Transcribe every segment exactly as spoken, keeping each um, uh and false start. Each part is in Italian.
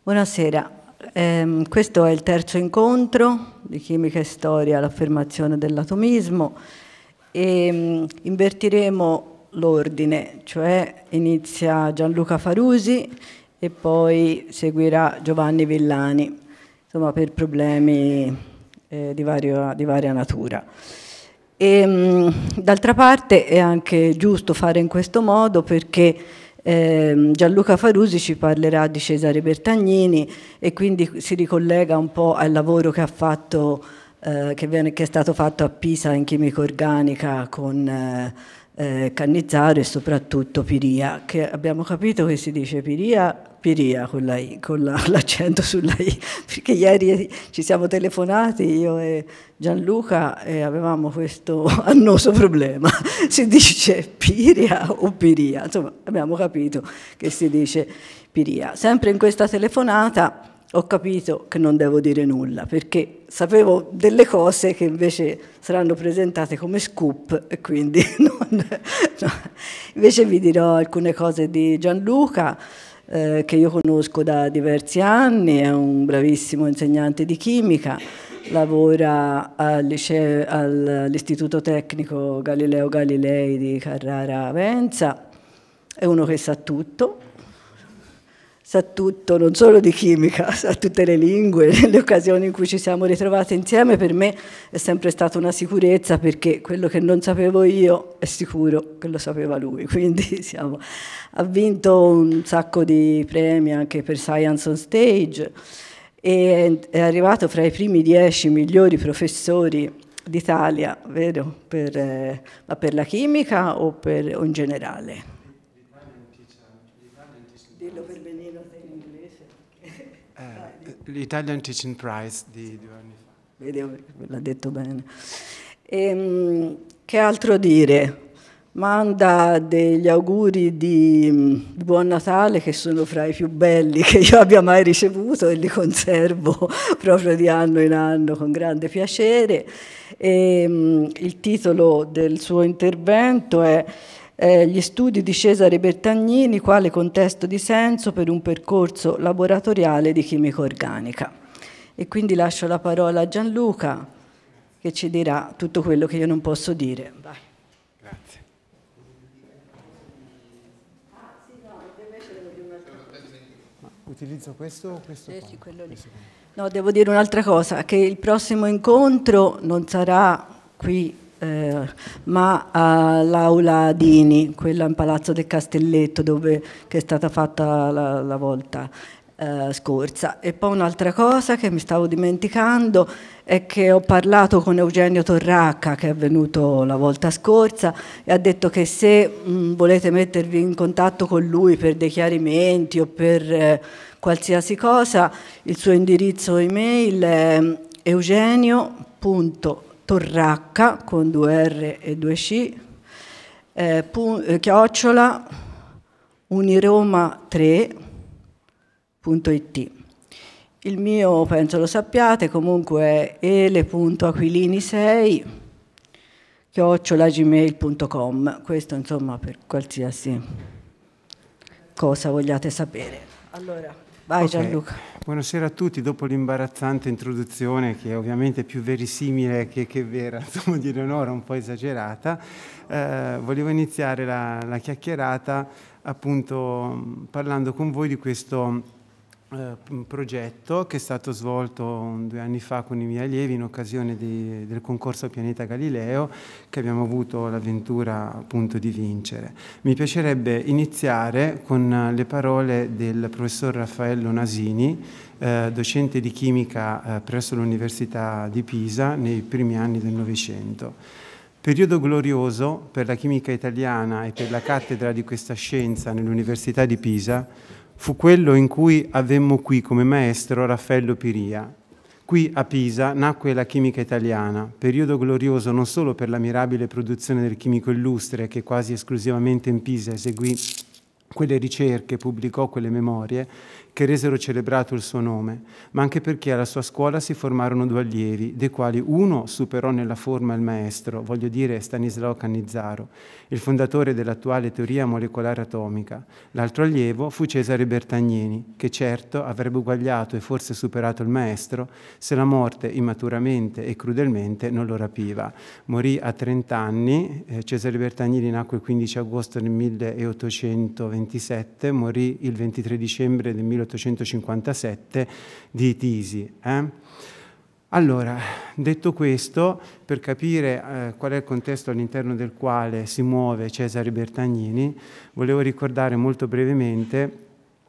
Buonasera, eh, questo è il terzo incontro di Chimica e Storia, l'affermazione dell'atomismo, e mh, invertiremo l'ordine, cioè inizia Gianluca Farusi e poi seguirà Giovanni Villani, insomma per problemi eh, di, vario, di varia natura. D'altra parte è anche giusto fare in questo modo perché eh, Gianluca Farusi ci parlerà di Cesare Bertagnini e quindi si ricollega un po' al lavoro che ha fatto, eh, che, viene, che è stato fatto a Pisa in chimica organica con eh, eh, Cannizzaro e soprattutto Piria, che abbiamo capito che si dice Piria, Piria con la I, con l'accento sulla I, perché ieri ci siamo telefonati io e Gianluca e avevamo questo annoso problema, si dice Piria o Piria, insomma abbiamo capito che si dice Piria. Sempre in questa telefonata ho capito che non devo dire nulla, perché sapevo delle cose che invece saranno presentate come scoop e quindi non, no. Invece vi dirò alcune cose di Gianluca, eh, che io conosco da diversi anni, è un bravissimo insegnante di chimica, lavora al liceo, all'Istituto Tecnico Galileo Galilei di Carrara Venza, è uno che sa tutto, sa tutto non solo di chimica, sa tutte le lingue, le occasioni in cui ci siamo ritrovati insieme per me è sempre stata una sicurezza perché quello che non sapevo io è sicuro che lo sapeva lui, quindi siamo, ha vinto un sacco di premi anche per Science on Stage e è arrivato fra i primi dieci migliori professori d'Italia, vero? Per, eh, ma per la chimica o, per, o in generale? Dillo per venire in inglese. L'Italian Teaching Prize di due anni fa. Vedi, l'ha detto bene. E, che altro dire? Manda degli auguri di Buon Natale che sono fra i più belli che io abbia mai ricevuto e li conservo proprio di anno in anno con grande piacere. E, il titolo del suo intervento è eh, Gli studi di Cesare Bertagnini, quale contesto di senso per un percorso laboratoriale di chimica organica. E quindi lascio la parola a Gianluca che ci dirà tutto quello che io non posso dire. Vai. Grazie. Utilizzo questo o questo? Sì, quello lì. No, devo dire un'altra cosa, che il prossimo incontro non sarà qui, eh, ma all'Aula Dini, quella in Palazzo del Castelletto, dove, che è stata fatta la, la volta eh, scorsa. E poi un'altra cosa che mi stavo dimenticando è che ho parlato con Eugenio Torracca, che è venuto la volta scorsa, e ha detto che se mh, volete mettervi in contatto con lui per dei chiarimenti o per eh, qualsiasi cosa, il suo indirizzo email è eugenio punto torracca con due R e due C, eh, pu- chiocciola uniroma tre punto it. Il mio, penso lo sappiate, comunque è ele punto aquilini sei chiocciola gmail punto com. Questo insomma per qualsiasi cosa vogliate sapere. Allora, vai okay. Gianluca. Buonasera a tutti. Dopo l'imbarazzante introduzione, che è ovviamente più verisimile che, che vera, insomma di Leonora, un po' esagerata, eh, volevo iniziare la, la chiacchierata appunto parlando con voi di questo un progetto che è stato svolto due anni fa con i miei allievi in occasione di, del concorso Pianeta Galileo, che abbiamo avuto l'avventura appunto di vincere. Mi piacerebbe iniziare con le parole del professor Raffaello Nasini, eh, docente di chimica eh, presso l'Università di Pisa nei primi anni del Novecento. Periodo glorioso per la chimica italiana e per la cattedra di questa scienza nell'Università di Pisa fu quello in cui avemmo qui come maestro Raffaello Piria. Qui a Pisa nacque la chimica italiana, periodo glorioso non solo per la mirabile produzione del chimico illustre che quasi esclusivamente in Pisa eseguì quelle ricerche, pubblicò quelle memorie, che resero celebrato il suo nome, ma anche perché alla sua scuola si formarono due allievi, dei quali uno superò nella forma il maestro, voglio dire Stanislao Cannizzaro, il fondatore dell'attuale teoria molecolare atomica. L'altro allievo fu Cesare Bertagnini, che certo avrebbe uguagliato e forse superato il maestro se la morte immaturamente e crudelmente non lo rapiva. Morì a trenta anni, eh, Cesare Bertagnini nacque il quindici agosto del milleottocentoventisette, morì il ventitré dicembre del milleottocentocinquantasette di tisi. Eh? Allora, detto questo, per capire eh, qual è il contesto all'interno del quale si muove Cesare Bertagnini, volevo ricordare molto brevemente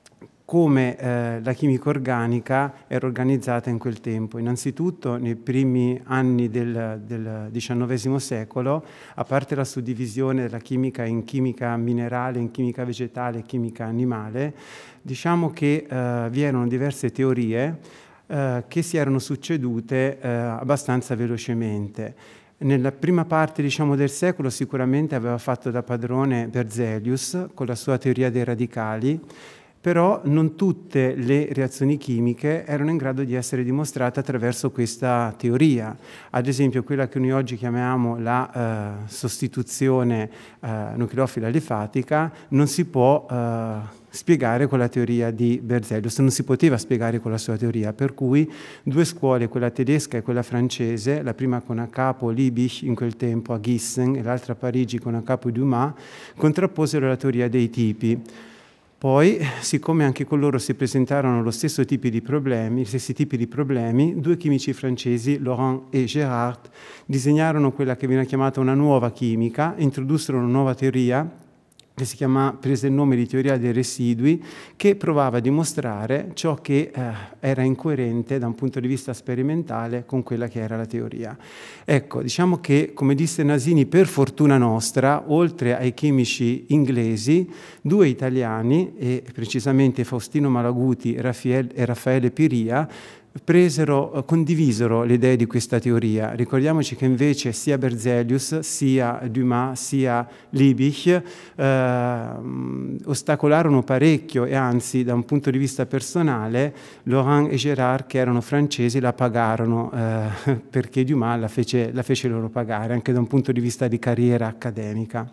come eh, la chimica organica era organizzata in quel tempo. Innanzitutto, nei primi anni del, del diciannovesimo secolo, a parte la suddivisione della chimica in chimica minerale, in chimica vegetale e chimica animale, diciamo che eh, vi erano diverse teorie Uh, che si erano succedute uh, abbastanza velocemente. Nella prima parte, diciamo, del secolo sicuramente aveva fatto da padrone Berzelius con la sua teoria dei radicali, però non tutte le reazioni chimiche erano in grado di essere dimostrate attraverso questa teoria. Ad esempio quella che noi oggi chiamiamo la uh, sostituzione uh, nucleofila alifatica non si può uh, spiegare con la teoria di Berzelius, non si poteva spiegare con la sua teoria, per cui due scuole, quella tedesca e quella francese, la prima con a capo Liebig in quel tempo a Gießen e l'altra a Parigi con a capo Dumas, contrapposero la teoria dei tipi. Poi, siccome anche con loro si presentarono lo stesso tipi di problemi, gli stessi tipi di problemi, due chimici francesi, Laurent e Gérard, disegnarono quella che viene chiamata una nuova chimica, introdussero una nuova teoria che si chiama, prese il nome di teoria dei residui, che provava a dimostrare ciò che eh, era incoerente da un punto di vista sperimentale con quella che era la teoria. Ecco, diciamo che, come disse Nasini, per fortuna nostra, oltre ai chimici inglesi, due italiani, e precisamente Faustino Malaguti e Raffaele Piria, presero, condivisero le idee di questa teoria. Ricordiamoci che invece sia Berzelius, sia Dumas, sia Liebig eh, ostacolarono parecchio e anzi da un punto di vista personale Laurent e Gérard, che erano francesi, la pagarono eh, perché Dumas la fece, la fece loro pagare anche da un punto di vista di carriera accademica.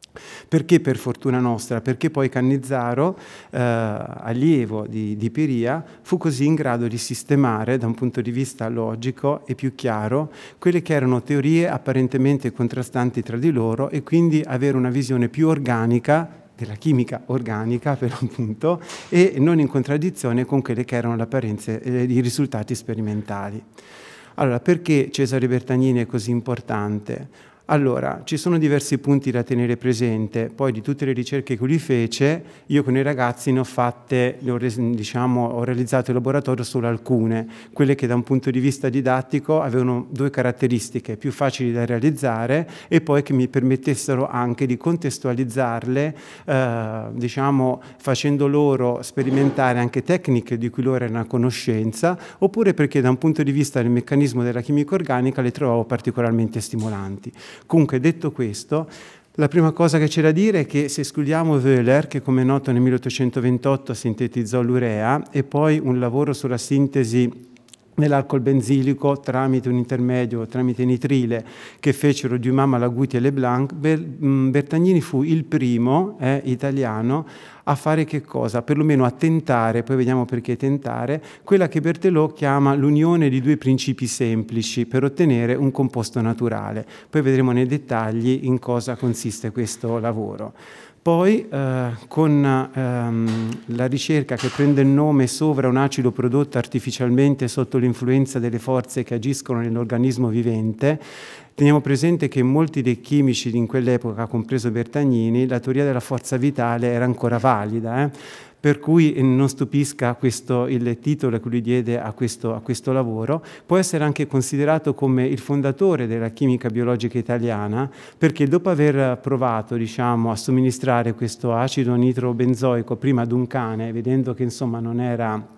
Perché per fortuna nostra? Perché poi Cannizzaro, eh, allievo di, di Piria, fu così in grado di sistemare da un punto di vista logico e più chiaro quelle che erano teorie apparentemente contrastanti tra di loro e quindi avere una visione più organica della chimica organica per l'appunto e non in contraddizione con quelle che erano le apparenze e i risultati sperimentali. Allora, perché Cesare Bertagnini è così importante? Allora, ci sono diversi punti da tenere presente, poi di tutte le ricerche che lui fece, io con i ragazzi ne ho fatte, ne ho, diciamo, ho realizzato in laboratorio solo alcune, quelle che da un punto di vista didattico avevano due caratteristiche, più facili da realizzare e poi che mi permettessero anche di contestualizzarle, eh, diciamo, facendo loro sperimentare anche tecniche di cui loro erano a conoscenza, oppure perché da un punto di vista del meccanismo della chimica organica le trovavo particolarmente stimolanti. Comunque, detto questo, la prima cosa che c'è da dire è che se escludiamo Wöhler, che come è noto nel milleottocentoventotto sintetizzò l'urea, e poi un lavoro sulla sintesi dell'alcol benzilico tramite un intermedio, tramite nitrile, che fecero Dumas, Malaguti e Leblanc, Bertagnini fu il primo eh, italiano a fare che cosa? Perlomeno a tentare, poi vediamo perché tentare, quella che Berthelot chiama l'unione di due principi semplici per ottenere un composto naturale. Poi vedremo nei dettagli in cosa consiste questo lavoro. Poi eh, con ehm, la ricerca che prende il nome sovra un acido prodotto artificialmente sotto l'influenza delle forze che agiscono nell'organismo vivente, teniamo presente che molti dei chimici in quell'epoca, compreso Bertagnini, la teoria della forza vitale era ancora valida, eh? Per cui non stupisca questo, il titolo che lui diede a questo, a questo lavoro. Può essere anche considerato come il fondatore della chimica biologica italiana, perché dopo aver provato, diciamo, a somministrare questo acido nitrobenzoico prima ad un cane, vedendo che insomma non era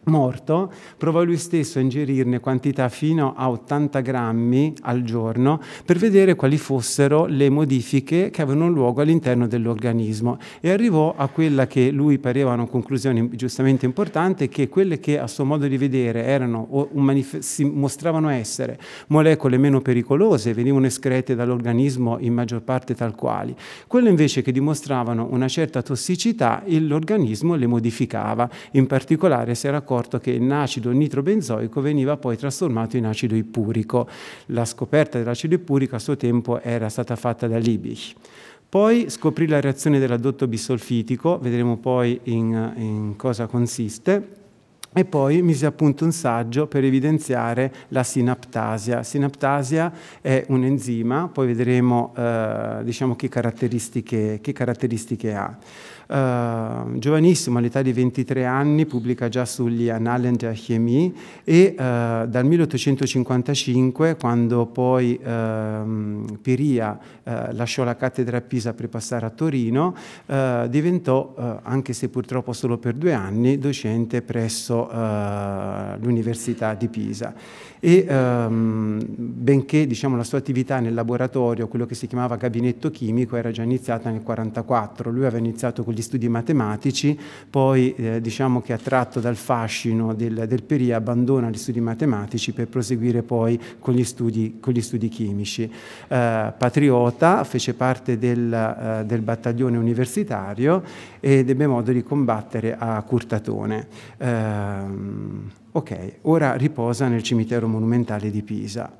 morto, provò lui stesso a ingerirne quantità fino a ottanta grammi al giorno per vedere quali fossero le modifiche che avevano luogo all'interno dell'organismo, e arrivò a quella che lui pareva una conclusione giustamente importante, che quelle che a suo modo di vedere erano o si mostravano essere molecole meno pericolose venivano escrete dall'organismo in maggior parte tal quali, quelle invece che dimostravano una certa tossicità l'organismo le modificava. In particolare si era accorto che il acido nitrobenzoico veniva poi trasformato in acido ippurico. La scoperta dell'acido ippurico a suo tempo era stata fatta da Liebig. Poi scoprì la reazione dell'addotto bisolfitico, vedremo poi in, in cosa consiste, e poi mise a punto un saggio per evidenziare la sinaptasia. Sinaptasia è un enzima, poi vedremo eh, diciamo che caratteristiche, che caratteristiche ha. Uh, giovanissimo, all'età di ventitré anni, pubblica già sugli Annalen der Chemie, e uh, dal milleottocentocinquantacinque, quando poi uh, Piria uh, lasciò la cattedra a Pisa per passare a Torino, uh, diventò, uh, anche se purtroppo solo per due anni, docente presso uh, l'Università di Pisa. E um, benché diciamo, la sua attività nel laboratorio, quello che si chiamava gabinetto chimico, era già iniziata nel millenovecentoquarantaquattro, lui aveva iniziato con gli studi matematici, poi eh, diciamo che attratto dal fascino del, del Piria abbandona gli studi matematici per proseguire poi con gli studi, con gli studi chimici. Eh, patriota, fece parte del, eh, del battaglione universitario ed ebbe modo di combattere a Curtatone. Eh, Ok, ora riposa nel cimitero monumentale di Pisa.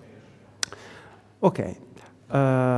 Ok, uh,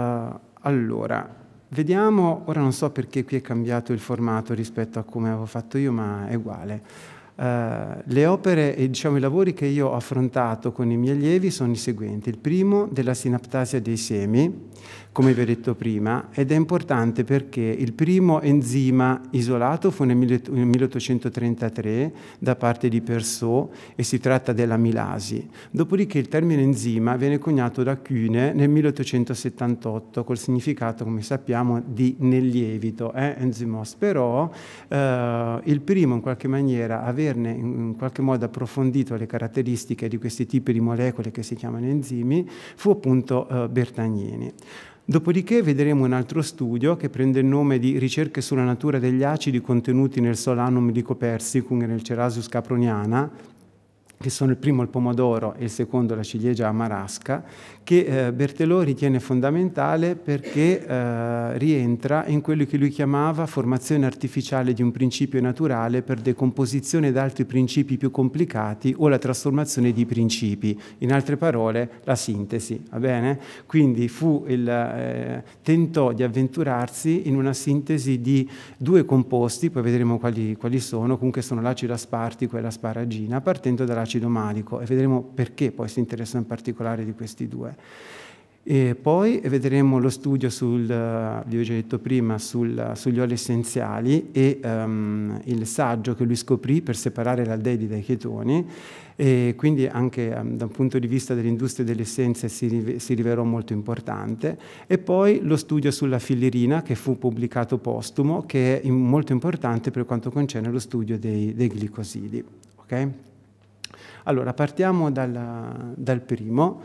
allora, vediamo, ora non so perché qui è cambiato il formato rispetto a come avevo fatto io, ma è uguale. Uh, le opere e diciamo, i lavori che io ho affrontato con i miei allievi sono i seguenti. Il primo, della sinaptasia dei semi, come vi ho detto prima, ed è importante perché il primo enzima isolato fu nel milleottocentotrentatré da parte di Persaud e si tratta dell'amilasi. Dopodiché il termine enzima viene coniato da Kühne nel milleottocentosettantotto col significato, come sappiamo, di nel lievito, eh, enzymos. Però eh, il primo in qualche maniera averne in qualche modo approfondito le caratteristiche di questi tipi di molecole che si chiamano enzimi fu appunto eh, Bertagnini. Dopodiché vedremo un altro studio che prende il nome di Ricerche sulla natura degli acidi contenuti nel Solanum lycopersicum e nel Cerasius caproniana, che sono il primo il pomodoro e il secondo la ciliegia amarasca, che eh, Berthelot ritiene fondamentale perché eh, rientra in quello che lui chiamava formazione artificiale di un principio naturale per decomposizione da altri principi più complicati o la trasformazione di principi, in altre parole la sintesi, va bene? Quindi fu il, eh, tentò di avventurarsi in una sintesi di due composti, poi vedremo quali, quali sono, comunque sono l'acido aspartico e l'asparagina, partendo dall'acido malico, e vedremo perché poi si interessa in particolare di questi due. E poi vedremo lo studio sul, vi ho già detto prima, sul, sugli oli essenziali e um, il saggio che lui scoprì per separare l'aldeidi dai chetoni, e quindi anche um, da un punto di vista dell'industria delle essenze si, si rivelò molto importante. E poi lo studio sulla fillerina, che fu pubblicato postumo, che è in, molto importante per quanto concerne lo studio dei, dei glicosidi. Okay? Allora, partiamo dal, dal primo.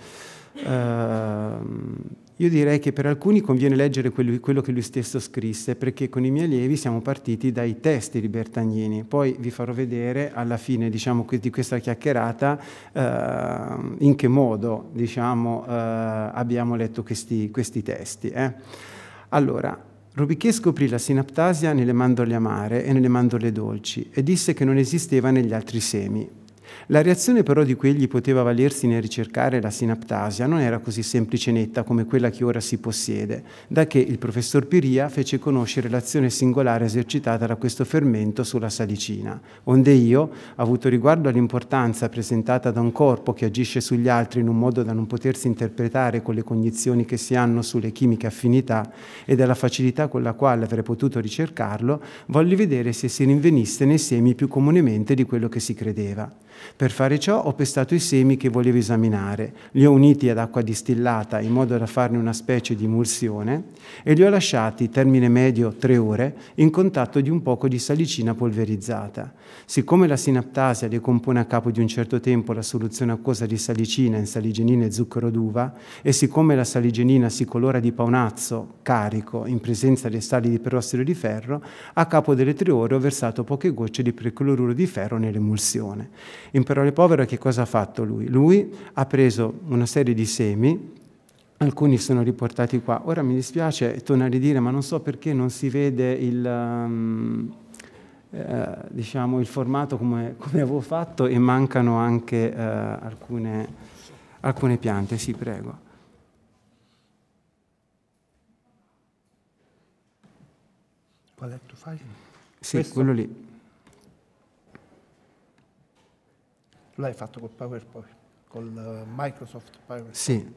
Uh, io direi che per alcuni conviene leggere quello, quello che lui stesso scrisse, perché con i miei allievi siamo partiti dai testi di Bertagnini. Poi vi farò vedere alla fine, diciamo, di questa chiacchierata uh, in che modo, diciamo, uh, abbiamo letto questi, questi testi. Eh. Allora, Robiquet scoprì la sinaptasia nelle mandorle amare e nelle mandorle dolci e disse che non esisteva negli altri semi. La reazione però di cui egli poteva valersi nel ricercare la sinaptasia non era così semplice e netta come quella che ora si possiede, da che il professor Piria fece conoscere l'azione singolare esercitata da questo fermento sulla salicina, onde io, avuto riguardo all'importanza presentata da un corpo che agisce sugli altri in un modo da non potersi interpretare con le cognizioni che si hanno sulle chimiche affinità e dalla facilità con la quale avrei potuto ricercarlo, volli vedere se si rinvenisse nei semi più comunemente di quello che si credeva. Per fare ciò ho pestato i semi che volevo esaminare, li ho uniti ad acqua distillata in modo da farne una specie di emulsione e li ho lasciati, termine medio tre ore, in contatto di un poco di salicina polverizzata. Siccome la sinaptasia decompone a capo di un certo tempo la soluzione acquosa di salicina in saligenina e zucchero d'uva e siccome la saligenina si colora di paonazzo carico in presenza dei sali di perossido di ferro, a capo delle tre ore ho versato poche gocce di percloruro di ferro nell'emulsione. In parole povere, che cosa ha fatto lui? Lui ha preso una serie di semi, alcuni sono riportati qua. Ora mi dispiace tornare a dire, ma non so perché non si vede il, um, eh, diciamo, il formato come, come avevo fatto e mancano anche eh, alcune, alcune piante. Sì, prego. Qual è tu fai? Sì, Questo? quello lì. L'hai fatto col PowerPoint, col uh, Microsoft PowerPoint? Sì.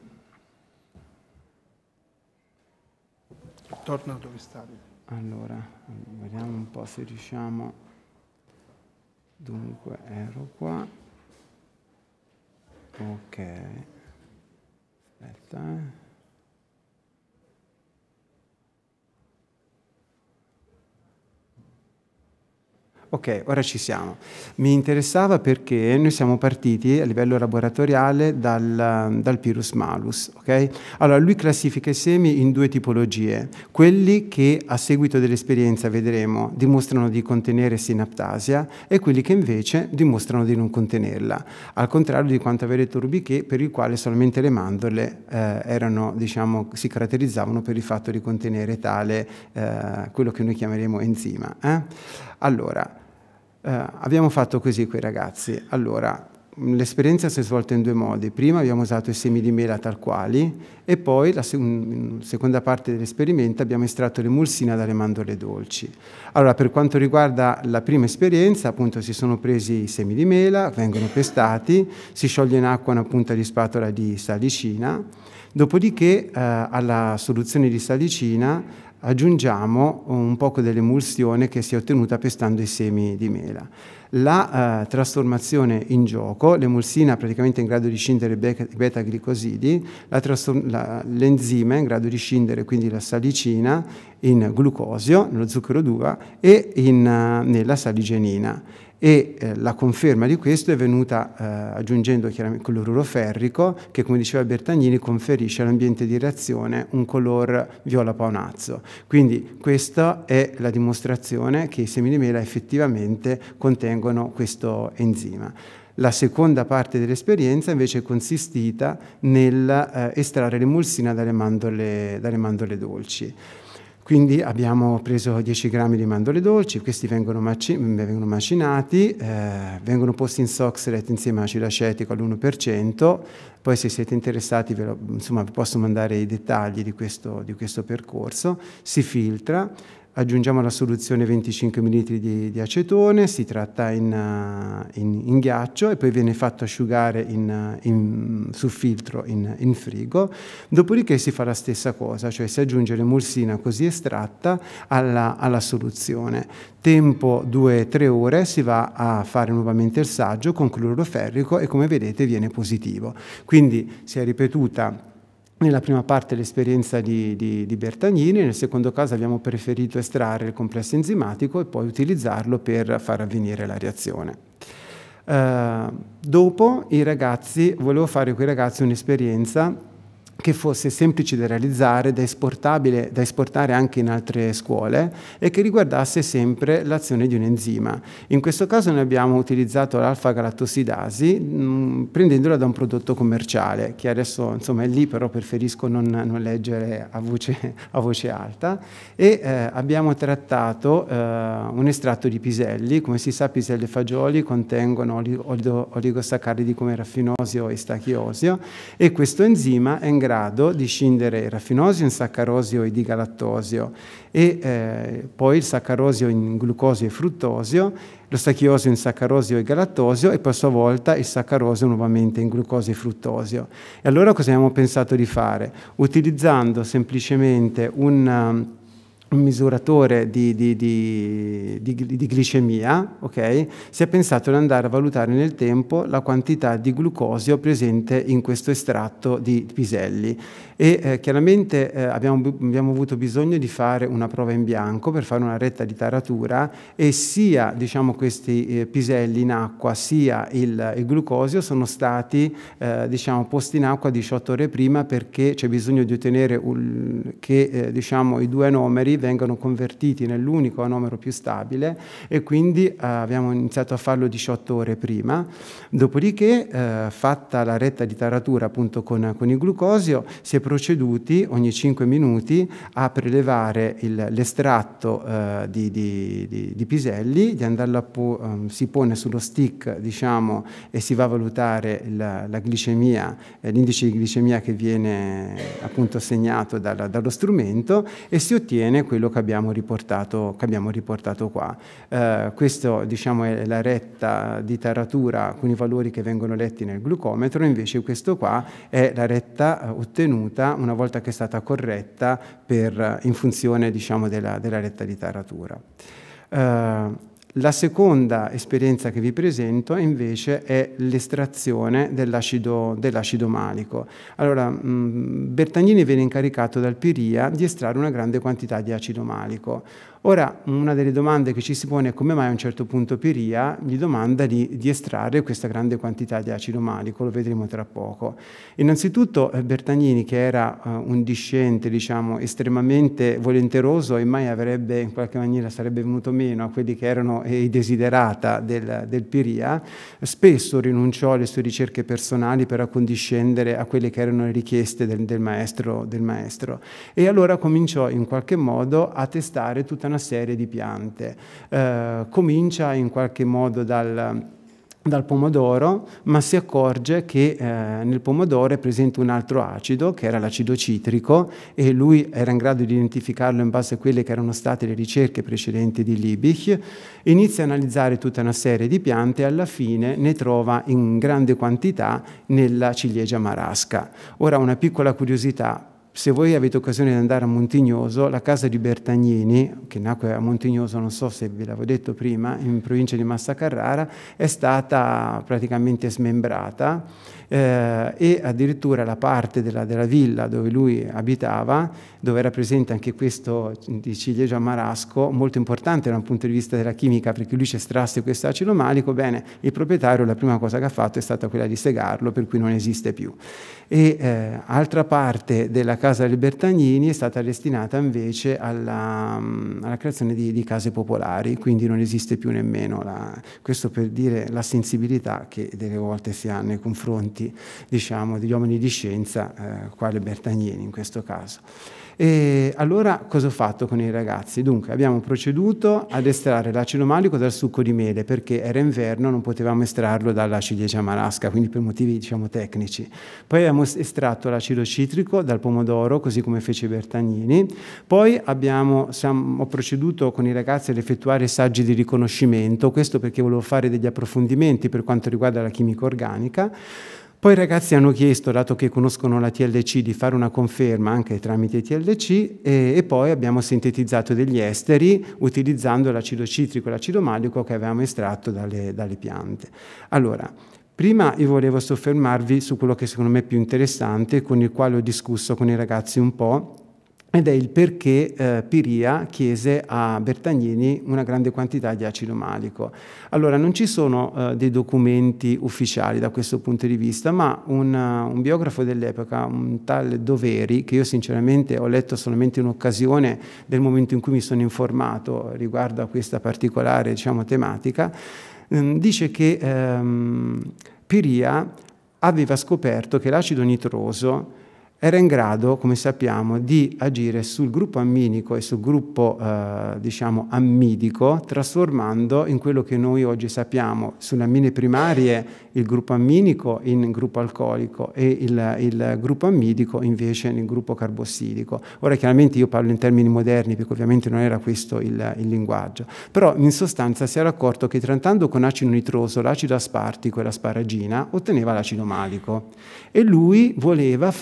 Torna dove stavi. Allora, vediamo un po' se riusciamo. Dunque, ero qua. Ok. Aspetta, eh. Ok, ora ci siamo. Mi interessava perché noi siamo partiti a livello laboratoriale dal, dal Pyrrhus malus. Okay? Allora, lui classifica i semi in due tipologie. Quelli che a seguito dell'esperienza, vedremo, dimostrano di contenere sinaptasia e quelli che invece dimostrano di non contenerla. Al contrario di quanto aveva detto Rubiquet, per il quale solamente le mandorle eh, erano, diciamo, si caratterizzavano per il fatto di contenere tale, eh, quello che noi chiameremo enzima. Eh? Allora, Uh, abbiamo fatto così con i ragazzi. Allora, l'esperienza si è svolta in due modi. Prima abbiamo usato i semi di mela tal quali e poi, la sec- seconda parte dell'esperimento, abbiamo estratto l'emulsina dalle mandorle dolci. Allora, per quanto riguarda la prima esperienza, appunto si sono presi i semi di mela, vengono pestati, si scioglie in acqua una punta di spatola di salicina, dopodiché uh, alla soluzione di salicina aggiungiamo un poco dell'emulsione che si è ottenuta pestando i semi di mela. La eh, trasformazione in gioco, l'emulsina praticamente è in grado di scindere i beta-glicosidi, l'enzima è in grado di scindere quindi la salicina in glucosio, nello zucchero d'uva, e in, uh, nella saligenina. E eh, la conferma di questo è venuta eh, aggiungendo chiaramente il cloruro ferrico, che come diceva Bertagnini conferisce all'ambiente di reazione un color viola paonazzo. Quindi questa è la dimostrazione che i semi di mela effettivamente contengono questo enzima. La seconda parte dell'esperienza invece è consistita nel eh, estrarre l'emulsina dalle mandorle, dalle mandorle dolci. Quindi abbiamo preso dieci grammi di mandorle dolci, questi vengono, maci- vengono macinati, eh, vengono posti in Soxhlet insieme a acido acetico all'uno per cento, poi se siete interessati ve lo, insomma, vi posso mandare i dettagli di questo, di questo percorso, si filtra, aggiungiamo alla soluzione venticinque millilitri di, di acetone, si tratta in, in, in ghiaccio e poi viene fatto asciugare in, in, su filtro in, in frigo, dopodiché si fa la stessa cosa, cioè si aggiunge l'emulsina così estratta alla, alla soluzione. Tempo due tre ore, si va a fare nuovamente il saggio con cloruro ferrico e come vedete viene positivo. Quindi si è ripetuta nella prima parte l'esperienza di, di, di Bertagnini, nel secondo caso abbiamo preferito estrarre il complesso enzimatico e poi utilizzarlo per far avvenire la reazione. Uh, dopo i ragazzi, volevo fare con i ragazzi un'esperienza che fosse semplice da realizzare, da esportabile, da esportare anche in altre scuole e che riguardasse sempre l'azione di un enzima. In questo caso noi abbiamo utilizzato l'alfa-galattossidasi mh, prendendola da un prodotto commerciale, che adesso insomma è lì, però preferisco non, non leggere a voce, a voce alta, e eh, abbiamo trattato eh, un estratto di piselli. Come si sa, piselli e fagioli contengono oligo, oligosaccaridi come raffinosio e stachiosio, e questo enzima è in grado grado di scindere il raffinosio in saccarosio e digalattosio e eh, poi il saccarosio in glucosio e fruttosio, lo stachiosio in saccarosio e galattosio e poi a sua volta il saccarosio nuovamente in glucosio e fruttosio. E allora cosa abbiamo pensato di fare? Utilizzando semplicemente un un misuratore di, di, di, di, di glicemia, okay? Si è pensato di andare a valutare nel tempo la quantità di glucosio presente in questo estratto di piselli e eh, chiaramente eh, abbiamo, abbiamo avuto bisogno di fare una prova in bianco per fare una retta di taratura e sia diciamo, questi eh, piselli in acqua sia il, il glucosio sono stati eh, diciamo, posti in acqua diciotto ore prima perché c'è bisogno di ottenere un, che eh, diciamo, i due anomeri vengono convertiti nell'unico anomero più stabile e quindi eh, abbiamo iniziato a farlo diciotto ore prima. Dopodiché, eh, fatta la retta di taratura appunto con, con il glucosio, si è proceduti ogni cinque minuti a prelevare l'estratto eh, di, di, di, di piselli, di andarlo a po um, si pone sullo stick diciamo, e si va a valutare la, la glicemia, eh, l'indice di glicemia che viene appunto segnato dalla, dallo strumento e si ottiene quello che abbiamo riportato, che abbiamo riportato qua. Eh, questo diciamo, è la retta di taratura con i valori che vengono letti nel glucometro, invece questo qua è la retta eh, ottenuta una volta che è stata corretta per, in funzione diciamo, della, della retta di taratura. Eh, La seconda esperienza che vi presento invece è l'estrazione dell'acido dell'acido malico. Allora, mh, Bertagnini viene incaricato dal Piria di estrarre una grande quantità di acido malico. Ora, una delle domande che ci si pone è come mai a un certo punto Piria gli domanda di, di estrarre questa grande quantità di acido malico, lo vedremo tra poco. Innanzitutto eh, Bertagnini, che era eh, un discente, diciamo, estremamente volenteroso e mai avrebbe, in qualche maniera, sarebbe venuto meno a quelli che erano i desiderata del, del Piria, spesso rinunciò alle sue ricerche personali per accondiscendere a quelle che erano le richieste del, del, maestro, del maestro. E allora cominciò in qualche modo a testare tutta una serie di piante. Eh, comincia in qualche modo dal... dal pomodoro, ma si accorge che eh, nel pomodoro è presente un altro acido, che era l'acido citrico, e lui era in grado di identificarlo in base a quelle che erano state le ricerche precedenti di Liebig. Inizia a analizzare tutta una serie di piante e alla fine ne trova in grande quantità nella ciliegia marasca. Ora, una piccola curiosità. Se voi avete occasione di andare a Montignoso, la casa di Bertagnini, che nacque a Montignoso, non so se ve l'avevo detto prima, in provincia di Massa Carrara, è stata praticamente smembrata eh, e addirittura la parte della, della villa dove lui abitava, dove era presente anche questo di ciliegia marasco, molto importante da un punto di vista della chimica, perché lui ci estrasse questo acido malico, bene, il proprietario la prima cosa che ha fatto è stata quella di segarlo, per cui non esiste più. E eh, altra parte della casa dei Bertagnini è stata destinata invece alla, alla creazione di, di case popolari, quindi non esiste più nemmeno la, questo per dire la sensibilità che delle volte si ha nei confronti, diciamo, degli uomini di scienza, eh, quale Bertagnini in questo caso. E allora cosa ho fatto con i ragazzi? Dunque abbiamo proceduto ad estrarre l'acido malico dal succo di mele, perché era inverno, non potevamo estrarlo dalla ciliegia marasca, quindi per motivi diciamo tecnici. Poi abbiamo estratto l'acido citrico dal pomodoro, così come fece Bertagnini. Poi abbiamo, siamo, ho proceduto con i ragazzi ad effettuare saggi di riconoscimento, questo perché volevo fare degli approfondimenti per quanto riguarda la chimica organica. Poi i ragazzi hanno chiesto, dato che conoscono la T L C, di fare una conferma anche tramite T L C e, e poi abbiamo sintetizzato degli esteri utilizzando l'acido citrico e l'acido malico che avevamo estratto dalle, dalle piante. Allora, prima io volevo soffermarvi su quello che secondo me è più interessante, con il quale ho discusso con i ragazzi un po', ed è il perché eh, Piria chiese a Bertagnini una grande quantità di acido malico. Allora, non ci sono eh, dei documenti ufficiali da questo punto di vista, ma un, uh, un biografo dell'epoca, un tale Doveri, che io sinceramente ho letto solamente in occasione del momento in cui mi sono informato riguardo a questa particolare, diciamo, tematica, ehm, dice che ehm, Piria aveva scoperto che l'acido nitroso era in grado, come sappiamo, di agire sul gruppo amminico e sul gruppo, eh, diciamo, ammidico, trasformando in quello che noi oggi sappiamo sulle ammine primarie il gruppo amminico in gruppo alcolico e il, il gruppo ammidico invece nel gruppo carbossidico. Ora chiaramente io parlo in termini moderni perché ovviamente non era questo il, il linguaggio, però in sostanza si era accorto che trattando con acido nitroso l'acido aspartico e l'asparagina otteneva l'acido malico e lui voleva fare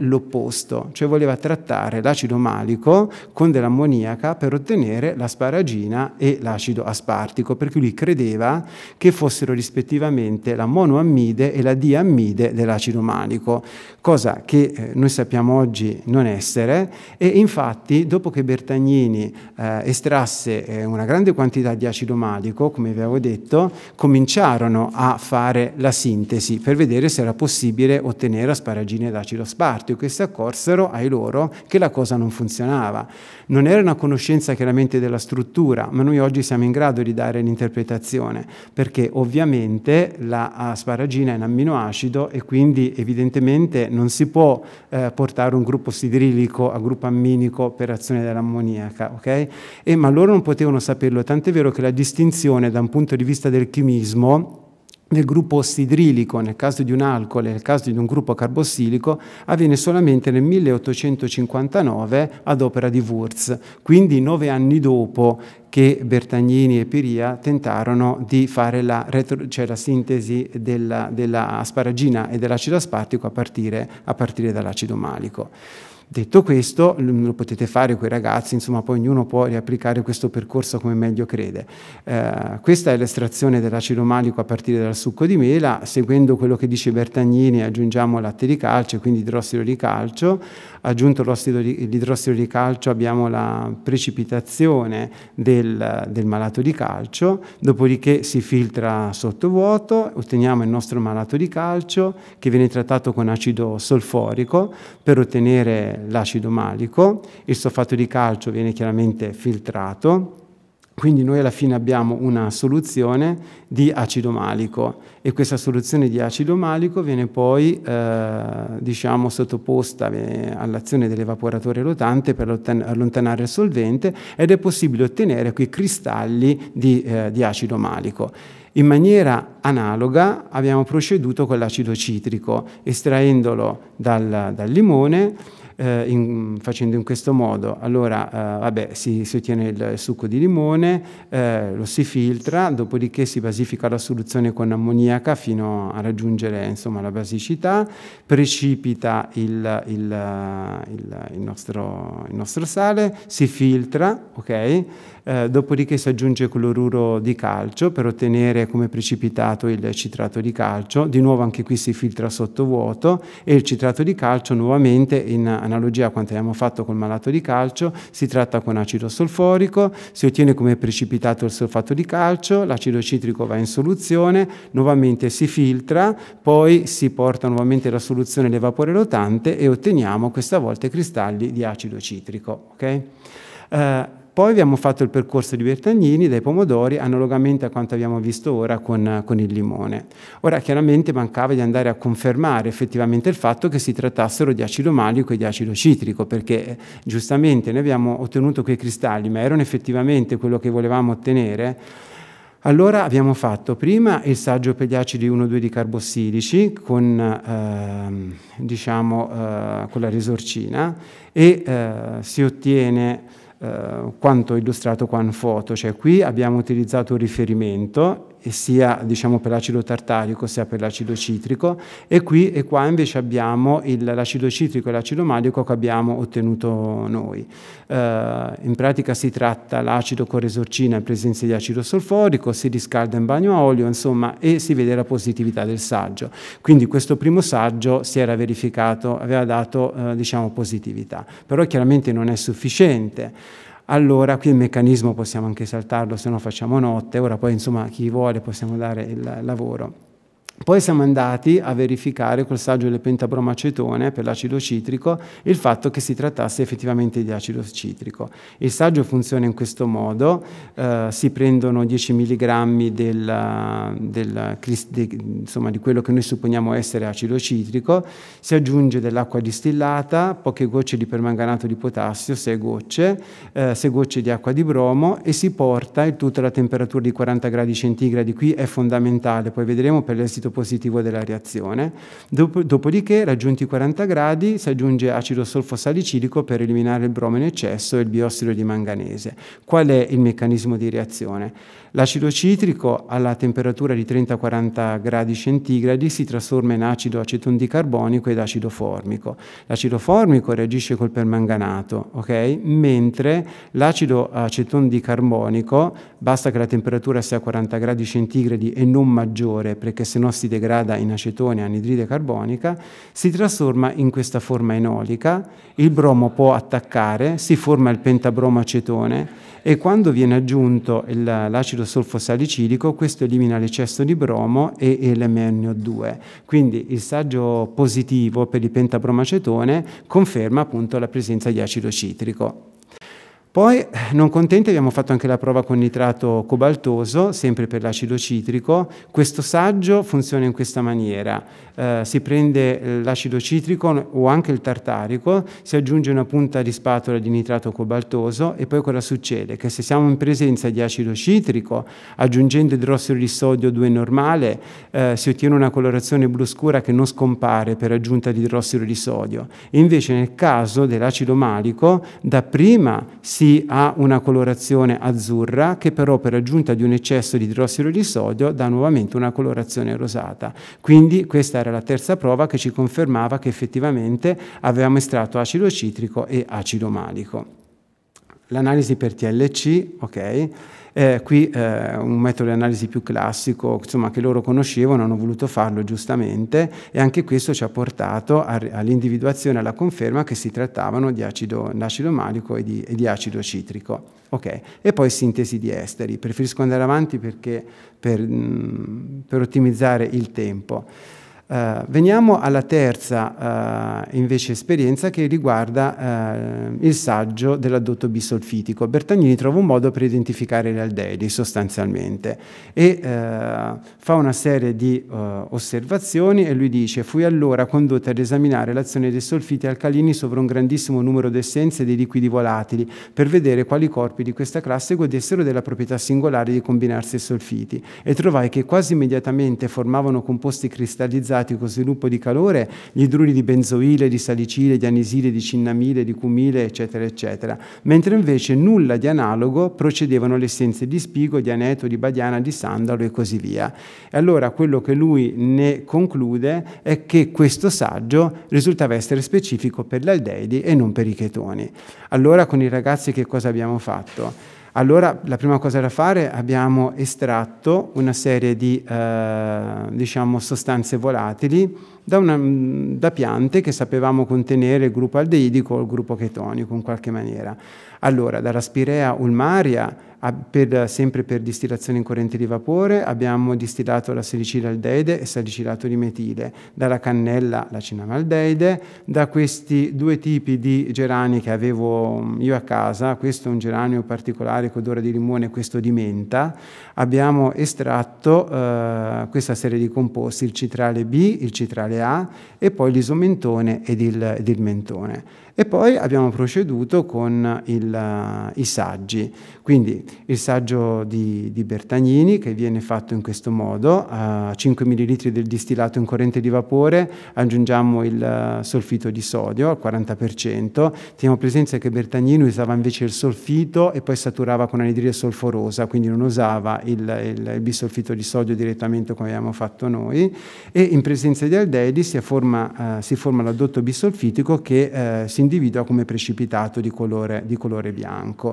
l'opposto, cioè voleva trattare l'acido malico con dell'ammoniaca per ottenere l'asparagina e l'acido aspartico, perché lui credeva che fossero rispettivamente la monoammide e la diammide dell'acido malico, cosa che eh, noi sappiamo oggi non essere, e infatti dopo che Bertagnini eh, estrasse eh, una grande quantità di acido malico, come vi avevo detto, cominciarono a fare la sintesi per vedere se era possibile ottenere asparagine ed acido aspartico, e si accorsero ai loro che la cosa non funzionava. Non era una conoscenza chiaramente della struttura, ma noi oggi siamo in grado di dare l'interpretazione, perché ovviamente l'asparagina è un amminoacido e quindi evidentemente non si può eh, portare un gruppo sidrilico a gruppo amminico per azione dell'ammoniaca, ok? E, ma loro non potevano saperlo, tant'è vero che la distinzione da un punto di vista del chimismo nel gruppo ossidrilico, nel caso di un alcol e nel caso di un gruppo carbossilico, avviene solamente nel milleottocentocinquantanove ad opera di Wurtz, quindi nove anni dopo che Bertagnini e Piria tentarono di fare la, retro, cioè la sintesi della, della asparagina e dell'acido aspartico a partire, a partire dall'acido malico. Detto questo, lo potete fare con i ragazzi, insomma poi ognuno può riapplicare questo percorso come meglio crede. Eh, questa è l'estrazione dell'acido malico a partire dal succo di mela. Seguendo quello che dice Bertagnini aggiungiamo latte di calcio, quindi idrossido di calcio. Aggiunto l'idrossido di calcio abbiamo la precipitazione del, del malato di calcio, dopodiché si filtra sottovuoto, otteniamo il nostro malato di calcio che viene trattato con acido solforico per ottenere l'acido malico. Il solfato di calcio viene chiaramente filtrato, quindi noi alla fine abbiamo una soluzione di acido malico e questa soluzione di acido malico viene poi eh, diciamo sottoposta eh, all'azione dell'evaporatore rotante per allontanare il solvente, ed è possibile ottenere quei cristalli di, eh, di acido malico. In maniera analoga abbiamo proceduto con l'acido citrico, estraendolo dal, dal limone, eh, in, facendo in questo modo. Allora, eh, vabbè, si, si ottiene il succo di limone, eh, lo si filtra, dopodiché si basifica la soluzione con ammoniaca fino a raggiungere insomma la basicità, precipita il, il, il, il, nostro, il nostro sale, si filtra, ok? Eh, dopodiché si aggiunge cloruro di calcio per ottenere come precipitato il citrato di calcio. Di nuovo anche qui si filtra sottovuoto e il citrato di calcio nuovamente, in analogia a quanto abbiamo fatto col malato di calcio, si tratta con acido solforico, si ottiene come precipitato il solfato di calcio, l'acido citrico va in soluzione, nuovamente si filtra, poi si porta nuovamente la soluzione all'evapore rotante e otteniamo questa volta i cristalli di acido citrico. Okay? Uh, Poi abbiamo fatto il percorso di Bertagnini dai pomodori, analogamente a quanto abbiamo visto ora con, con il limone. Ora chiaramente mancava di andare a confermare effettivamente il fatto che si trattassero di acido malico e di acido citrico, perché giustamente noi abbiamo ottenuto quei cristalli, ma erano effettivamente quello che volevamo ottenere. Allora abbiamo fatto prima il saggio per gli acidi uno due di carbossilici con, eh, diciamo, eh, con la risorcina e eh, si ottiene Uh, quanto illustrato qua in foto, cioè qui abbiamo utilizzato un riferimento e sia diciamo per l'acido tartarico sia per l'acido citrico, e qui e qua invece abbiamo il, l'acido citrico e l'acido malico che abbiamo ottenuto noi. Uh, in pratica si tratta l'acido con resorcina in presenza di acido solforico, si riscalda in bagno a olio, insomma, e si vede la positività del saggio. Quindi questo primo saggio si era verificato, aveva dato uh, diciamo positività, però chiaramente non è sufficiente. Allora qui il meccanismo possiamo anche saltarlo, se no facciamo notte. Ora poi insomma chi vuole possiamo dare il lavoro. Poi siamo andati a verificare col saggio del pentabromacetone per l'acido citrico il fatto che si trattasse effettivamente di acido citrico. Il saggio funziona in questo modo, eh, si prendono dieci milligrammi del, del, di, insomma, di quello che noi supponiamo essere acido citrico, si aggiunge dell'acqua distillata, poche gocce di permanganato di potassio, sei gocce, eh, sei gocce di acqua di bromo, e si porta il tutto alla temperatura di quaranta gradi centigradi. Qui è fondamentale, poi vedremo per l'esito testo positivo della reazione. Dop- dopodiché, raggiunti i quaranta gradi, si aggiunge acido solfosalicilico per eliminare il bromo in eccesso e il biossido di manganese. Qual è il meccanismo di reazione? L'acido citrico alla temperatura di trenta quaranta gradi centigradi si trasforma in acido acetondicarbonico ed acido formico. L'acido formico reagisce col permanganato, ok? Mentre l'acido acetondicarbonico, basta che la temperatura sia a quaranta gradi centigradi e non maggiore, perché se no si degrada in acetone e anidride carbonica, si trasforma in questa forma enolica, il bromo può attaccare, si forma il pentabromo acetone, e quando viene aggiunto il, l'acido solfosalicilico, questo elimina l'eccesso di bromo e, e l'M N O due. Quindi il saggio positivo per il pentabromoacetone conferma appunto la presenza di acido citrico. Poi, non contenti, abbiamo fatto anche la prova con nitrato cobaltoso, sempre per l'acido citrico. Questo saggio funziona in questa maniera. Eh, si prende l'acido citrico o anche il tartarico, si aggiunge una punta di spatola di nitrato cobaltoso e poi cosa succede? Che se siamo in presenza di acido citrico, aggiungendo idrossido di sodio due normale, eh, si ottiene una colorazione blu scura che non scompare per aggiunta di idrossido di sodio. E invece nel caso dell'acido malico, dapprima si si ha una colorazione azzurra che però per aggiunta di un eccesso di idrossido di sodio dà nuovamente una colorazione rosata. Quindi questa era la terza prova che ci confermava che effettivamente avevamo estratto acido citrico e acido malico. L'analisi per T L C, ok, eh, qui eh, un metodo di analisi più classico, insomma, che loro conoscevano, hanno voluto farlo giustamente e anche questo ci ha portato a, all'individuazione, alla conferma che si trattavano di acido, acido malico e di, e di acido citrico. Ok, e poi sintesi di esteri. Preferisco andare avanti perché per, mh, per ottimizzare il tempo. Uh, veniamo alla terza uh, invece esperienza che riguarda uh, il saggio dell'addotto bisolfitico. Bertagnini trova un modo per identificare le aldeidi sostanzialmente e uh, fa una serie di uh, osservazioni e lui dice: fui allora condotto ad esaminare l'azione dei solfiti alcalini sopra un grandissimo numero di essenze dei liquidi volatili per vedere quali corpi di questa classe godessero della proprietà singolare di combinarsi ai solfiti e trovai che quasi immediatamente formavano composti cristallizzati con sviluppo di calore gli idruri di benzoile, di salicile, di anisile, di cinnamile, di cumile, eccetera, eccetera, mentre invece nulla di analogo procedevano le essenze di spigo, di aneto, di badiana, di sandalo e così via. E allora quello che lui ne conclude è che questo saggio risultava essere specifico per gli aldeidi e non per i chetoni. Allora con i ragazzi che cosa abbiamo fatto? Allora, la prima cosa da fare, abbiamo estratto una serie di eh, diciamo, sostanze volatili da, una, da piante che sapevamo contenere il gruppo aldeidico o il gruppo chetonico in qualche maniera. Allora, dalla Spirea ulmaria, per, sempre per distillazione in corrente di vapore, abbiamo distillato la salicilaldeide e salicilato di metile, dalla cannella la cinnamaldeide, da questi due tipi di gerani che avevo io a casa, questo è un geranio particolare con odore di limone, questo di menta, abbiamo estratto eh, questa serie di composti, il citrale B, il citrale A e poi l'isomentone ed il, ed il mentone. E poi abbiamo proceduto con il, uh, i saggi, quindi il saggio di, di Bertagnini che viene fatto in questo modo, a cinque millilitri del distillato in corrente di vapore aggiungiamo il uh, solfito di sodio al quaranta per cento, teniamo presente che Bertagnini usava invece il solfito e poi saturava con anidride solforosa, quindi non usava il, il, il bisolfito di sodio direttamente come abbiamo fatto noi, e in presenza di aldeidi si forma, uh, si forma l'addotto bisolfitico che uh, si individua come precipitato di colore, di colore bianco.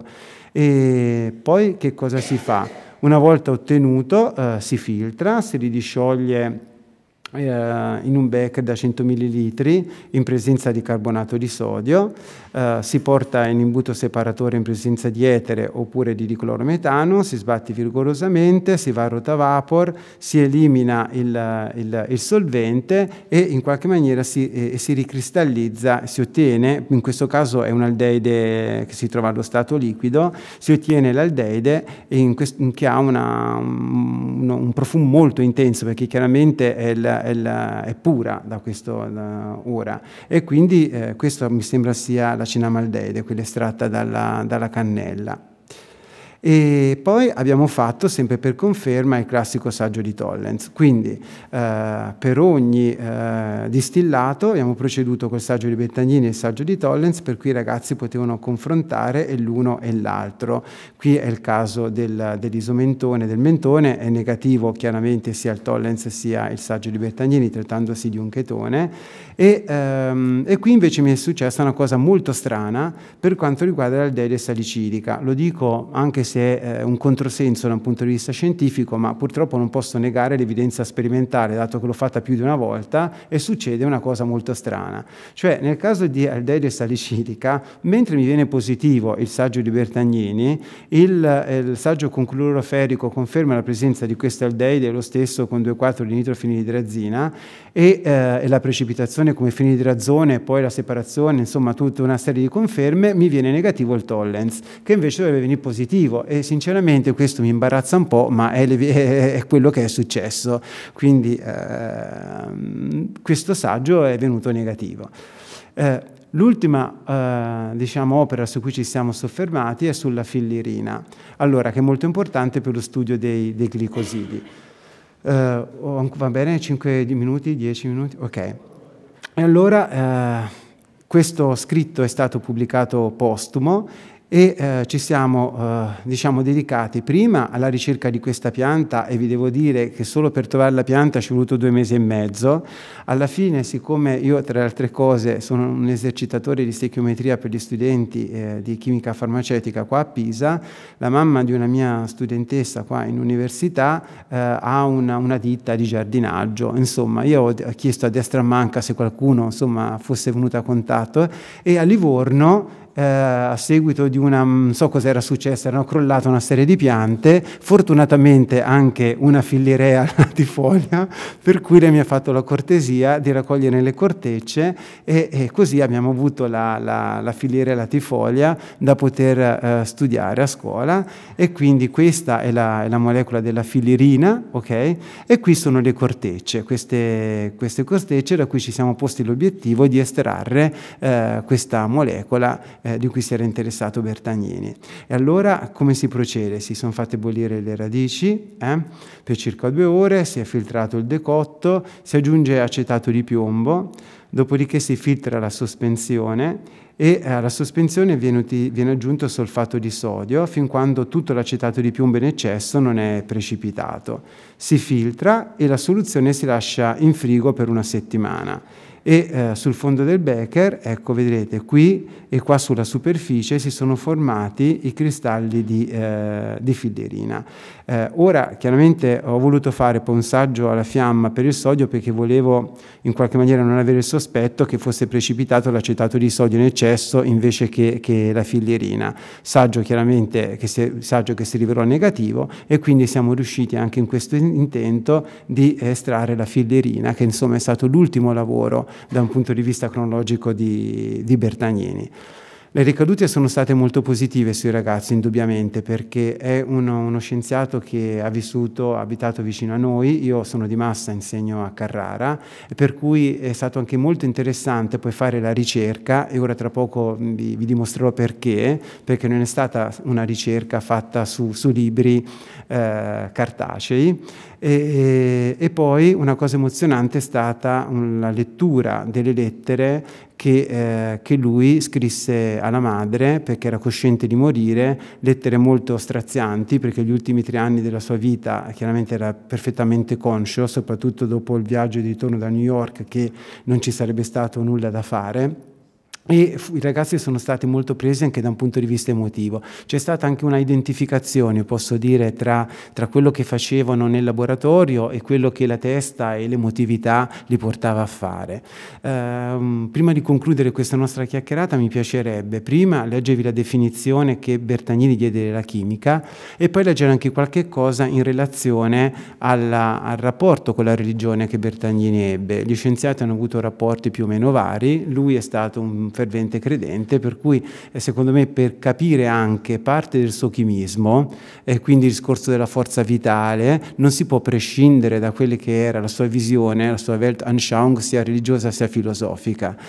E poi che cosa si fa? Una volta ottenuto eh, si filtra, si ridiscioglie eh, in un becker da cento millilitri in presenza di carbonato di sodio, eh, si porta in imbuto separatore in presenza di etere oppure di diclorometano, si sbatte vigorosamente, si va a rotavapor, si elimina il, il, il solvente e in qualche maniera si, eh, si ricristallizza, si ottiene, in questo caso è un aldeide che si trova allo stato liquido, si ottiene l'aldeide in quest- che ha una, un, un profumo molto intenso perché chiaramente è, il, è, il, è pura da questo da ora e quindi eh, questo mi sembra sia la cinnamaldeide, quella estratta dalla, dalla cannella. E poi abbiamo fatto, sempre per conferma, il classico saggio di Tollens. Quindi eh, per ogni eh, distillato abbiamo proceduto col saggio di Bertagnini e il saggio di Tollens, per cui i ragazzi potevano confrontare l'uno e l'altro. Qui è il caso del, dell'isomentone, del mentone, è negativo chiaramente sia il Tollens sia il saggio di Bertagnini, trattandosi di un chetone. E, ehm, e qui invece mi è successa una cosa molto strana per quanto riguarda l'aldeide salicidica. Lo dico anche se è un controsenso da un punto di vista scientifico, ma purtroppo non posso negare l'evidenza sperimentale, dato che l'ho fatta più di una volta, e succede una cosa molto strana. Cioè, nel caso di aldeide salicidica, mentre mi viene positivo il saggio di Bertagnini, il, il saggio con cloruro ferrico conferma la presenza di queste aldeide, lo stesso con due virgola quattro di nitrofenilidrazina, e, eh, e la precipitazione come fenilidrazone, poi la separazione, insomma tutta una serie di conferme, mi viene negativo il Tollens, che invece dovrebbe venire positivo, e sinceramente questo mi imbarazza un po', ma è, è, è quello che è successo. Quindi eh, questo saggio è venuto negativo. Eh, L'ultima eh, diciamo, opera su cui ci siamo soffermati è sulla fillirina, allora, che è molto importante per lo studio dei, dei glicosidi. Eh, oh, va bene, cinque minuti, dieci minuti? Ok. E allora eh, questo scritto è stato pubblicato postumo e eh, ci siamo eh, diciamo dedicati prima alla ricerca di questa pianta, e vi devo dire che solo per trovare la pianta ci è voluto due mesi e mezzo. Alla fine, siccome io tra le altre cose sono un esercitatore di stechiometria per gli studenti eh, di chimica farmaceutica qua a Pisa, la mamma di una mia studentessa qua in università eh, ha una, una ditta di giardinaggio. Insomma, io ho chiesto a destra manca se qualcuno insomma fosse venuto a contatto, e a Livorno Eh, a seguito di una, non so cosa era successo, erano crollate una serie di piante, fortunatamente anche una fillirea latifolia, per cui lei mi ha fatto la cortesia di raccogliere le cortecce, e, e così abbiamo avuto la, la, la fillirea latifolia da poter eh, studiare a scuola. E quindi questa è la, è la molecola della fillirina, ok? E qui sono le cortecce, queste, queste cortecce da cui ci siamo posti l'obiettivo di estrarre eh, questa molecola Eh, di cui si era interessato Bertagnini. E allora come si procede? Si sono fatte bollire le radici eh, per circa due ore, si è filtrato il decotto, si aggiunge acetato di piombo, dopodiché si filtra la sospensione, e alla sospensione viene, viene aggiunto solfato di sodio fin quando tutto l'acetato di piombo in eccesso non è precipitato. Si filtra e la soluzione si lascia in frigo per una settimana. E eh, sul fondo del becker, ecco, vedrete qui e qua sulla superficie si sono formati i cristalli di, eh, di fillirina. Eh, ora chiaramente ho voluto fare poi un saggio alla fiamma per il sodio, perché volevo in qualche maniera non avere il sospetto che fosse precipitato l'acetato di sodio in eccesso invece che, che la fillirina. Saggio chiaramente che si, saggio che si rivelò negativo, e quindi siamo riusciti anche in questo intento di estrarre la fillirina, che insomma è stato l'ultimo lavoro da un punto di vista cronologico di, di Bertagnini. Le ricadute sono state molto positive sui ragazzi, indubbiamente, perché è uno, uno scienziato che ha vissuto, ha abitato vicino a noi. Io sono di Massa, insegno a Carrara, e per cui è stato anche molto interessante poi fare la ricerca, e ora tra poco vi, vi dimostrerò perché, perché non è stata una ricerca fatta su, su libri eh, cartacei. E, e poi una cosa emozionante è stata la lettura delle lettere che, eh, che lui scrisse alla madre, perché era cosciente di morire, lettere molto strazianti, perché gli ultimi tre anni della sua vita chiaramente era perfettamente conscio, soprattutto dopo il viaggio di ritorno da New York, che non ci sarebbe stato nulla da fare. E i ragazzi sono stati molto presi anche da un punto di vista emotivo. C'è stata anche una identificazione, posso dire, tra, tra quello che facevano nel laboratorio e quello che la testa e l'emotività li portava a fare. Ehm, prima di concludere questa nostra chiacchierata mi piacerebbe prima leggervi la definizione che Bertagnini diede della chimica, e poi leggere anche qualche cosa in relazione alla, al rapporto con la religione che Bertagnini ebbe. Gli scienziati hanno avuto rapporti più o meno vari, lui è stato un fervente credente, per cui eh, secondo me per capire anche parte del suo chimismo, e eh, quindi il discorso della forza vitale, non si può prescindere da quelle che era la sua visione, la sua Weltanschauung sia religiosa sia filosofica.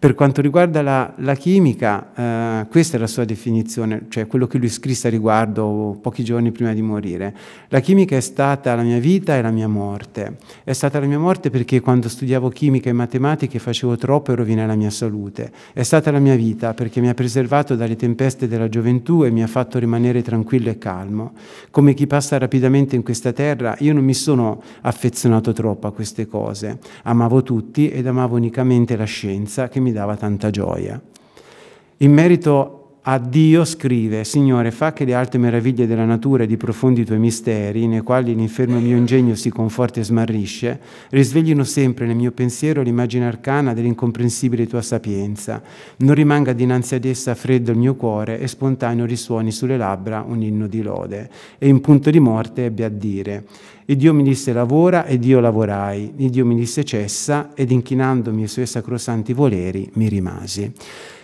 Per quanto riguarda la, la chimica, eh, questa è la sua definizione, cioè quello che lui scrisse a riguardo pochi giorni prima di morire. La chimica è stata la mia vita e la mia morte. È stata la mia morte perché quando studiavo chimica e matematica facevo troppo e rovinai la mia salute. È stata la mia vita perché mi ha preservato dalle tempeste della gioventù e mi ha fatto rimanere tranquillo e calmo. Come chi passa rapidamente in questa terra, io non mi sono affezionato troppo a queste cose. Amavo tutti ed amavo unicamente la scienza che mi dava tanta gioia. In merito a Dio scrive: Signore, fa che le alte meraviglie della natura ed i profondi tuoi misteri, nei quali l'infermo mio ingegno si conforta e smarrisce, risveglino sempre nel mio pensiero l'immagine arcana dell'incomprensibile tua sapienza. Non rimanga dinanzi ad essa freddo il mio cuore e spontaneo risuoni sulle labbra un inno di lode. E in punto di morte ebbe a dire: il Dio mi disse lavora ed io lavorai, il Dio mi disse cessa ed inchinandomi ai suoi sacrosanti voleri mi rimasi.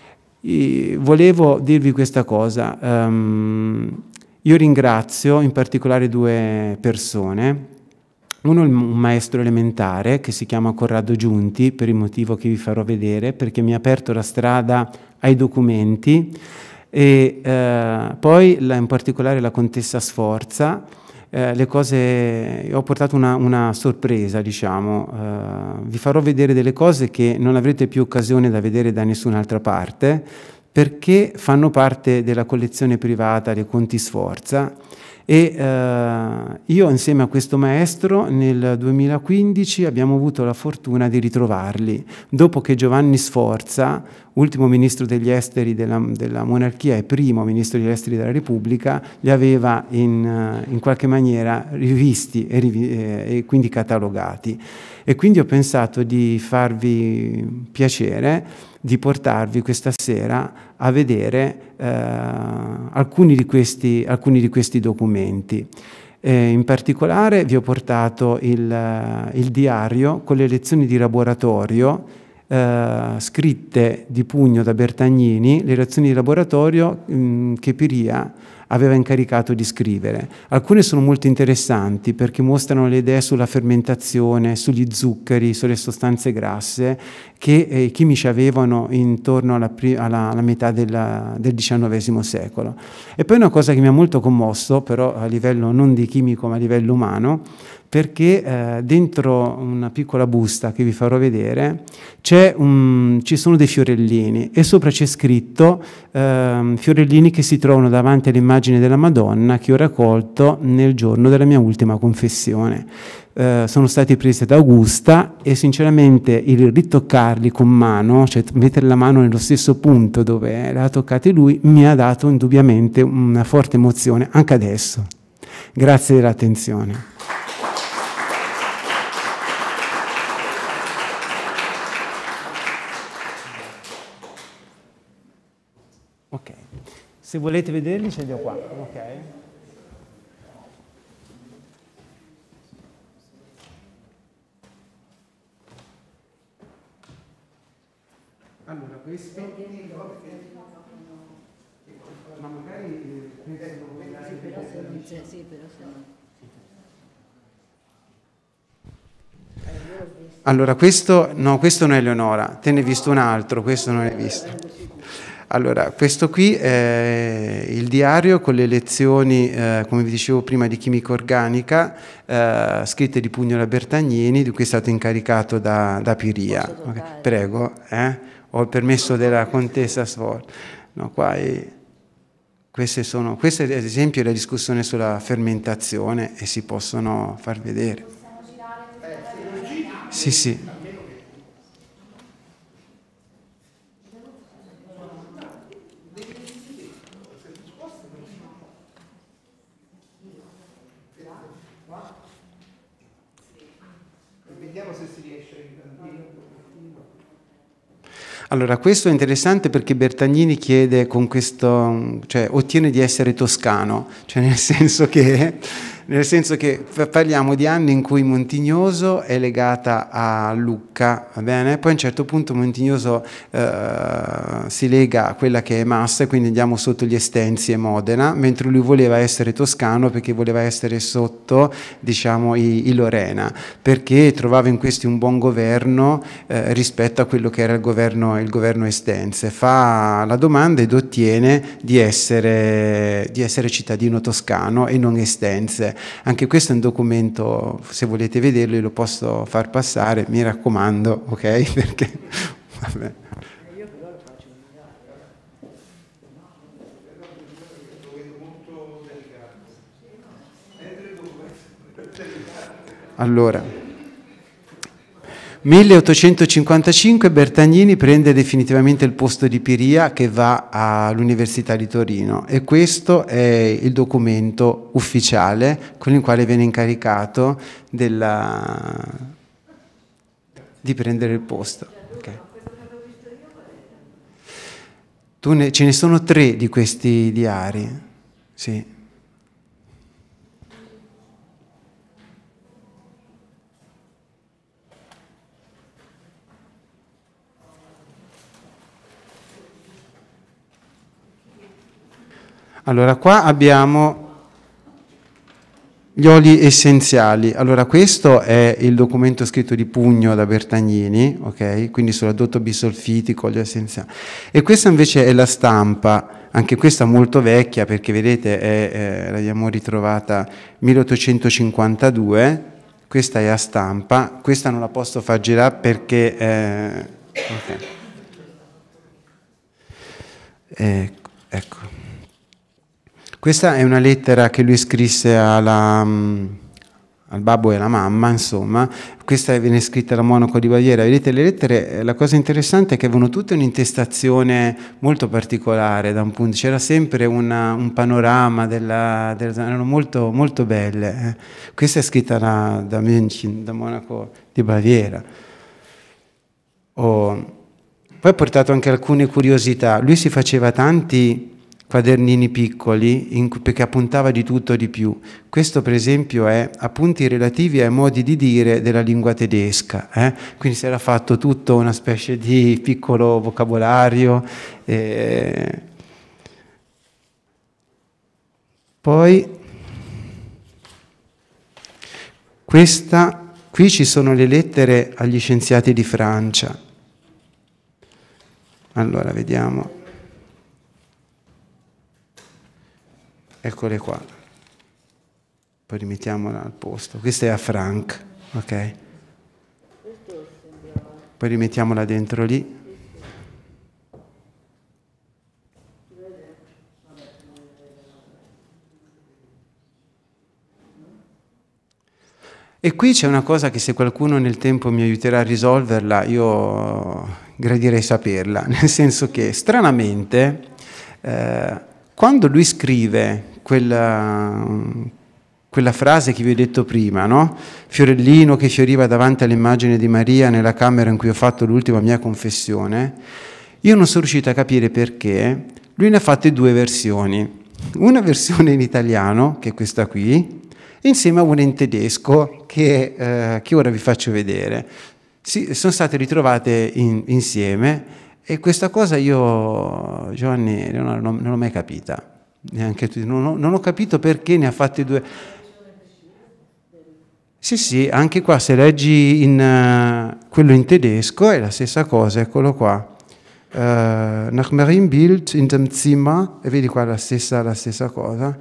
E volevo dirvi questa cosa, um, io ringrazio in particolare due persone, uno un maestro elementare che si chiama Corrado Giunti, per il motivo che vi farò vedere, perché mi ha aperto la strada ai documenti, e uh, poi la, in particolare la contessa Sforza. Eh, le cose, ho portato una, una sorpresa, diciamo, eh, vi farò vedere delle cose che non avrete più occasione da vedere da nessun'altra parte, perché fanno parte della collezione privata dei Conti Sforza, e eh, io insieme a questo maestro nel duemilaquindici abbiamo avuto la fortuna di ritrovarli, dopo che Giovanni Sforza, ultimo ministro degli esteri della, della monarchia e primo ministro degli esteri della Repubblica, li aveva in, in qualche maniera rivisti e, rivi, e quindi catalogati. E quindi ho pensato di farvi piacere di portarvi questa sera a vedere eh, alcuni, di questi, alcuni di questi documenti. Eh, in particolare vi ho portato il, il diario con le lezioni di laboratorio eh, scritte di pugno da Bertagnini, le lezioni di laboratorio mh, che Piria aveva incaricato di scrivere. Alcune sono molto interessanti perché mostrano le idee sulla fermentazione, sugli zuccheri, sulle sostanze grasse che eh, i chimici avevano intorno alla, alla, alla metà della, del diciannovesimo secolo. E poi una cosa che mi ha molto commosso, però a livello non di chimico ma a livello umano, perché eh, dentro una piccola busta che vi farò vedere c'è un, ci sono dei fiorellini e sopra c'è scritto eh, fiorellini che si trovano davanti all'immagine della Madonna che ho raccolto nel giorno della mia ultima confessione. Eh, sono stati presi da Augusta e sinceramente il ritoccarli con mano, cioè mettere la mano nello stesso punto dove l'ha toccati lui, mi ha dato indubbiamente una forte emozione anche adesso. Grazie dell'attenzione. Ok, se volete vederli ce li ho qua, ok? Allora questo... Ma magari... Sì, però se non c'è, sì, però se non... Allora questo, no, questo non è Eleonora, te ne hai visto un altro, questo non l'hai visto. Allora, questo qui è il diario con le lezioni, eh, come vi dicevo prima, di chimica organica, eh, scritte di pugno da Bertagnini, di cui è stato incaricato da, da Piria. Okay. Prego, eh? Ho il permesso della contessa Sforza. No, qua è, queste sono, questa ad esempio è la discussione sulla fermentazione e si possono far vedere. Sì, sì. Vediamo se si riesce a Allora, questo è interessante perché Bertagnini chiede con questo, cioè ottiene di essere toscano, cioè nel senso che nel senso che parliamo di anni in cui Montignoso è legata a Lucca, va bene? Poi a un certo punto Montignoso eh, si lega a quella che è Massa e quindi andiamo sotto gli Estensi e Modena, mentre lui voleva essere toscano perché voleva essere sotto, diciamo, i, i Lorena, perché trovava in questi un buon governo eh, rispetto a quello che era il governo, il governo estense. Fa la domanda ed ottiene di essere, di essere cittadino toscano e non estense. Anche questo è un documento, se volete vederlo lo posso far passare, mi raccomando, ok? Perché vabbè. Allora, milleottocentocinquantacinque Bertagnini prende definitivamente il posto di Piria che va all'Università di Torino e questo è il documento ufficiale con il quale viene incaricato della, di prendere il posto. Okay. Tu ne, ce ne sono tre di questi diari, sì. Allora, qua abbiamo gli oli essenziali. Allora, questo è il documento scritto di pugno da Bertagnini, ok? Quindi sull'addotto bisolfitico, olio essenziale. E questa invece è la stampa, anche questa molto vecchia, perché vedete, è, è, l'abbiamo ritrovata milleottocentocinquantadue, questa è a stampa, questa non la posso far girare perché... Eh, okay. eh, ecco. Questa è una lettera che lui scrisse alla, um, al babbo e alla mamma, insomma. Questa viene scritta da Monaco di Baviera. Vedete, le lettere, la cosa interessante è che avevano tutte un'intestazione molto particolare, da un punto, c'era sempre una, un panorama, della, della, erano molto, molto belle. Eh. Questa è scritta da, da München, da Monaco di Baviera. Oh. Poi ha portato anche alcune curiosità. Lui si faceva tanti quadernini piccoli in, perché appuntava di tutto di più. Questo per esempio è appunti relativi ai modi di dire della lingua tedesca, eh? Quindi si era fatto tutto una specie di piccolo vocabolario. Eh. Poi questa, qui ci sono le lettere agli scienziati di Francia. Allora vediamo. Eccole qua, poi rimettiamola al posto. Questa è a Frank, ok? Poi rimettiamola dentro lì. E qui c'è una cosa che se qualcuno nel tempo mi aiuterà a risolverla, io gradirei saperla, nel senso che stranamente eh, quando lui scrive quella, quella frase che vi ho detto prima, no? Fiorellino che fioriva davanti all'immagine di Maria nella camera in cui ho fatto l'ultima mia confessione, io non sono riuscito a capire perché lui ne ha fatte due versioni, una versione in italiano, che è questa qui, insieme a una in tedesco che, eh, che ora vi faccio vedere. Sì, sono state ritrovate in, insieme e questa cosa io, Giovanni, non, non, non l'ho mai capita. Neanche tu, non, ho, non ho capito perché ne ha fatte due. Sì, sì, anche qua se leggi in, uh, quello in tedesco è la stessa cosa, eccolo qua. Uh, nach Marienbild in dem Zimmer, e vedi qua la stessa, la stessa cosa.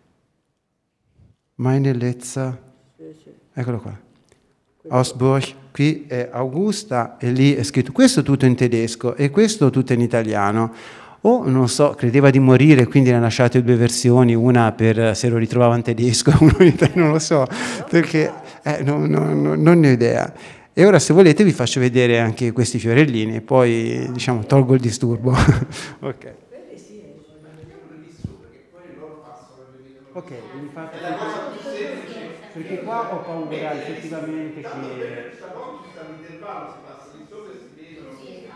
Meine Letza, eccolo qua. Ausburg, qui è Augusta e lì è scritto questo tutto in tedesco e questo tutto in italiano. O non so, credeva di morire, quindi ne ha lasciate due versioni, una per se lo ritrovava in tedesco e una in italiano, non lo so, perché eh, no, no, no, non ne ho idea. E ora se volete vi faccio vedere anche questi fiorellini e poi diciamo tolgo il disturbo. Ok. Ok, mi fate perché qua ho paura effettivamente che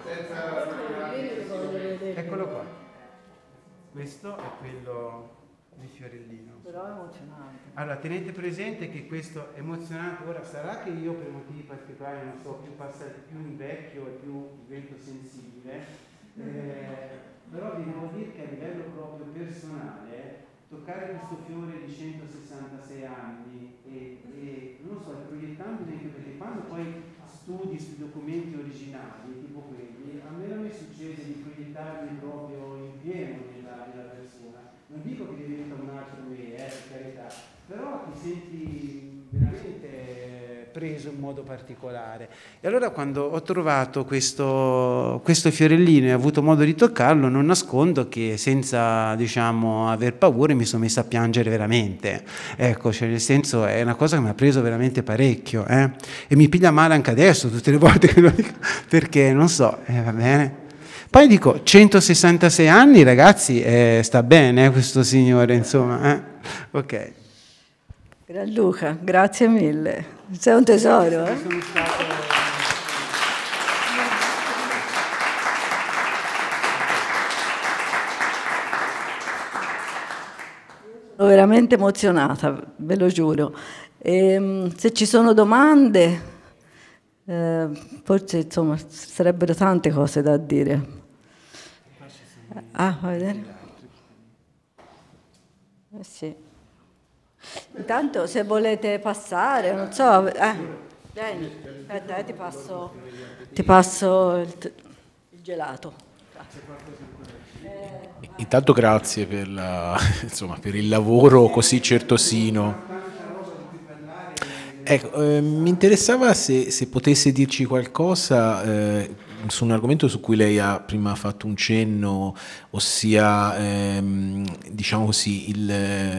eccolo qua, questo è quello di Fiorellino. Però è emozionante. Allora, tenete presente che questo è emozionante. Ora sarà che io per motivi particolari non so, più passati, più invecchio e più divento sensibile, eh, però vi devo dire che a livello proprio personale toccare questo fiore di centosessantasei anni e, e non so, è proiettabile anche perché quando poi studi sui documenti originali, tipo quelli, a me non mi succede di proiettarmi proprio in pieno nella, nella persona. Non dico che diventa un altro me, eh, per carità, però ti senti veramente preso in modo particolare. E allora quando ho trovato questo, questo fiorellino e ho avuto modo di toccarlo, non nascondo che senza, diciamo, aver paura mi sono messa a piangere veramente. Ecco, cioè nel senso è una cosa che mi ha preso veramente parecchio, eh? E mi piglia male anche adesso tutte le volte che lo dico, perché non so, eh, va bene. Poi dico, centosessantasei anni ragazzi, eh, sta bene eh, questo signore, insomma, eh? Ok. Gianluca, grazie mille. Sei un tesoro, eh? Sono stato... Sono veramente emozionata, ve lo giuro. E, se ci sono domande, eh, forse insomma sarebbero tante cose da dire. Ah, va vedere? Eh sì. Intanto se volete passare, non so, eh, vieni, aspetta, eh, ti passo, ti passo il, il gelato. Intanto grazie per, la, insomma, per il lavoro così certosino. Ecco, eh, mi interessava se, se potesse dirci qualcosa eh, su un argomento su cui lei ha prima fatto un cenno, ossia ehm, diciamo così, il,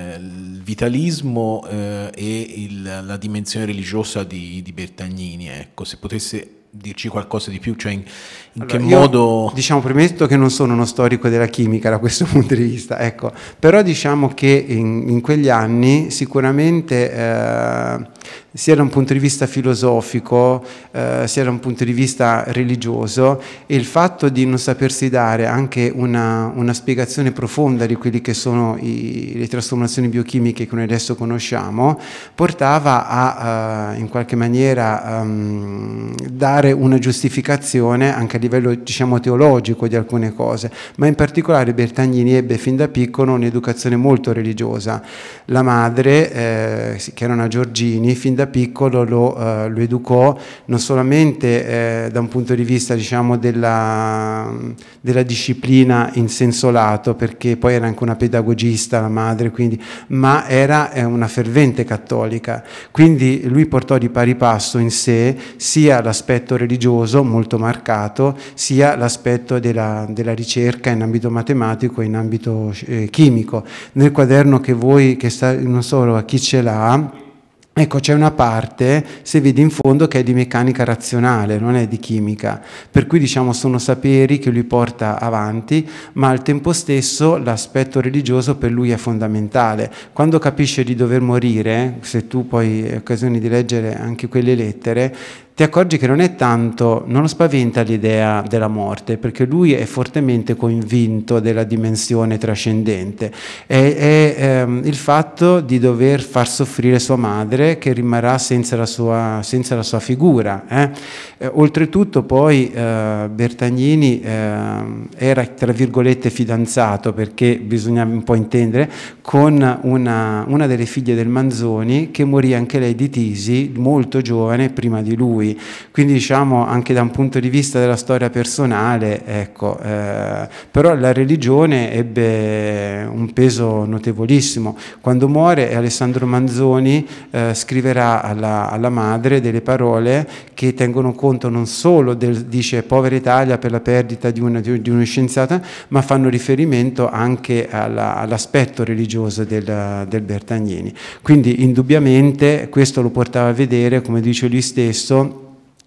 il vitalismo eh, e il, la dimensione religiosa di, di Bertagnini. Ecco, se potesse dirci qualcosa di più, cioè in, in allora, che io, modo... Diciamo, premetto che non sono uno storico della chimica da questo punto di vista, ecco, però diciamo che in, in quegli anni sicuramente eh, sia da un punto di vista filosofico, eh, sia da un punto di vista religioso, e il fatto di non sapersi dare anche una, una spiegazione profonda di quelli che sono i, le trasformazioni biochimiche che noi adesso conosciamo, portava a, uh, in qualche maniera, um, dare una giustificazione anche a livello, diciamo, teologico di alcune cose, ma in particolare Bertagnini ebbe fin da piccolo un'educazione molto religiosa. La madre, eh, che era una Giorgini, fin da piccolo lo, eh, lo educò non solamente eh, da un punto di vista, diciamo, della, della disciplina in senso lato, perché poi era anche una pedagogista la madre, quindi, ma era eh, una fervente cattolica, quindi lui portò di pari passo in sé sia l'aspetto religioso molto marcato, sia l'aspetto della, della ricerca in ambito matematico e in ambito eh, chimico. Nel quaderno che voi, che sta, non so a chi ce l'ha, ecco, c'è una parte, se vedi in fondo, che è di meccanica razionale, non è di chimica, per cui diciamo sono saperi che lui porta avanti, ma al tempo stesso l'aspetto religioso per lui è fondamentale. Quando capisce di dover morire, se tu poi hai occasione di leggere anche quelle lettere, ti accorgi che non è tanto, non lo spaventa l'idea della morte, perché lui è fortemente convinto della dimensione trascendente, è, è ehm, il fatto di dover far soffrire sua madre, che rimarrà senza la sua, senza la sua figura. Eh? Eh, oltretutto poi eh, Bertagnini eh, era, tra virgolette, fidanzato, perché bisogna un po' intendere, con una, una delle figlie del Manzoni, che morì anche lei di tisi molto giovane, prima di lui. Quindi diciamo anche da un punto di vista della storia personale, ecco, eh, però la religione ebbe un peso notevolissimo. Quando muore Alessandro Manzoni eh, scriverà alla, alla madre delle parole che tengono conto non solo del, dice, povera Italia per la perdita di una, di, di una scienziata, ma fanno riferimento anche alla, all'aspetto religioso del, del Bertagnini. Quindi indubbiamente questo lo portava a vedere, come dice lui stesso,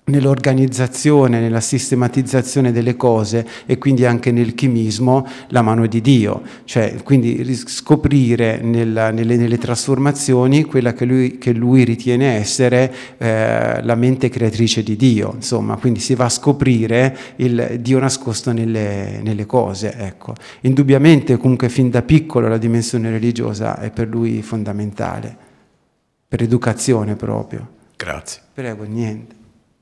nell'organizzazione, nella sistematizzazione delle cose e quindi anche nel chimismo la mano di Dio, cioè quindi scoprire nella, nelle, nelle trasformazioni quella che lui, che lui ritiene essere eh, la mente creatrice di Dio, insomma, quindi si va a scoprire il Dio nascosto nelle, nelle cose, ecco. Indubbiamente comunque fin da piccolo la dimensione religiosa è per lui fondamentale, per educazione proprio. Grazie. Prego, niente.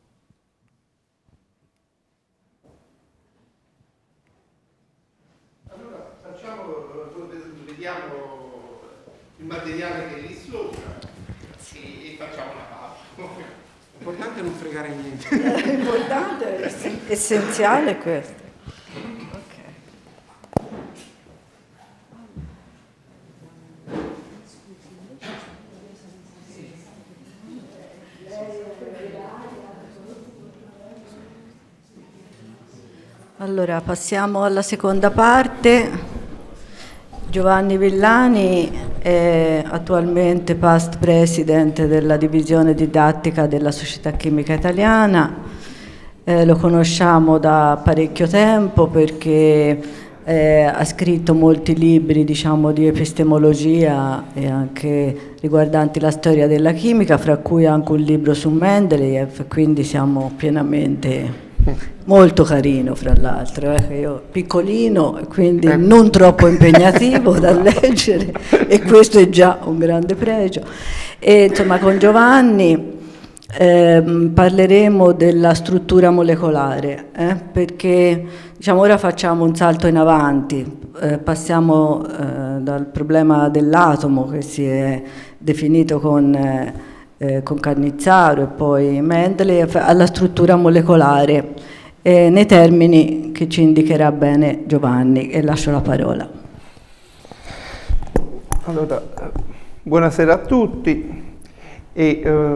Il materiale che è lì sopra e, e facciamo una pausa. L'importante è non fregare niente. L'importante, è essenziale questo. Allora, passiamo alla seconda parte. Giovanni Villani è attualmente past president della divisione didattica della Società Chimica Italiana. Eh, lo conosciamo da parecchio tempo perché eh, ha scritto molti libri, diciamo, di epistemologia e anche riguardanti la storia della chimica, fra cui anche un libro su Mendeleev, quindi siamo pienamente... molto carino, fra l'altro, eh? Io piccolino, quindi eh. non troppo impegnativo da leggere, e questo è già un grande pregio. E insomma, con Giovanni eh, parleremo della struttura molecolare, eh? Perché diciamo ora facciamo un salto in avanti, eh, passiamo eh, dal problema dell'atomo che si è definito con eh, Eh, con Cannizzaro e poi Mendeleev, alla struttura molecolare, eh, nei termini che ci indicherà bene Giovanni, e lascio la parola. Allora, buonasera a tutti. E, eh,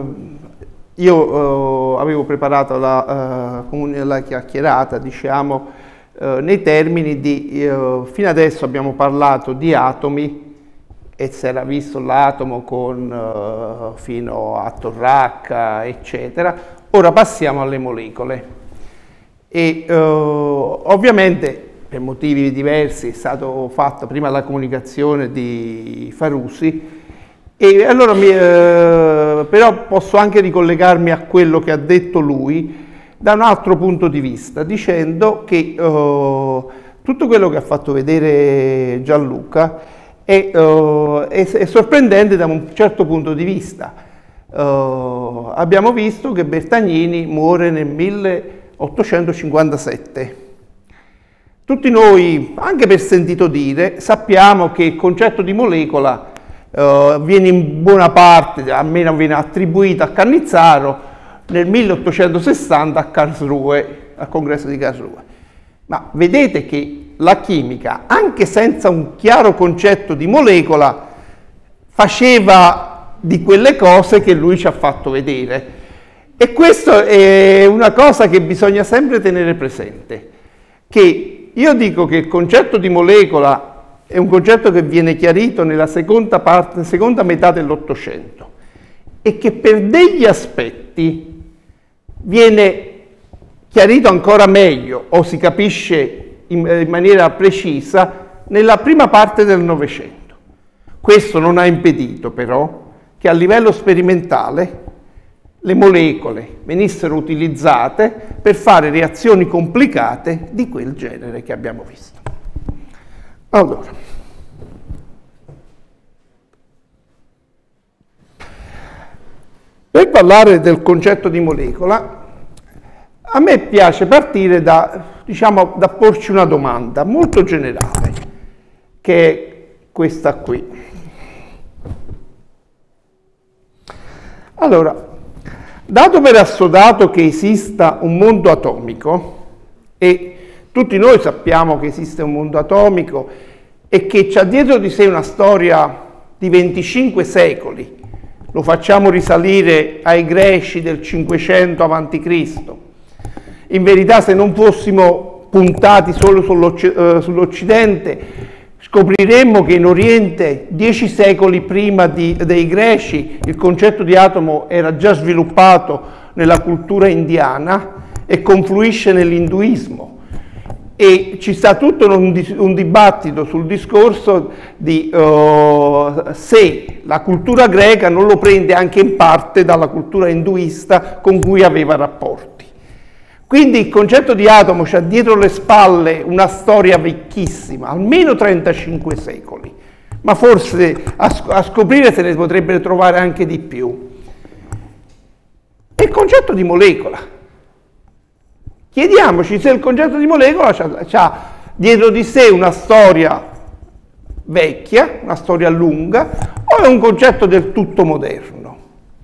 io eh, avevo preparato la, eh, la chiacchierata, diciamo, eh, nei termini di, eh, fino adesso abbiamo parlato di atomi, e si era visto l'atomo con uh, fino a Torracca, eccetera. Ora passiamo alle molecole. E uh, ovviamente per motivi diversi è stato fatto prima la comunicazione di Farusi, e allora mi, uh, però posso anche ricollegarmi a quello che ha detto lui da un altro punto di vista, dicendo che uh, tutto quello che ha fatto vedere Gianluca È, uh, è, è sorprendente da un certo punto di vista. Uh, abbiamo visto che Bertagnini muore nel milleottocentocinquantasette. Tutti noi, anche per sentito dire, sappiamo che il concetto di molecola uh, viene in buona parte, almeno viene attribuito a Cannizzaro, nel milleottocentosessanta a Karlsruhe, al congresso di Karlsruhe. Ma vedete che la chimica, anche senza un chiaro concetto di molecola, faceva di quelle cose che lui ci ha fatto vedere. E questa è una cosa che bisogna sempre tenere presente, che io dico che il concetto di molecola è un concetto che viene chiarito nella seconda, parte, seconda metà dell'Ottocento, e che per degli aspetti viene chiarito ancora meglio, o si capisce in, in maniera precisa, nella prima parte del Novecento. Questo non ha impedito però che a livello sperimentale le molecole venissero utilizzate per fare reazioni complicate di quel genere che abbiamo visto. Allora, per parlare del concetto di molecola, a me piace partire da, diciamo, da porci una domanda molto generale, che è questa qui. Allora, dato per assodato che esista un mondo atomico, e tutti noi sappiamo che esiste un mondo atomico e che c'ha dietro di sé una storia di venticinque secoli, lo facciamo risalire ai greci del cinquecento avanti Cristo, in verità, se non fossimo puntati solo sull'Occidente, scopriremmo che in Oriente, dieci secoli prima di, dei greci, il concetto di atomo era già sviluppato nella cultura indiana e confluisce nell'induismo. E ci sta tutto un, un dibattito sul discorso di uh, se la cultura greca non lo prende anche in parte dalla cultura induista con cui aveva rapporti. Quindi il concetto di atomo c'ha dietro le spalle una storia vecchissima, almeno trentacinque secoli, ma forse a, a scoprire se ne potrebbero trovare anche di più. E il concetto di molecola. Chiediamoci se il concetto di molecola ha dietro di sé una storia vecchia, una storia lunga, o è un concetto del tutto moderno.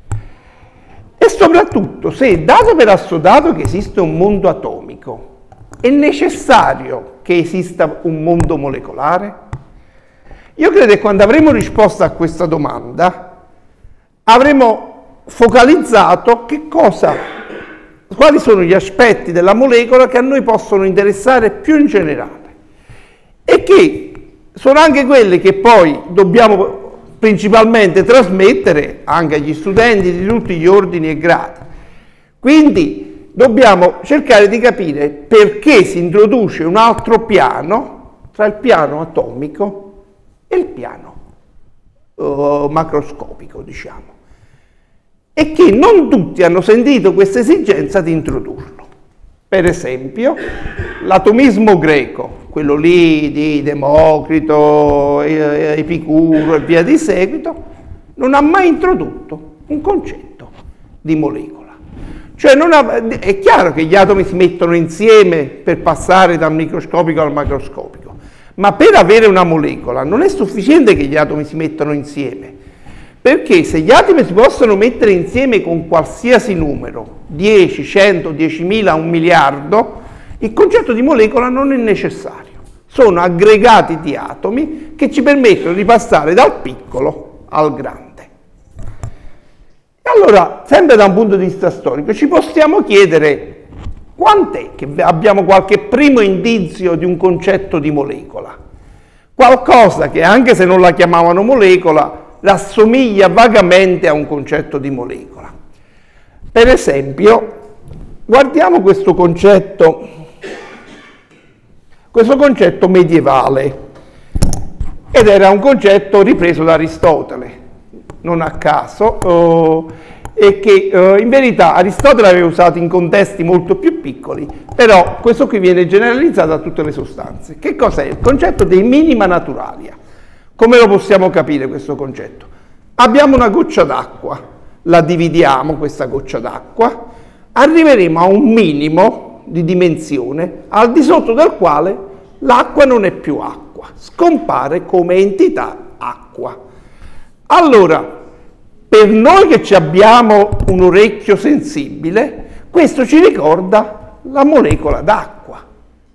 E soprattutto, se è dato per assodato che esiste un mondo atomico, è necessario che esista un mondo molecolare? Io credo che quando avremo risposto a questa domanda, avremo focalizzato che cosa... quali sono gli aspetti della molecola che a noi possono interessare più in generale e che sono anche quelli che poi dobbiamo principalmente trasmettere anche agli studenti di tutti gli ordini e gradi. Quindi dobbiamo cercare di capire perché si introduce un altro piano tra il piano atomico e il piano uh, macroscopico, diciamo. E che non tutti hanno sentito questa esigenza di introdurlo. Per esempio, l'atomismo greco, quello lì di Democrito, Epicuro e via di seguito, non ha mai introdotto un concetto di molecola. Cioè non ha, è chiaro che gli atomi si mettono insieme per passare dal microscopico al macroscopico, ma per avere una molecola non è sufficiente che gli atomi si mettano insieme. Perché se gli atomi si possono mettere insieme con qualsiasi numero, dieci, cento, diecimila, un miliardo, il concetto di molecola non è necessario. Sono aggregati di atomi che ci permettono di passare dal piccolo al grande. E allora, sempre da un punto di vista storico, ci possiamo chiedere quant'è che abbiamo qualche primo indizio di un concetto di molecola. Qualcosa che, anche se non la chiamavano molecola, assomiglia vagamente a un concetto di molecola. Per esempio, guardiamo questo concetto, questo concetto medievale, ed era un concetto ripreso da Aristotele, non a caso, eh, e che eh, in verità Aristotele aveva usato in contesti molto più piccoli, però questo qui viene generalizzato a tutte le sostanze. Che cos'è? Il concetto dei minima naturalia. Come lo possiamo capire questo concetto? Abbiamo una goccia d'acqua, la dividiamo questa goccia d'acqua, arriveremo a un minimo di dimensione al di sotto del quale l'acqua non è più acqua, scompare come entità acqua. Allora, per noi che ci abbiamo un orecchio sensibile, questo ci ricorda la molecola d'acqua.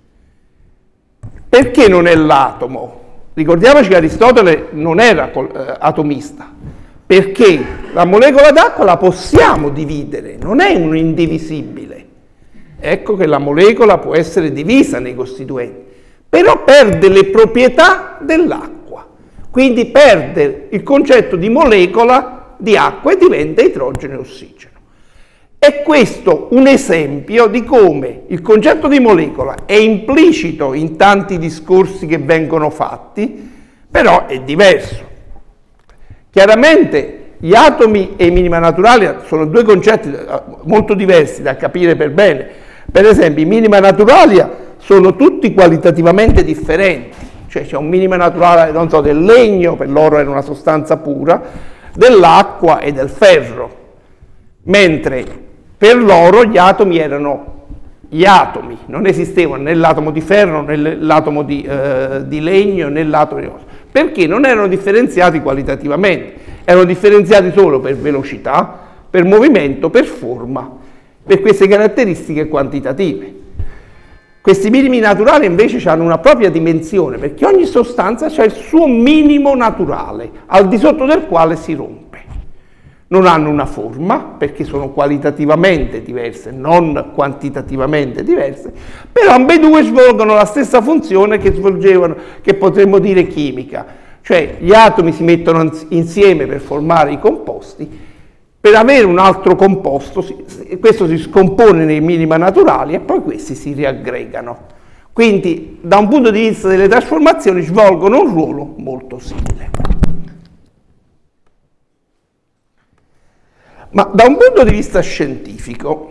Perché non è l'atomo? Ricordiamoci che Aristotele non era eh, atomista, perché la molecola d'acqua la possiamo dividere, non è un indivisibile. Ecco che la molecola può essere divisa nei costituenti, però perde le proprietà dell'acqua, quindi perde il concetto di molecola di acqua e diventa idrogeno e ossigeno. È questo un esempio di come il concetto di molecola è implicito in tanti discorsi che vengono fatti, però è diverso. Chiaramente gli atomi e i minima naturali sono due concetti molto diversi da capire per bene. Per esempio, i minima naturali sono tutti qualitativamente differenti, cioè c'è un minima naturale, non so, del legno, per loro era una sostanza pura, dell'acqua e del ferro, mentre per loro gli atomi erano gli atomi, non esistevano né l'atomo di ferro, né l'atomo di, eh, di legno, né l'atomo di osso, perché non erano differenziati qualitativamente, erano differenziati solo per velocità, per movimento, per forma, per queste caratteristiche quantitative. Questi minimi naturali invece hanno una propria dimensione, perché ogni sostanza ha il suo minimo naturale, al di sotto del quale si rompe. Non hanno una forma, perché sono qualitativamente diverse, non quantitativamente diverse, però ambedue svolgono la stessa funzione che svolgevano, che potremmo dire chimica, cioè gli atomi si mettono insieme per formare i composti, per avere un altro composto, questo si scompone nei minima naturali e poi questi si riaggregano. Quindi da un punto di vista delle trasformazioni svolgono un ruolo molto simile. Ma da un punto di vista scientifico,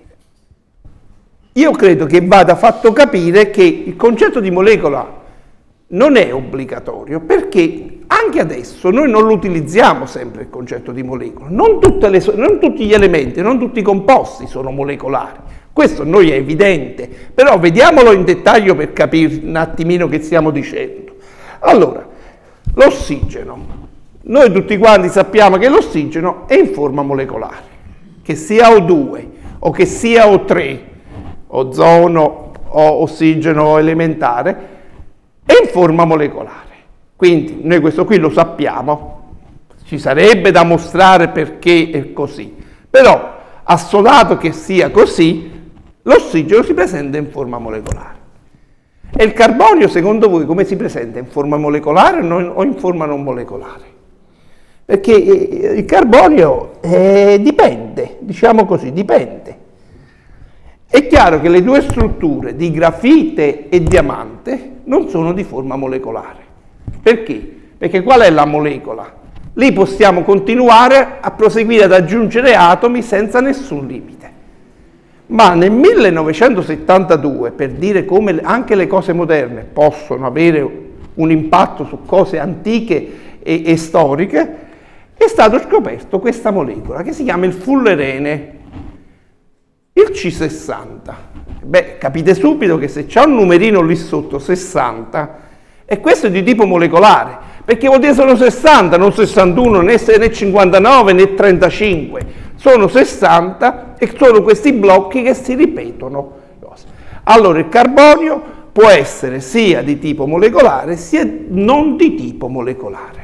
io credo che vada fatto capire che il concetto di molecola non è obbligatorio, perché anche adesso noi non lo utilizziamo sempre il concetto di molecola. Non, tutte le, non tutti gli elementi, non tutti i composti sono molecolari. Questo a noi è evidente, però vediamolo in dettaglio per capire un attimino che stiamo dicendo. Allora, l'ossigeno. Noi tutti quanti sappiamo che l'ossigeno è in forma molecolare, che sia O due o che sia O tre, ozono o ossigeno elementare, è in forma molecolare. Quindi noi questo qui lo sappiamo, ci sarebbe da mostrare perché è così, però assodato che sia così, l'ossigeno si presenta in forma molecolare. E il carbonio, secondo voi, come si presenta? In forma molecolare o in forma non molecolare? Perché il carbonio eh, dipende, diciamo così, dipende. È chiaro che le due strutture di grafite e diamante non sono di forma molecolare. Perché? Perché qual è la molecola? Lì possiamo continuare a proseguire ad aggiungere atomi senza nessun limite. Ma nel millenovecentosettantadue, per dire come anche le cose moderne possono avere un impatto su cose antiche e, e storiche, è stato scoperto questa molecola che si chiama il fullerene, il C sessanta. Beh, capite subito che se c'è un numerino lì sotto, sessanta, e questo è di tipo molecolare, perché vuol dire sono sessanta, non sessantuno, né, né cinquantanove, né trentacinque, sono sessanta e sono questi blocchi che si ripetono. Allora il carbonio può essere sia di tipo molecolare sia non di tipo molecolare.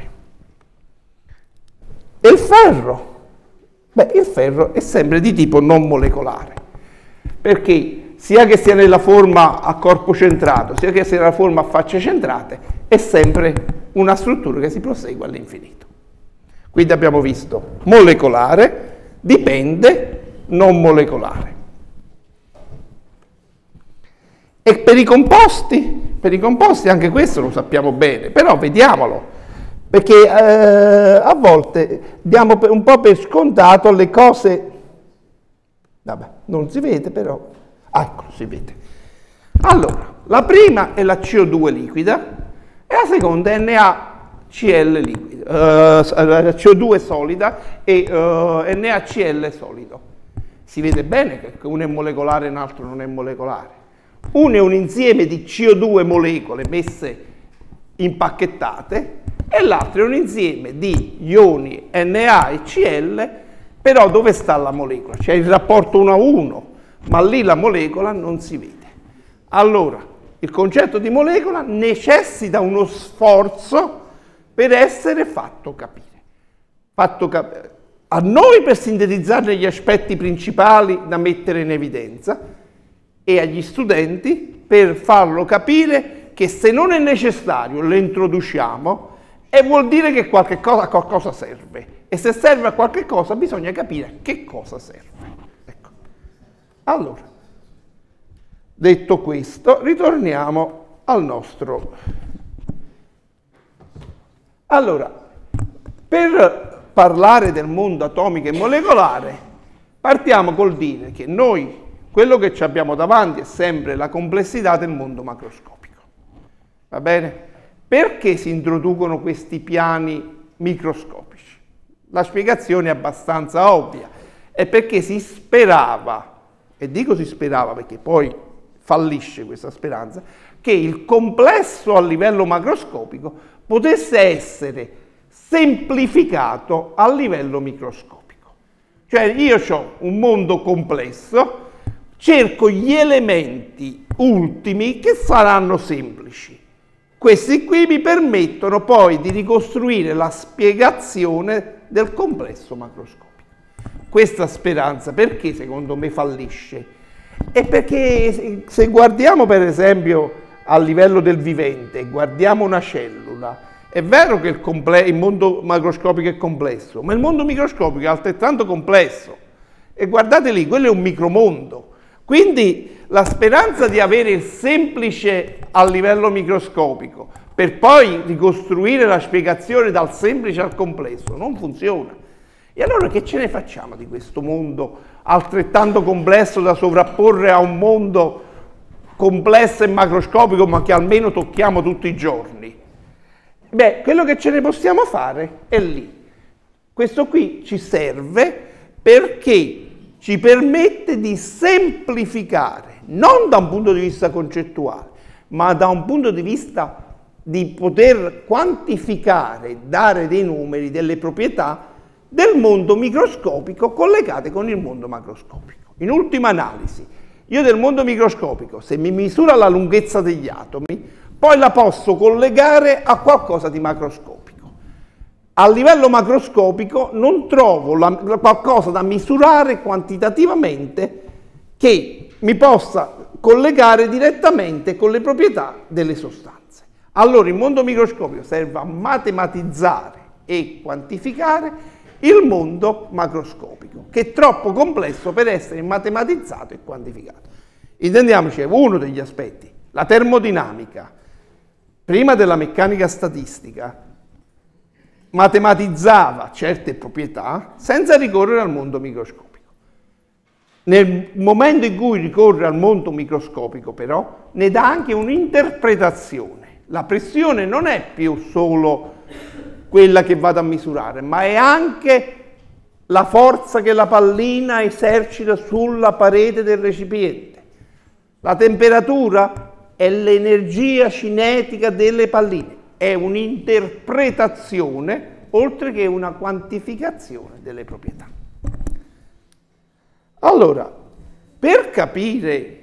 E il ferro? Beh, il ferro è sempre di tipo non molecolare, perché sia che sia nella forma a corpo centrato, sia che sia nella forma a facce centrate, è sempre una struttura che si prosegue all'infinito. Quindi abbiamo visto molecolare, dipende, non molecolare. E per i composti? Per i composti anche questo lo sappiamo bene, però vediamolo. Perché eh, a volte diamo per, un po' per scontato le cose, vabbè, non si vede però, ah, ecco, si vede. Allora, la prima è la C O due liquida e la seconda è NaCl liquida, uh, la C O due solida e uh, NaCl solido. Si vede bene che uno è molecolare e l'altro non è molecolare. Uno è un insieme di C O due molecole messe impacchettate, e l'altro è un insieme di ioni Na e Cl, però dove sta la molecola? C'è il rapporto uno a uno, ma lì la molecola non si vede. Allora, il concetto di molecola necessita uno sforzo per essere fatto capire. Fatto cap- a noi per sintetizzarne gli aspetti principali da mettere in evidenza e agli studenti per farlo capire che se non è necessario lo introduciamo e vuol dire che qualche cosa, a qualcosa serve, e se serve a qualche cosa bisogna capire che cosa serve. Ecco. Allora, detto questo, ritorniamo al nostro... Allora, per parlare del mondo atomico e molecolare, partiamo col dire che noi, quello che ci abbiamo davanti è sempre la complessità del mondo macroscopico. Va bene? Perché si introducono questi piani microscopici? La spiegazione è abbastanza ovvia, è perché si sperava, e dico si sperava perché poi fallisce questa speranza, che il complesso a livello macroscopico potesse essere semplificato a livello microscopico. Cioè io ho un mondo complesso, cerco gli elementi ultimi che saranno semplici. Questi qui mi permettono poi di ricostruire la spiegazione del complesso macroscopico. Questa speranza perché secondo me fallisce? È perché se guardiamo per esempio a livello del vivente, guardiamo una cellula È vero che il, il mondo macroscopico è complesso, ma il mondo microscopico è altrettanto complesso. E guardate lì, quello è un micromondo. Quindi la speranza di avere il semplice a livello microscopico per poi ricostruire la spiegazione dal semplice al complesso non funziona. E allora che ce ne facciamo di questo mondo altrettanto complesso da sovrapporre a un mondo complesso e macroscopico, ma che almeno tocchiamo tutti i giorni? Beh, quello che ce ne possiamo fare è lì. Questo qui ci serve perché ci permette di semplificare, non da un punto di vista concettuale, ma da un punto di vista di poter quantificare, dare dei numeri, delle proprietà del mondo microscopico collegate con il mondo macroscopico. In ultima analisi, io del mondo microscopico, se mi misura la lunghezza degli atomi, poi la posso collegare a qualcosa di macroscopico. A livello macroscopico non trovo la, qualcosa da misurare quantitativamente che mi possa collegare direttamente con le proprietà delle sostanze. Allora il mondo microscopico serve a matematizzare e quantificare il mondo macroscopico, che è troppo complesso per essere matematizzato e quantificato. Intendiamoci, uno degli aspetti, la termodinamica, prima della meccanica statistica, matematizzava certe proprietà senza ricorrere al mondo microscopico. Nel momento in cui ricorre al mondo microscopico, però, ne dà anche un'interpretazione. La pressione non è più solo quella che vado a misurare, ma è anche la forza che la pallina esercita sulla parete del recipiente. La temperatura è l'energia cinetica delle palline, è un'interpretazione oltre che una quantificazione delle proprietà. Allora, per capire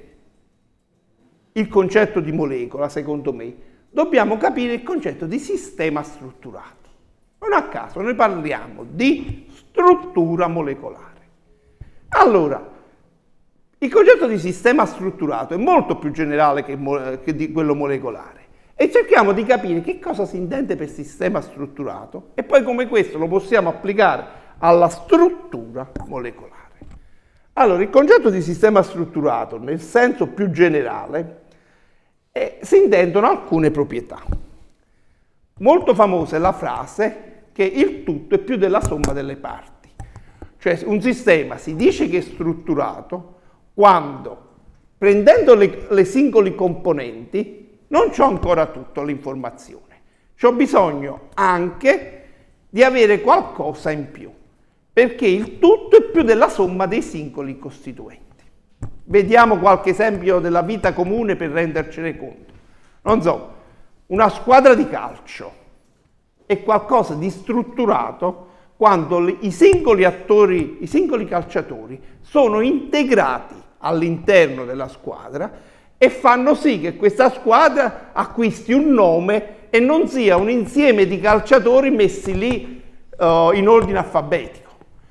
il concetto di molecola, secondo me, dobbiamo capire il concetto di sistema strutturato. Non a caso noi parliamo di struttura molecolare. Allora, il concetto di sistema strutturato è molto più generale che, che di quello molecolare e cerchiamo di capire che cosa si intende per sistema strutturato e poi come questo lo possiamo applicare alla struttura molecolare. Allora, il concetto di sistema strutturato, nel senso più generale, eh, si intendono alcune proprietà. Molto famosa è la frase che il tutto è più della somma delle parti. Cioè un sistema si dice che è strutturato quando, prendendo le, le singoli componenti, non c'ho ancora tutta l'informazione. C'ho bisogno anche di avere qualcosa in più, perché il tutto è più della somma dei singoli costituenti. Vediamo qualche esempio della vita comune per rendercene conto. Non so, una squadra di calcio è qualcosa di strutturato quando i singoli attori, i singoli calciatori sono integrati all'interno della squadra e fanno sì che questa squadra acquisti un nome e non sia un insieme di calciatori messi lì uh, in ordine alfabetico.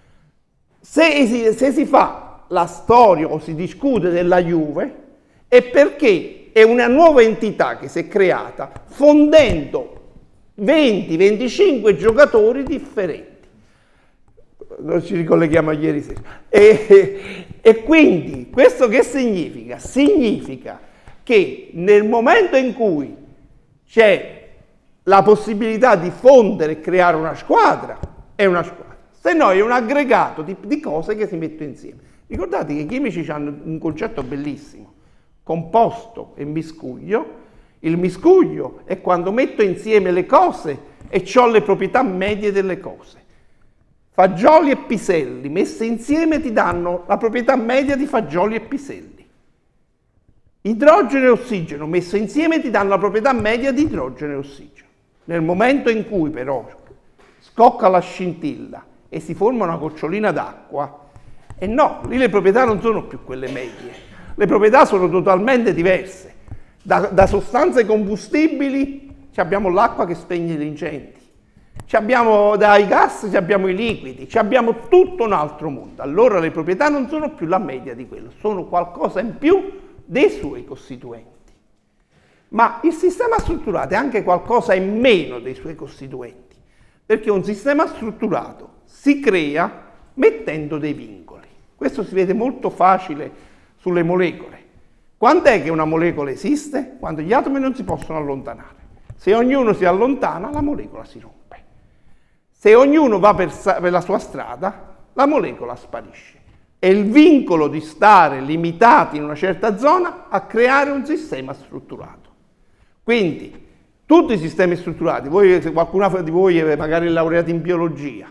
Se si, se si fa la storia o si discute della Juve è perché è una nuova entità che si è creata fondendo venti venticinque giocatori differenti. Noi ci ricolleghiamo a ieri sera. E, e quindi questo che significa? Significa che nel momento in cui c'è la possibilità di fondere e creare una squadra, è una squadra. Se no è un aggregato di, di cose che si mettono insieme. Ricordate che i chimici hanno un concetto bellissimo, composto e miscuglio. Il miscuglio è quando metto insieme le cose e ho le proprietà medie delle cose. Fagioli e piselli messi insieme ti danno la proprietà media di fagioli e piselli. Idrogeno e ossigeno messi insieme ti danno la proprietà media di idrogeno e ossigeno. Nel momento in cui però scocca la scintilla e si forma una gocciolina d'acqua, e no, lì le proprietà non sono più quelle medie, le proprietà sono totalmente diverse. Da, da sostanze combustibili abbiamo l'acqua che spegne gli incendi, abbiamo dai gas, abbiamo i liquidi, abbiamo tutto un altro mondo. Allora le proprietà non sono più la media di quello, sono qualcosa in più dei suoi costituenti. Ma il sistema strutturato è anche qualcosa in meno dei suoi costituenti, perché un sistema strutturato si crea mettendo dei vincoli. Questo si vede molto facile sulle molecole. Quando è che una molecola esiste? Quando gli atomi non si possono allontanare. Se ognuno si allontana, la molecola si rompe. Se ognuno va per, per la sua strada, la molecola sparisce. È il vincolo di stare limitati in una certa zona a creare un sistema strutturato. Quindi, tutti i sistemi strutturati, voi, se qualcuno di voi è magari laureato in biologia,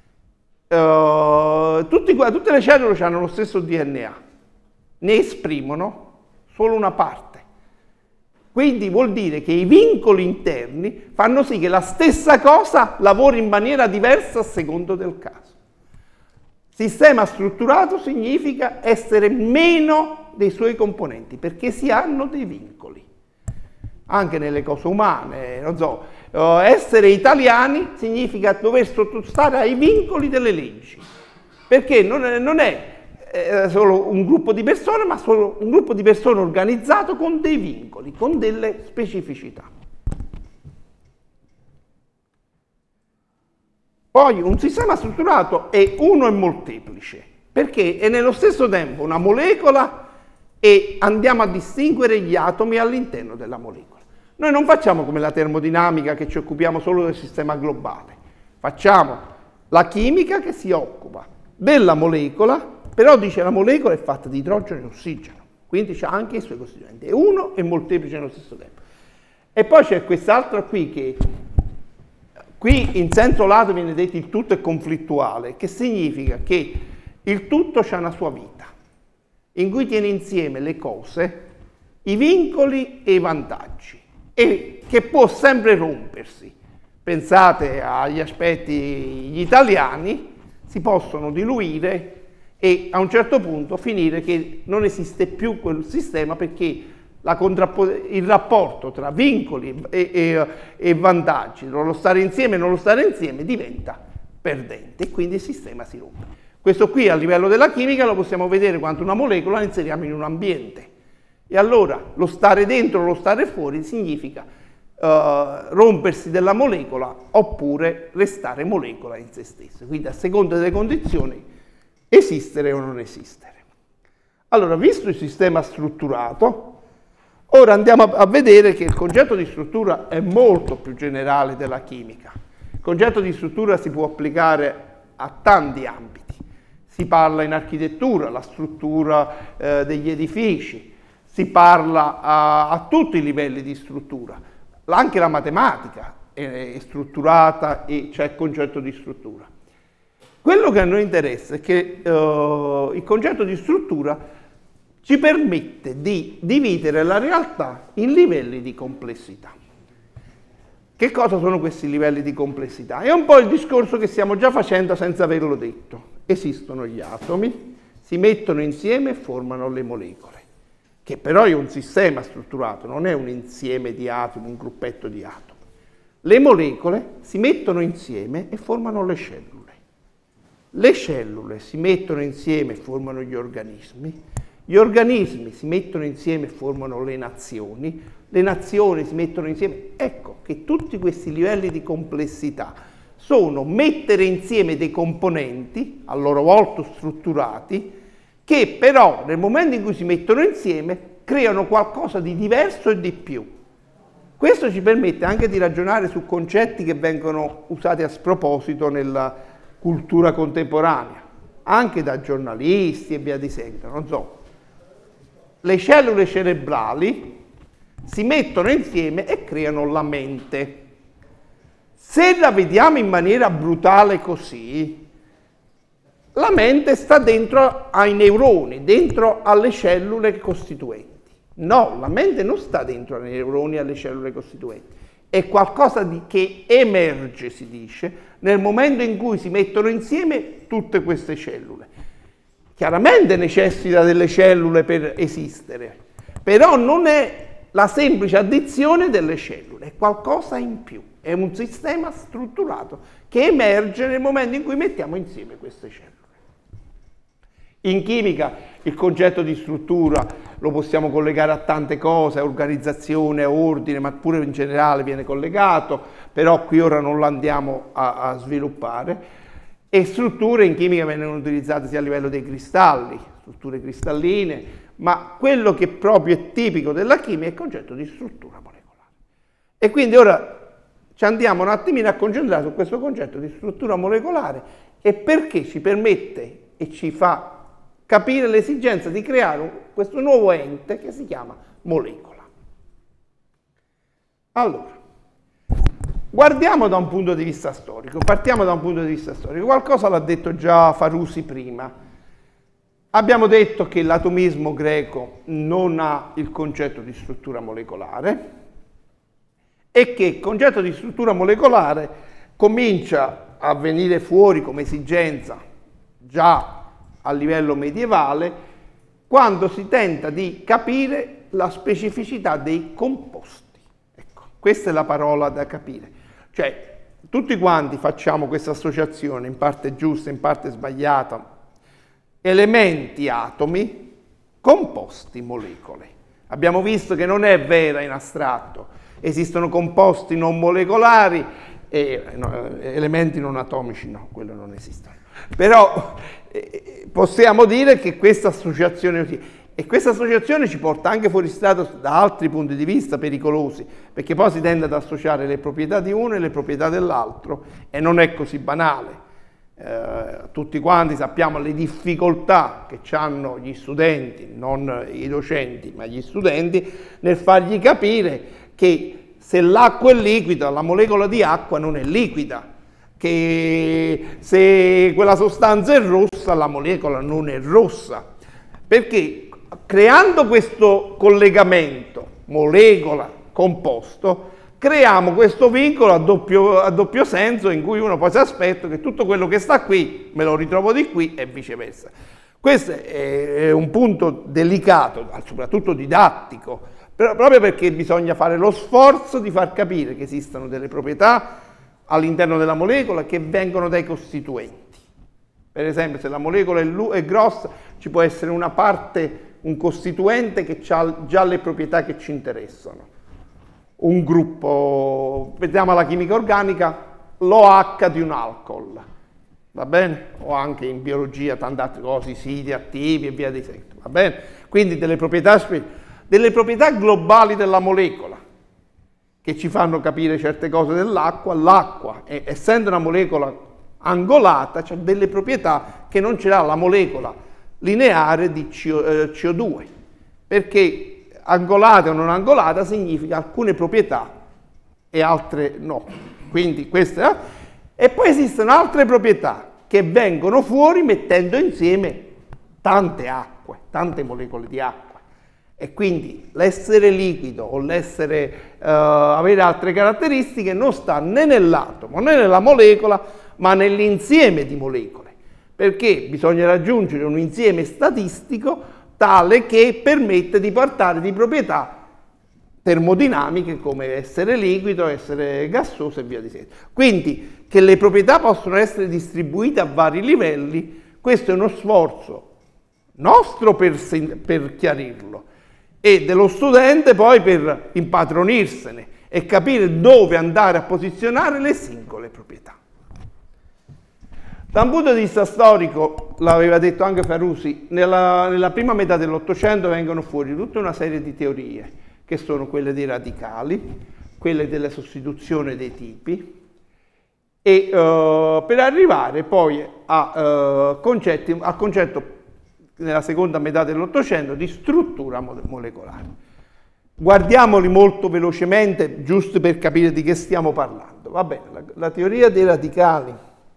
uh, tutti, tutte le cellule hanno lo stesso D N A, ne esprimono solo una parte. Quindi vuol dire che i vincoli interni fanno sì che la stessa cosa lavori in maniera diversa a secondo del caso. Sistema strutturato significa essere meno dei suoi componenti, perché si hanno dei vincoli. Anche nelle cose umane, non so, uh, essere italiani significa dover sottostare ai vincoli delle leggi, perché non è, non è eh, solo un gruppo di persone, ma solo un gruppo di persone organizzato con dei vincoli, con delle specificità. Poi un sistema strutturato è uno e molteplice, perché è nello stesso tempo una molecola e andiamo a distinguere gli atomi all'interno della molecola. Noi non facciamo come la termodinamica che ci occupiamo solo del sistema globale, facciamo la chimica che si occupa della molecola, però dice la molecola è fatta di idrogeno e ossigeno, quindi c'ha anche i suoi costituenti, è uno e molteplice nello stesso tempo. E poi c'è quest'altro qui che, qui in senso lato viene detto il tutto è conflittuale, che significa che il tutto ha una sua vita, in cui tiene insieme le cose, i vincoli e i vantaggi, e che può sempre rompersi. Pensate agli aspetti gli italiani, si possono diluire e a un certo punto finire che non esiste più quel sistema, perché la il rapporto tra vincoli e, e, e vantaggi, lo stare insieme e non lo stare insieme, diventa perdente e quindi il sistema si rompe. Questo qui a livello della chimica lo possiamo vedere quando una molecola la inseriamo in un ambiente. E allora lo stare dentro o lo stare fuori significa uh, rompersi della molecola oppure restare molecola in se stessa. Quindi a seconda delle condizioni esistere o non esistere. Allora, visto il sistema strutturato, ora andiamo a vedere che il concetto di struttura è molto più generale della chimica. Il concetto di struttura si può applicare a tanti ambiti. Si parla in architettura, la struttura eh, degli edifici, si parla a, a tutti i livelli di struttura, anche la matematica è, è strutturata e c'è il concetto di struttura. Quello che a noi interessa è che uh, il concetto di struttura ci permette di dividere la realtà in livelli di complessità. Che cosa sono questi livelli di complessità? È un po' il discorso che stiamo già facendo senza averlo detto. Esistono gli atomi, si mettono insieme e formano le molecole, che però è un sistema strutturato, non è un insieme di atomi, un gruppetto di atomi. Le molecole si mettono insieme e formano le cellule. Le cellule si mettono insieme e formano gli organismi. Gli organismi si mettono insieme e formano le nazioni. Le nazioni si mettono insieme. Ecco che tutti questi livelli di complessità sono mettere insieme dei componenti, a loro volta strutturati, che però nel momento in cui si mettono insieme creano qualcosa di diverso e di più. Questo ci permette anche di ragionare su concetti che vengono usati a sproposito nella cultura contemporanea, anche da giornalisti e via di seguito. Non so, le cellule cerebrali si mettono insieme e creano la mente. Se la vediamo in maniera brutale così, la mente sta dentro ai neuroni, dentro alle cellule costituenti. No, la mente non sta dentro ai neuroni e alle cellule costituenti. È qualcosa di, che emerge, si dice, nel momento in cui si mettono insieme tutte queste cellule. Chiaramente necessita delle cellule per esistere, però non è la semplice addizione delle cellule, è qualcosa in più, è un sistema strutturato che emerge nel momento in cui mettiamo insieme queste cellule. In chimica il concetto di struttura lo possiamo collegare a tante cose, a organizzazione, a ordine, ma pure in generale viene collegato, però qui ora non lo andiamo a, a sviluppare. E strutture in chimica vengono utilizzate sia a livello dei cristalli, strutture cristalline, ma quello che proprio è tipico della chimica è il concetto di struttura molecolare. E quindi ora ci andiamo un attimino a concentrare su questo concetto di struttura molecolare e perché ci permette e ci fa capire l'esigenza di creare un, questo nuovo ente che si chiama molecola. Allora, guardiamo da un punto di vista storico, partiamo da un punto di vista storico. Qualcosa l'ha detto già Farusi prima. Abbiamo detto che l'atomismo greco non ha il concetto di struttura molecolare e che il concetto di struttura molecolare comincia a venire fuori come esigenza già a livello medievale quando si tenta di capire la specificità dei composti. Ecco, questa è la parola da capire. Cioè, tutti quanti facciamo questa associazione, in parte giusta, in parte sbagliata, elementi, atomi, composti, molecole. Abbiamo visto che non è vera in astratto, esistono composti non molecolari e no, elementi non atomici, no, quello non esistono. Però eh, possiamo dire che questa associazione è così. E questa associazione ci porta anche fuori strada da altri punti di vista pericolosi, perché poi si tende ad associare le proprietà di uno e le proprietà dell'altro, e non è così banale. Eh, tutti quanti sappiamo le difficoltà che hanno gli studenti, non i docenti, ma gli studenti, nel fargli capire che se l'acqua è liquida, la molecola di acqua non è liquida, che se quella sostanza è rossa, la molecola non è rossa, perché creando questo collegamento molecola-composto creiamo questo vincolo a doppio, a doppio senso, in cui uno poi si aspetta che tutto quello che sta qui me lo ritrovo di qui e viceversa. Questo è un punto delicato, soprattutto didattico, però proprio perché bisogna fare lo sforzo di far capire che esistono delle proprietà all'interno della molecola che vengono dai costituenti. Per esempio, se la molecola è, è grossa, ci può essere una parte, un costituente che ha già le proprietà che ci interessano. Un gruppo, vediamo la chimica organica, l'O H di un alcol, va bene? O anche in biologia tante altre cose, i siti attivi e via di seguito, va bene? Quindi delle proprietà, delle proprietà globali della molecola che ci fanno capire certe cose dell'acqua. L'acqua, essendo una molecola angolata, c'ha delle proprietà che non ce l'ha la molecola lineare di C O due, perché angolata o non angolata significa alcune proprietà e altre no. Quindi queste, eh? E poi esistono altre proprietà che vengono fuori mettendo insieme tante acque, tante molecole di acqua. E quindi l'essere liquido o l'essere uh, avere altre caratteristiche non sta né nell'atomo né nella molecola, ma nell'insieme di molecole, perché bisogna raggiungere un insieme statistico tale che permette di portare di proprietà termodinamiche come essere liquido, essere gassoso e via di seguito. Quindi che le proprietà possono essere distribuite a vari livelli, questo è uno sforzo nostro per, per chiarirlo e dello studente poi per impadronirsene e capire dove andare a posizionare le singole proprietà. Da un punto di vista storico, l'aveva detto anche Farusi, nella, nella prima metà dell'Ottocento vengono fuori tutta una serie di teorie, che sono quelle dei radicali, quelle della sostituzione dei tipi, e uh, per arrivare poi a, uh, concetti, al concetto nella seconda metà dell'Ottocento di struttura molecolare. Guardiamoli molto velocemente, giusto per capire di che stiamo parlando. Va bene, la, la teoria dei radicali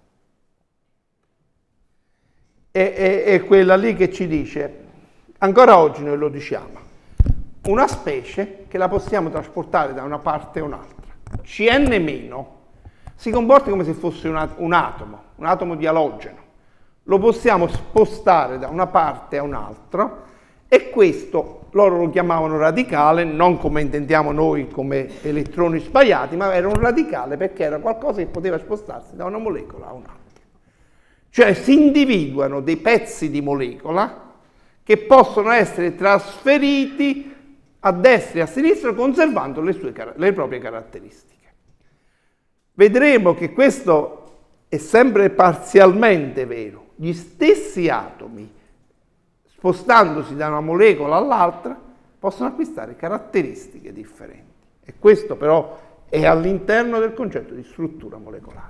è, è, è quella lì che ci dice, ancora oggi noi lo diciamo, una specie che la possiamo trasportare da una parte a un'altra. C N meno si comporta come se fosse un, un atomo, un atomo di alogeno. Lo possiamo spostare da una parte a un'altra e questo loro lo chiamavano radicale, non come intendiamo noi come elettroni sbagliati, ma era un radicale perché era qualcosa che poteva spostarsi da una molecola a un'altra. Cioè si individuano dei pezzi di molecola che possono essere trasferiti a destra e a sinistra conservando le, sue, le proprie caratteristiche. Vedremo che questo è sempre parzialmente vero. Gli stessi atomi, spostandosi da una molecola all'altra, possono acquistare caratteristiche differenti. E questo però è all'interno del concetto di struttura molecolare.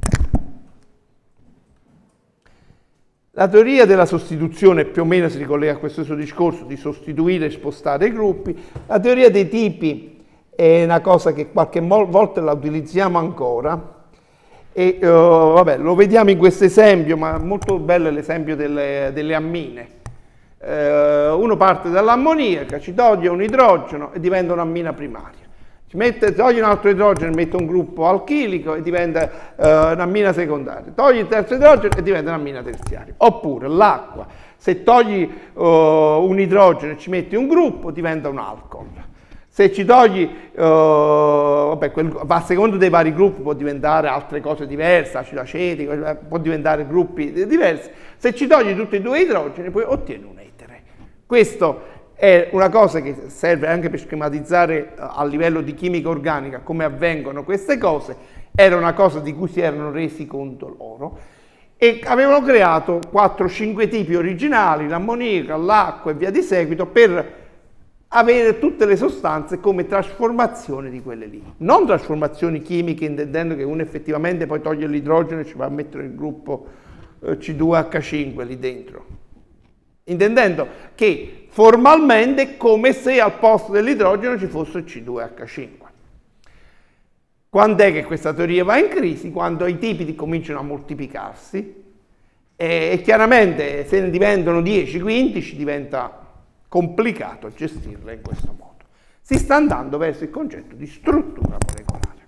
La teoria della sostituzione più o meno si ricollega a questo suo discorso di sostituire e spostare i gruppi. La teoria dei tipi è una cosa che qualche volta la utilizziamo ancora e uh, vabbè, lo vediamo in questo esempio, ma molto bello è l'esempio delle, delle ammine. Uh, uno parte dall'ammoniaca, ci toglie un idrogeno e diventa un'ammina primaria. Ci mette, toglie un altro idrogeno e mette un gruppo alchilico e diventa uh, un'ammina secondaria. Togli il terzo idrogeno e diventa un'ammina terziaria. Oppure l'acqua, se togli uh, un idrogeno e ci metti un gruppo, diventa un alcol. Se ci togli, uh, vabbè, quel, a seconda dei vari gruppi può diventare altre cose diverse, acido acetico, può diventare gruppi diversi. Se ci togli tutti e due i idrogeni, poi ottieni un etere. Questo è una cosa che serve anche per schematizzare a livello di chimica organica come avvengono queste cose. Era una cosa di cui si erano resi conto loro e avevano creato quattro cinque tipi originali, l'ammoniaca, l'acqua e via di seguito, per avere tutte le sostanze come trasformazione di quelle lì. Non trasformazioni chimiche, intendendo che uno effettivamente poi toglie l'idrogeno e ci va a mettere il gruppo C due H cinque lì dentro. Intendendo che formalmente è come se al posto dell'idrogeno ci fosse C due H cinque. Quando è che questa teoria va in crisi? Quando i tipi cominciano a moltiplicarsi e, e chiaramente se ne diventano dieci quindici diventa complicato gestirla in questo modo. Si sta andando verso il concetto di struttura molecolare.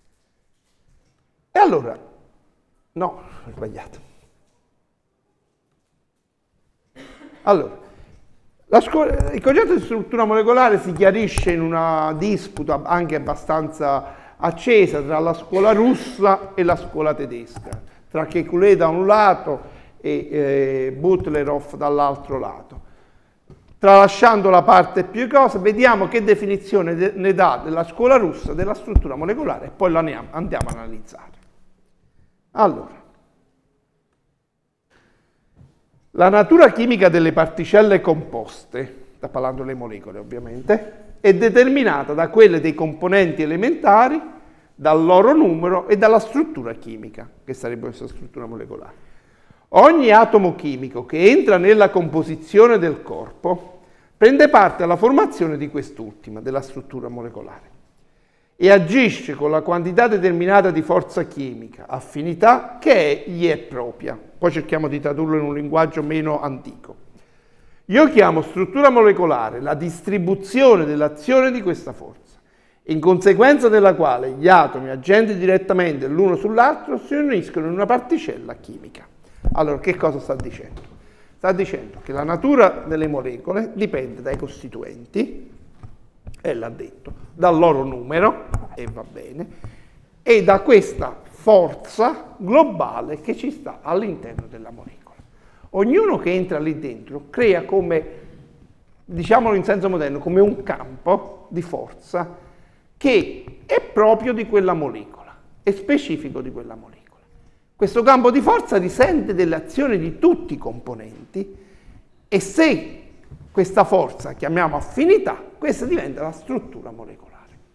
E allora, no, ho sbagliato. Allora, la scuola, il concetto di struttura molecolare si chiarisce in una disputa anche abbastanza accesa tra la scuola russa e la scuola tedesca, tra Kekulé da un lato e eh, Butlerov dall'altro lato. Tralasciando la parte più cosa, vediamo che definizione ne dà della scuola russa della struttura molecolare e poi la andiamo, andiamo a analizzare. Allora, la natura chimica delle particelle composte, sta parlando delle molecole ovviamente, è determinata da quelle dei componenti elementari, dal loro numero e dalla struttura chimica, che sarebbe questa struttura molecolare. Ogni atomo chimico che entra nella composizione del corpo prende parte alla formazione di quest'ultima, della struttura molecolare, e agisce con la quantità determinata di forza chimica, affinità, che gli è propria. Poi cerchiamo di tradurlo in un linguaggio meno antico. Io chiamo struttura molecolare la distribuzione dell'azione di questa forza, in conseguenza della quale gli atomi agenti direttamente l'uno sull'altro si uniscono in una particella chimica. Allora, che cosa sta dicendo? Sta dicendo che la natura delle molecole dipende dai costituenti, e l'ha detto, dal loro numero, e va bene, e da questa forza globale che ci sta all'interno della molecola. Ognuno che entra lì dentro crea come, diciamolo in senso moderno, come un campo di forza che è proprio di quella molecola, è specifico di quella molecola. Questo campo di forza risente delle azioni di tutti i componenti e se questa forza chiamiamo affinità, questa diventa la struttura molecolare.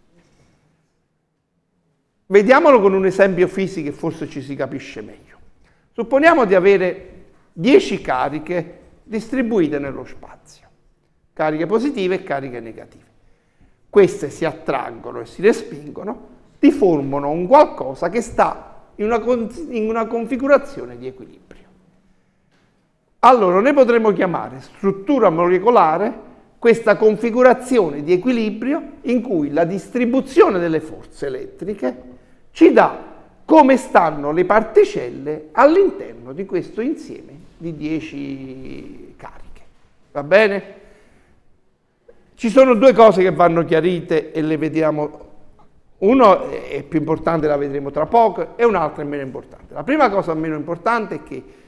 Vediamolo con un esempio fisico che forse ci si capisce meglio. Supponiamo di avere dieci cariche distribuite nello spazio, cariche positive e cariche negative. Queste si attraggono e si respingono, ti formano un qualcosa che sta in una, in una configurazione di equilibrio. Allora ne potremmo chiamare struttura molecolare questa configurazione di equilibrio in cui la distribuzione delle forze elettriche ci dà come stanno le particelle all'interno di questo insieme di dieci cariche. Va bene? Ci sono due cose che vanno chiarite e le vediamo. Uno è più importante, la vedremo tra poco, e un'altra è meno importante. La prima cosa meno importante è che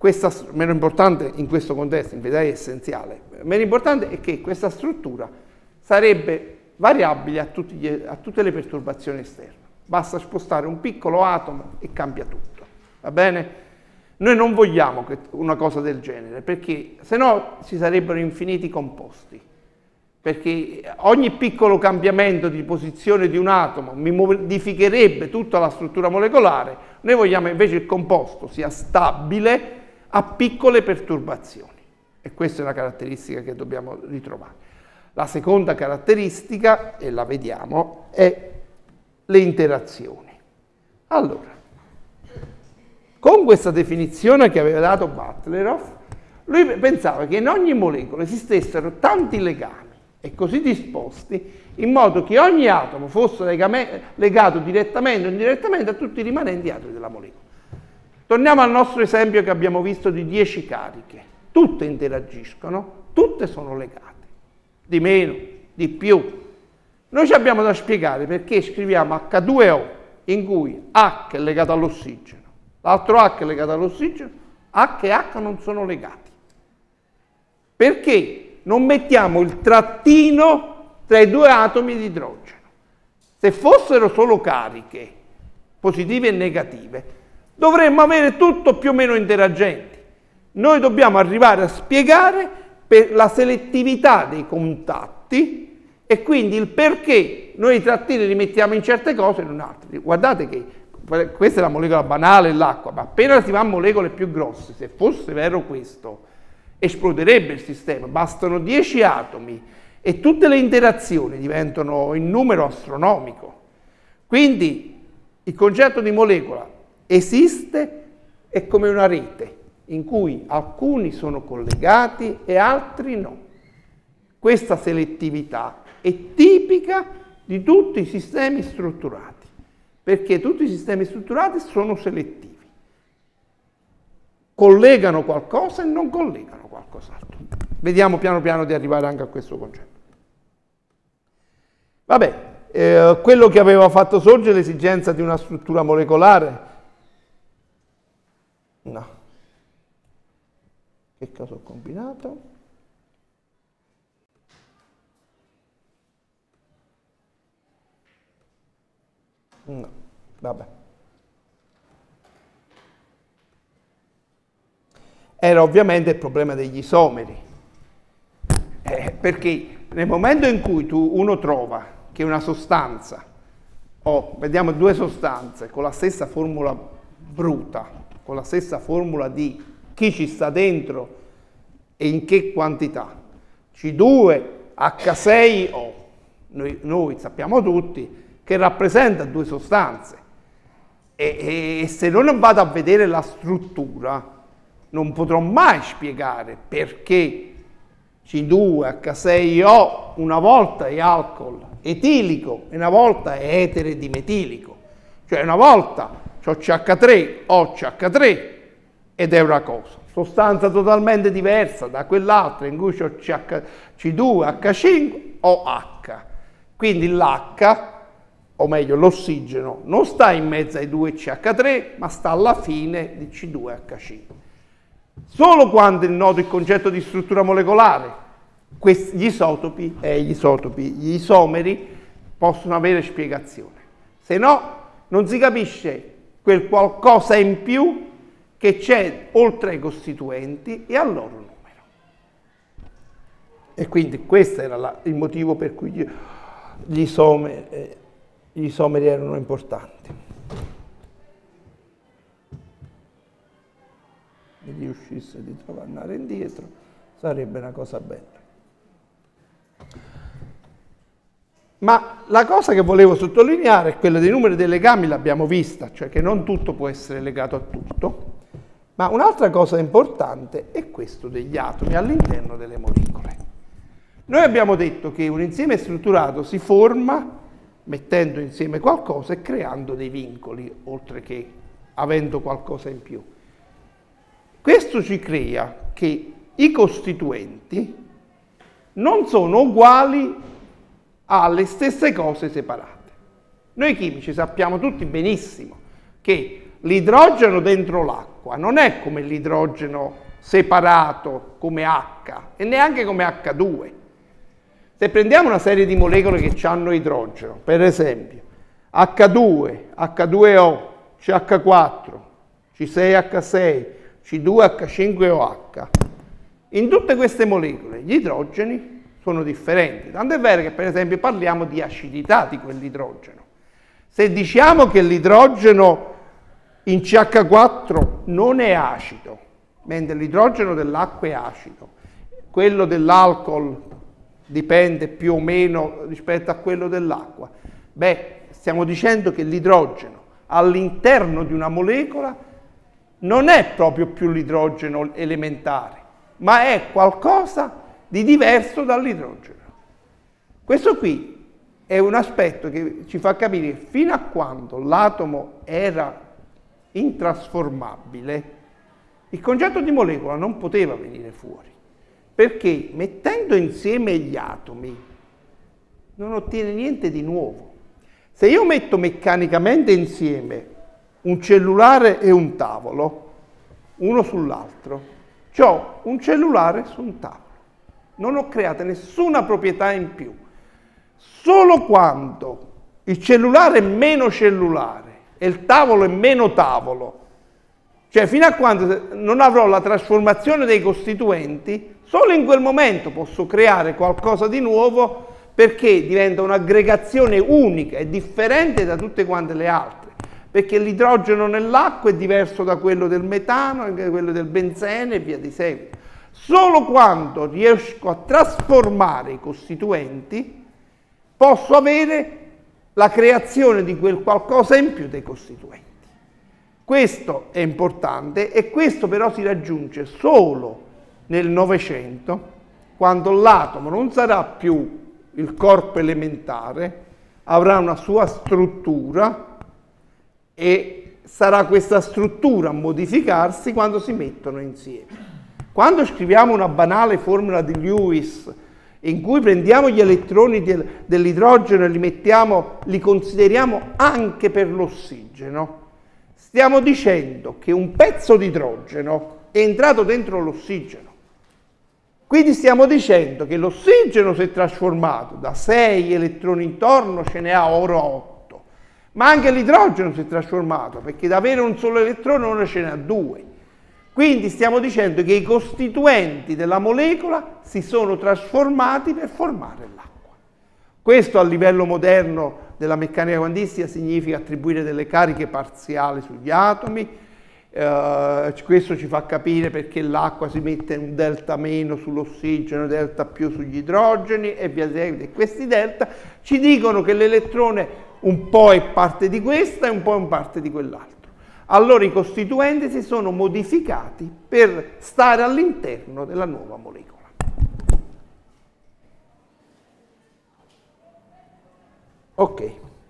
questa, meno importante in questo contesto, in verità è essenziale, meno importante è che questa struttura sarebbe variabile a, tutti gli, a tutte le perturbazioni esterne. Basta spostare un piccolo atomo e cambia tutto, va bene? Noi non vogliamo che una cosa del genere, perché se no ci sarebbero infiniti composti, perché ogni piccolo cambiamento di posizione di un atomo mi modificherebbe tutta la struttura molecolare. Noi vogliamo invece che il composto sia stabile a piccole perturbazioni, e questa è una caratteristica che dobbiamo ritrovare. La seconda caratteristica, e la vediamo, è le interazioni. Allora, con questa definizione che aveva dato Butlerov, lui pensava che in ogni molecola esistessero tanti legami e così disposti in modo che ogni atomo fosse legato direttamente o indirettamente a tutti i rimanenti atomi della molecola. Torniamo al nostro esempio che abbiamo visto di dieci cariche. Tutte interagiscono, tutte sono legate, di meno, di più. Noi ci abbiamo da spiegare perché scriviamo acca due o, in cui H è legato all'ossigeno, l'altro H è legato all'ossigeno, H e H non sono legati. Perché non mettiamo il trattino tra i due atomi di idrogeno? Se fossero solo cariche, positive e negative, dovremmo avere tutto più o meno interagenti. Noi dobbiamo arrivare a spiegare per la selettività dei contatti e quindi il perché noi i trattini li mettiamo in certe cose e non in altre. Guardate che questa è la molecola banale, l'acqua, ma appena si va a molecole più grosse, se fosse vero questo, esploderebbe il sistema. Bastano dieci atomi e tutte le interazioni diventano in numero astronomico. Quindi il concetto di molecola esiste, è come una rete in cui alcuni sono collegati e altri no. Questa selettività è tipica di tutti i sistemi strutturati, perché tutti i sistemi strutturati sono selettivi. Collegano qualcosa e non collegano qualcos'altro. Vediamo piano piano di arrivare anche a questo concetto. Vabbè, eh, quello che aveva fatto sorgere l'esigenza di una struttura molecolare. No. Che cosa ho combinato? No, vabbè. Era ovviamente il problema degli isomeri. Eh, perché nel momento in cui tu, uno trova che una sostanza, o vediamo due sostanze con la stessa formula bruta, con la stessa formula di chi ci sta dentro e in che quantità, C due H sei O, noi, noi sappiamo tutti che rappresenta due sostanze e, e se non vado a vedere la struttura non potrò mai spiegare perché C due H sei O una volta è alcol etilico e una volta è etere dimetilico, cioè una volta c'ho C H tre, O C H tre ed è una cosa, sostanza totalmente diversa da quell'altra in cui c'ho C due H cinque O H. Quindi l'H, o meglio l'ossigeno, non sta in mezzo ai due C H tre, ma sta alla fine di C due H cinque. Solo quando è noto il concetto di struttura molecolare, questi, gli isotopi, eh, gli isotopi, gli isomeri possono avere spiegazione. Se no, non si capisce quel qualcosa in più che c'è oltre ai costituenti e al loro numero. E quindi questo era la, il motivo per cui gli, gli, isomeri, eh, gli isomeri erano importanti. Se riuscisse di tornare indietro sarebbe una cosa bella. Ma la cosa che volevo sottolineare è quella dei numeri dei legami, l'abbiamo vista, cioè che non tutto può essere legato a tutto, ma un'altra cosa importante è questo degli atomi all'interno delle molecole. Noi abbiamo detto che un insieme strutturato si forma mettendo insieme qualcosa e creando dei vincoli, oltre che avendo qualcosa in più. Questo ci crea che i costituenti non sono uguali alle stesse cose separate. Noi chimici sappiamo tutti benissimo che l'idrogeno dentro l'acqua qua non è come l'idrogeno separato come H e neanche come acca due. Se prendiamo una serie di molecole che hanno idrogeno, per esempio acca due, acca due O, C H quattro, C sei acca sei, C due acca cinque O H, in tutte queste molecole gli idrogeni sono differenti, tanto è vero che per esempio parliamo di acidità di quell'idrogeno. Se diciamo che l'idrogeno in C H quattro non è acido, mentre l'idrogeno dell'acqua è acido, quello dell'alcol dipende più o meno rispetto a quello dell'acqua, beh, stiamo dicendo che l'idrogeno all'interno di una molecola non è proprio più l'idrogeno elementare, ma è qualcosa di diverso dall'idrogeno. Questo qui è un aspetto che ci fa capire che fino a quando l'atomo era intrasformabile, il concetto di molecola non poteva venire fuori, perché mettendo insieme gli atomi non ottiene niente di nuovo. Se io metto meccanicamente insieme un cellulare e un tavolo, uno sull'altro, c'ho un cellulare su un tavolo. Non ho creato nessuna proprietà in più. Solo quando il cellulare è meno cellulare e il tavolo è meno tavolo, cioè fino a quando non avrò la trasformazione dei costituenti, solo in quel momento posso creare qualcosa di nuovo, perché diventa un'aggregazione unica e differente da tutte quante le altre, perché l'idrogeno nell'acqua è diverso da quello del metano, da quello del benzene e via di seguito. Solo quando riesco a trasformare i costituenti posso avere la creazione di quel qualcosa in più dei costituenti. Questo è importante e questo però si raggiunge solo nel Novecento, quando l'atomo non sarà più il corpo elementare, avrà una sua struttura e sarà questa struttura a modificarsi quando si mettono insieme. Quando scriviamo una banale formula di Lewis in cui prendiamo gli elettroni del, dell'idrogeno e li mettiamo, li consideriamo anche per l'ossigeno, stiamo dicendo che un pezzo di idrogeno è entrato dentro l'ossigeno. Quindi stiamo dicendo che l'ossigeno si è trasformato, da sei elettroni intorno ce ne ha ora otto, ma anche l'idrogeno si è trasformato, perché da avere un solo elettrone ora ce ne ha due. Quindi stiamo dicendo che i costituenti della molecola si sono trasformati per formare l'acqua. Questo a livello moderno della meccanica quantistica significa attribuire delle cariche parziali sugli atomi. Uh, questo ci fa capire perché l'acqua si mette un delta meno sull'ossigeno, delta più sugli idrogeni e via di seguito. E questi delta ci dicono che l'elettrone un po' è parte di questa e un po' è parte di quell'altro. Allora i costituenti si sono modificati per stare all'interno della nuova molecola. Ok.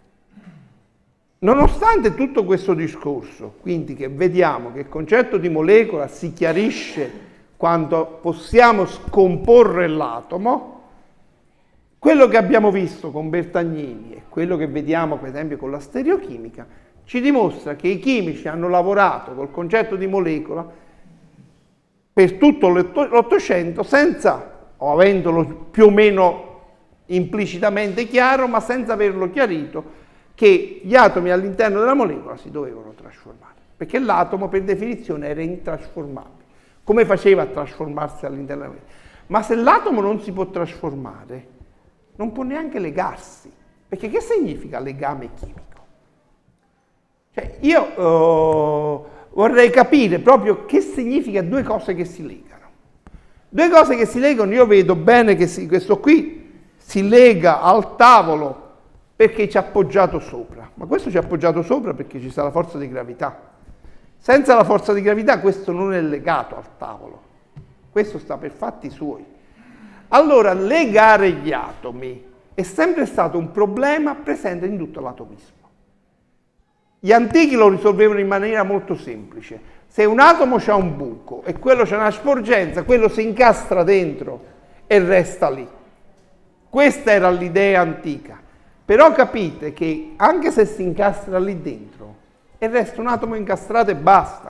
Nonostante tutto questo discorso, quindi che vediamo che il concetto di molecola si chiarisce quando possiamo scomporre l'atomo, quello che abbiamo visto con Bertagnini e quello che vediamo per esempio con la stereochimica ci dimostra che i chimici hanno lavorato col concetto di molecola per tutto l'Ottocento senza, o avendolo più o meno implicitamente chiaro, ma senza averlo chiarito, che gli atomi all'interno della molecola si dovevano trasformare, perché l'atomo per definizione era intrasformabile. Come faceva a trasformarsi all'interno della molecola? Ma se l'atomo non si può trasformare, non può neanche legarsi, perché che significa legame chimico? Cioè, io uh, vorrei capire proprio che significa due cose che si legano. Due cose che si legano, io vedo bene che si, questo qui si lega al tavolo perché ci ha appoggiato sopra, ma questo ci ha appoggiato sopra perché ci sta la forza di gravità. Senza la forza di gravità questo non è legato al tavolo, questo sta per fatti suoi. Allora legare gli atomi è sempre stato un problema presente in tutto l'atomismo. Gli antichi lo risolvevano in maniera molto semplice. Se un atomo ha un buco e quello c'è una sporgenza, quello si incastra dentro e resta lì. Questa era l'idea antica. Però capite che anche se si incastra lì dentro e resta un atomo incastrato e basta,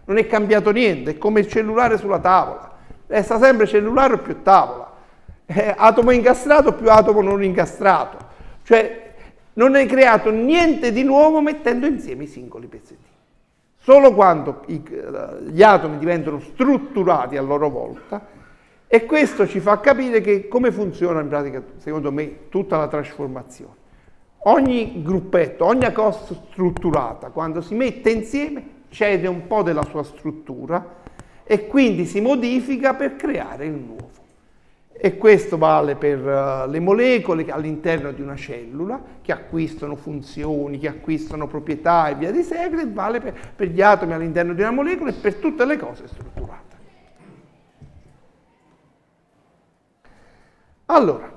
non è cambiato niente, è come il cellulare sulla tavola, resta sempre cellulare più tavola, eh, atomo incastrato più atomo non incastrato, cioè non hai creato niente di nuovo mettendo insieme i singoli pezzettini. Solo quando i, gli atomi diventano strutturati a loro volta, e questo ci fa capire che come funziona in pratica, secondo me, tutta la trasformazione. Ogni gruppetto, ogni cosa strutturata, quando si mette insieme, cede un po' della sua struttura e quindi si modifica per creare il nuovo. E questo vale per uh, le molecole all'interno di una cellula, che acquistano funzioni, che acquistano proprietà e via di seguito, e vale per, per gli atomi all'interno di una molecola e per tutte le cose strutturate. Allora,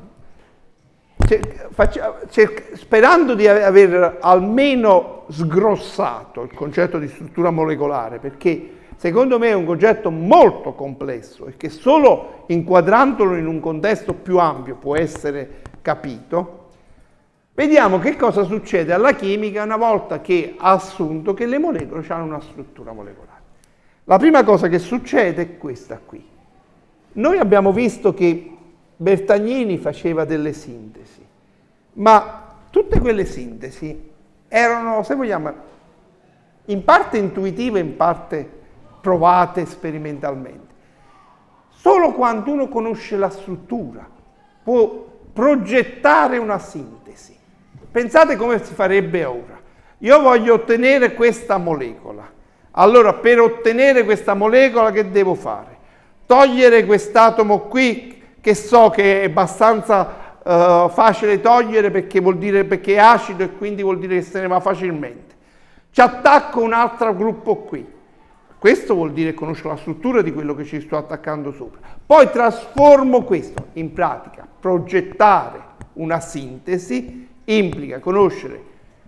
cerca, faccia, cerca, sperando di aver almeno sgrossato il concetto di struttura molecolare, perché secondo me è un concetto molto complesso e che solo inquadrandolo in un contesto più ampio può essere capito, vediamo che cosa succede alla chimica una volta che ha assunto che le molecole hanno una struttura molecolare. La prima cosa che succede è questa qui. Noi abbiamo visto che Bertagnini faceva delle sintesi, ma tutte quelle sintesi erano, se vogliamo, in parte intuitive, in parte provate sperimentalmente. Solo quando uno conosce la struttura può progettare una sintesi. Pensate come si farebbe ora. Io voglio ottenere questa molecola. Allora, per ottenere questa molecola che devo fare? Togliere quest'atomo qui, che so che è abbastanza uh, facile togliere perché vuol dire perché è acido e quindi vuol dire che se ne va facilmente. Ci attacco un altro gruppo qui. Questo vuol dire che conosco la struttura di quello che ci sto attaccando sopra. Poi trasformo questo. In pratica, progettare una sintesi implica conoscere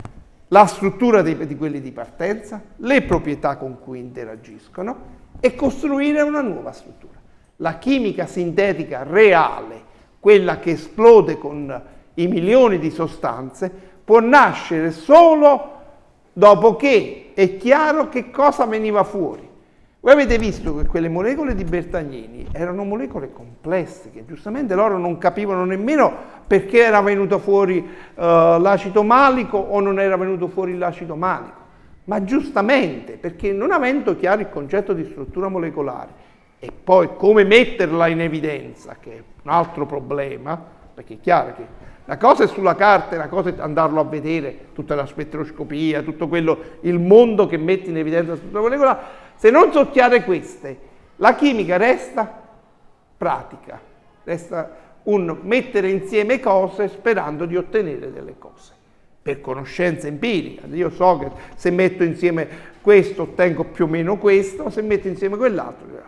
la struttura di, di quelli di partenza, le proprietà con cui interagiscono e costruire una nuova struttura. La chimica sintetica reale, quella che esplode con i milioni di sostanze, può nascere solo dopo che è chiaro che cosa veniva fuori. Voi avete visto che quelle molecole di Bertagnini erano molecole complesse, che giustamente loro non capivano nemmeno perché era venuto fuori uh, l'acido malico o non era venuto fuori l'acido malico, ma giustamente perché non avendo chiaro il concetto di struttura molecolare e poi come metterla in evidenza, che è un altro problema, perché è chiaro che una cosa è sulla carta e una cosa è andarlo a vedere, tutta la spettroscopia, tutto quello, il mondo che mette in evidenza la struttura molecolare. Se non sono chiare queste, la chimica resta pratica, resta un mettere insieme cose sperando di ottenere delle cose, per conoscenza empirica. Io so che se metto insieme questo ottengo più o meno questo, se metto insieme quell'altro.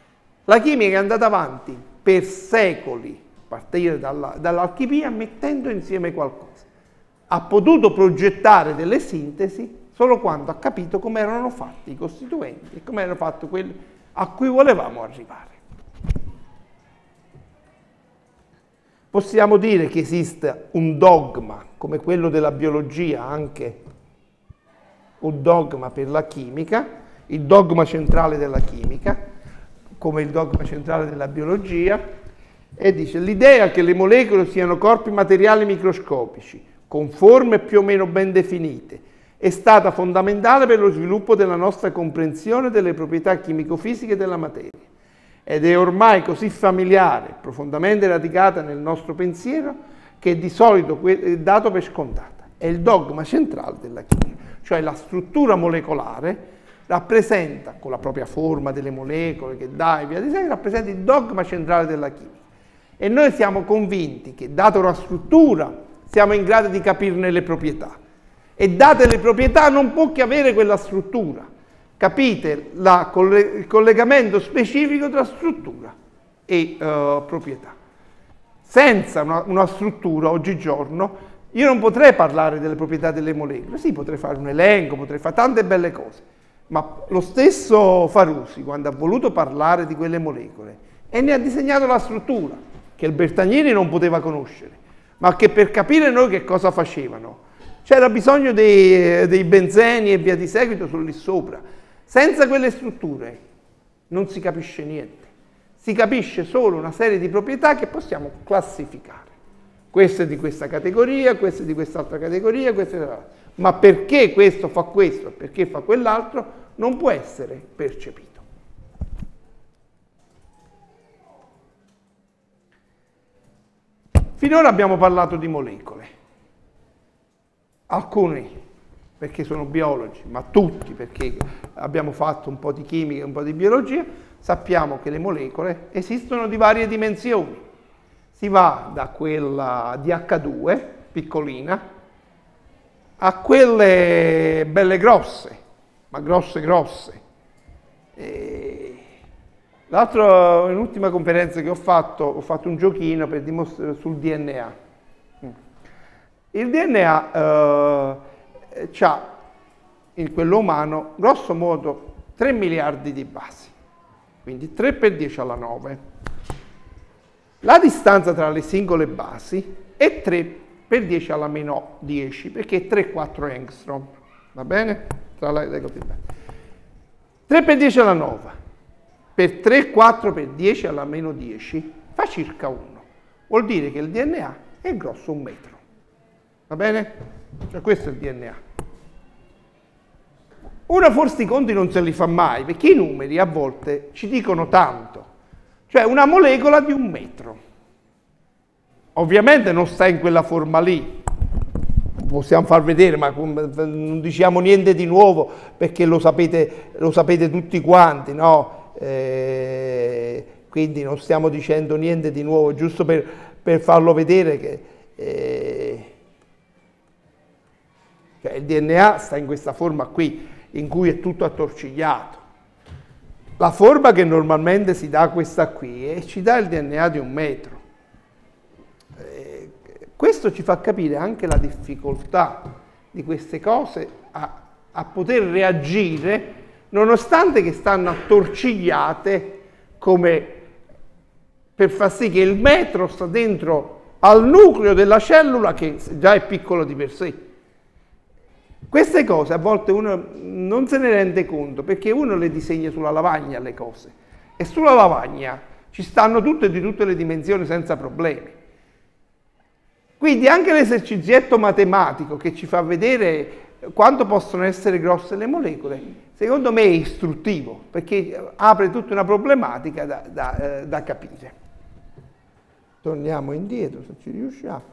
La chimica è andata avanti per secoli, a partire dalla, dall'alchimia, mettendo insieme qualcosa. Ha potuto progettare delle sintesi solo quando ha capito come erano fatti i costituenti e come erano fatti quelli a cui volevamo arrivare. Possiamo dire che esiste un dogma, come quello della biologia, anche un dogma per la chimica, il dogma centrale della chimica, come il dogma centrale della biologia, e dice l'idea che le molecole siano corpi materiali microscopici, con forme più o meno ben definite, è stata fondamentale per lo sviluppo della nostra comprensione delle proprietà chimico-fisiche della materia ed è ormai così familiare, profondamente radicata nel nostro pensiero, che di solito è dato per scontata. È il dogma centrale della chimica, cioè la struttura molecolare rappresenta, con la propria forma delle molecole che dà e via di seguito, rappresenta il dogma centrale della chimica. E noi siamo convinti che, data la struttura, siamo in grado di capirne le proprietà. E date le proprietà non può che avere quella struttura. Capite la, il collegamento specifico tra struttura e uh, proprietà. Senza una, una struttura, oggigiorno, io non potrei parlare delle proprietà delle molecole. Sì, potrei fare un elenco, potrei fare tante belle cose. Ma lo stesso Farusi, quando ha voluto parlare di quelle molecole, e ne ha disegnato la struttura, che il Bertagnini non poteva conoscere, ma che per capire noi che cosa facevano, c'era bisogno dei, dei benzeni e via di seguito su lì sopra. Senza quelle strutture non si capisce niente, si capisce solo una serie di proprietà che possiamo classificare. Questo è di questa categoria, questo è di quest'altra categoria, questo è dell'altra. Ma perché questo fa questo, perché fa quell'altro, non può essere percepito. Finora abbiamo parlato di molecole, alcuni perché sono biologi, ma tutti perché abbiamo fatto un po' di chimica e un po' di biologia, sappiamo che le molecole esistono di varie dimensioni. Si va da quella di acca due, piccolina, a quelle belle grosse, ma grosse grosse. L'altro, nell'ultima conferenza che ho fatto, ho fatto un giochino per dimostrare sul D N A. Il D N A eh, ha in quello umano grosso modo tre miliardi di basi, quindi tre per dieci alla nove. La distanza tra le singole basi è tre per dieci alla meno dieci, perché è tre virgola quattro angstrom, va bene? Tra le, le tre per dieci alla nove per tre virgola quattro per dieci alla meno dieci fa circa uno. Vuol dire che il D N A è grosso un metro, va bene? Cioè questo è il D N A. Uno forse i conti non se li fa mai, perché i numeri a volte ci dicono tanto. Cioè una molecola di un metro. Ovviamente non sta in quella forma lì. Possiamo far vedere, ma non diciamo niente di nuovo perché lo sapete, lo sapete tutti quanti, no? Eh, quindi non stiamo dicendo niente di nuovo, giusto per, per farlo vedere che eh, cioè il D N A sta in questa forma qui, in cui è tutto attorcigliato. La forma che normalmente si dà questa qui e ci dà il D N A di un metro. Eh, questo ci fa capire anche la difficoltà di queste cose a, a poter reagire nonostante che stanno attorcigliate come per far sì che il metro sta dentro al nucleo della cellula che già è piccolo di per sé. Queste cose a volte uno non se ne rende conto perché uno le disegna sulla lavagna le cose e sulla lavagna ci stanno tutte di tutte le dimensioni senza problemi. Quindi anche l'esercizietto matematico che ci fa vedere quanto possono essere grosse le molecole, secondo me è istruttivo perché apre tutta una problematica da, da, eh, da capire. Torniamo indietro se ci riusciamo.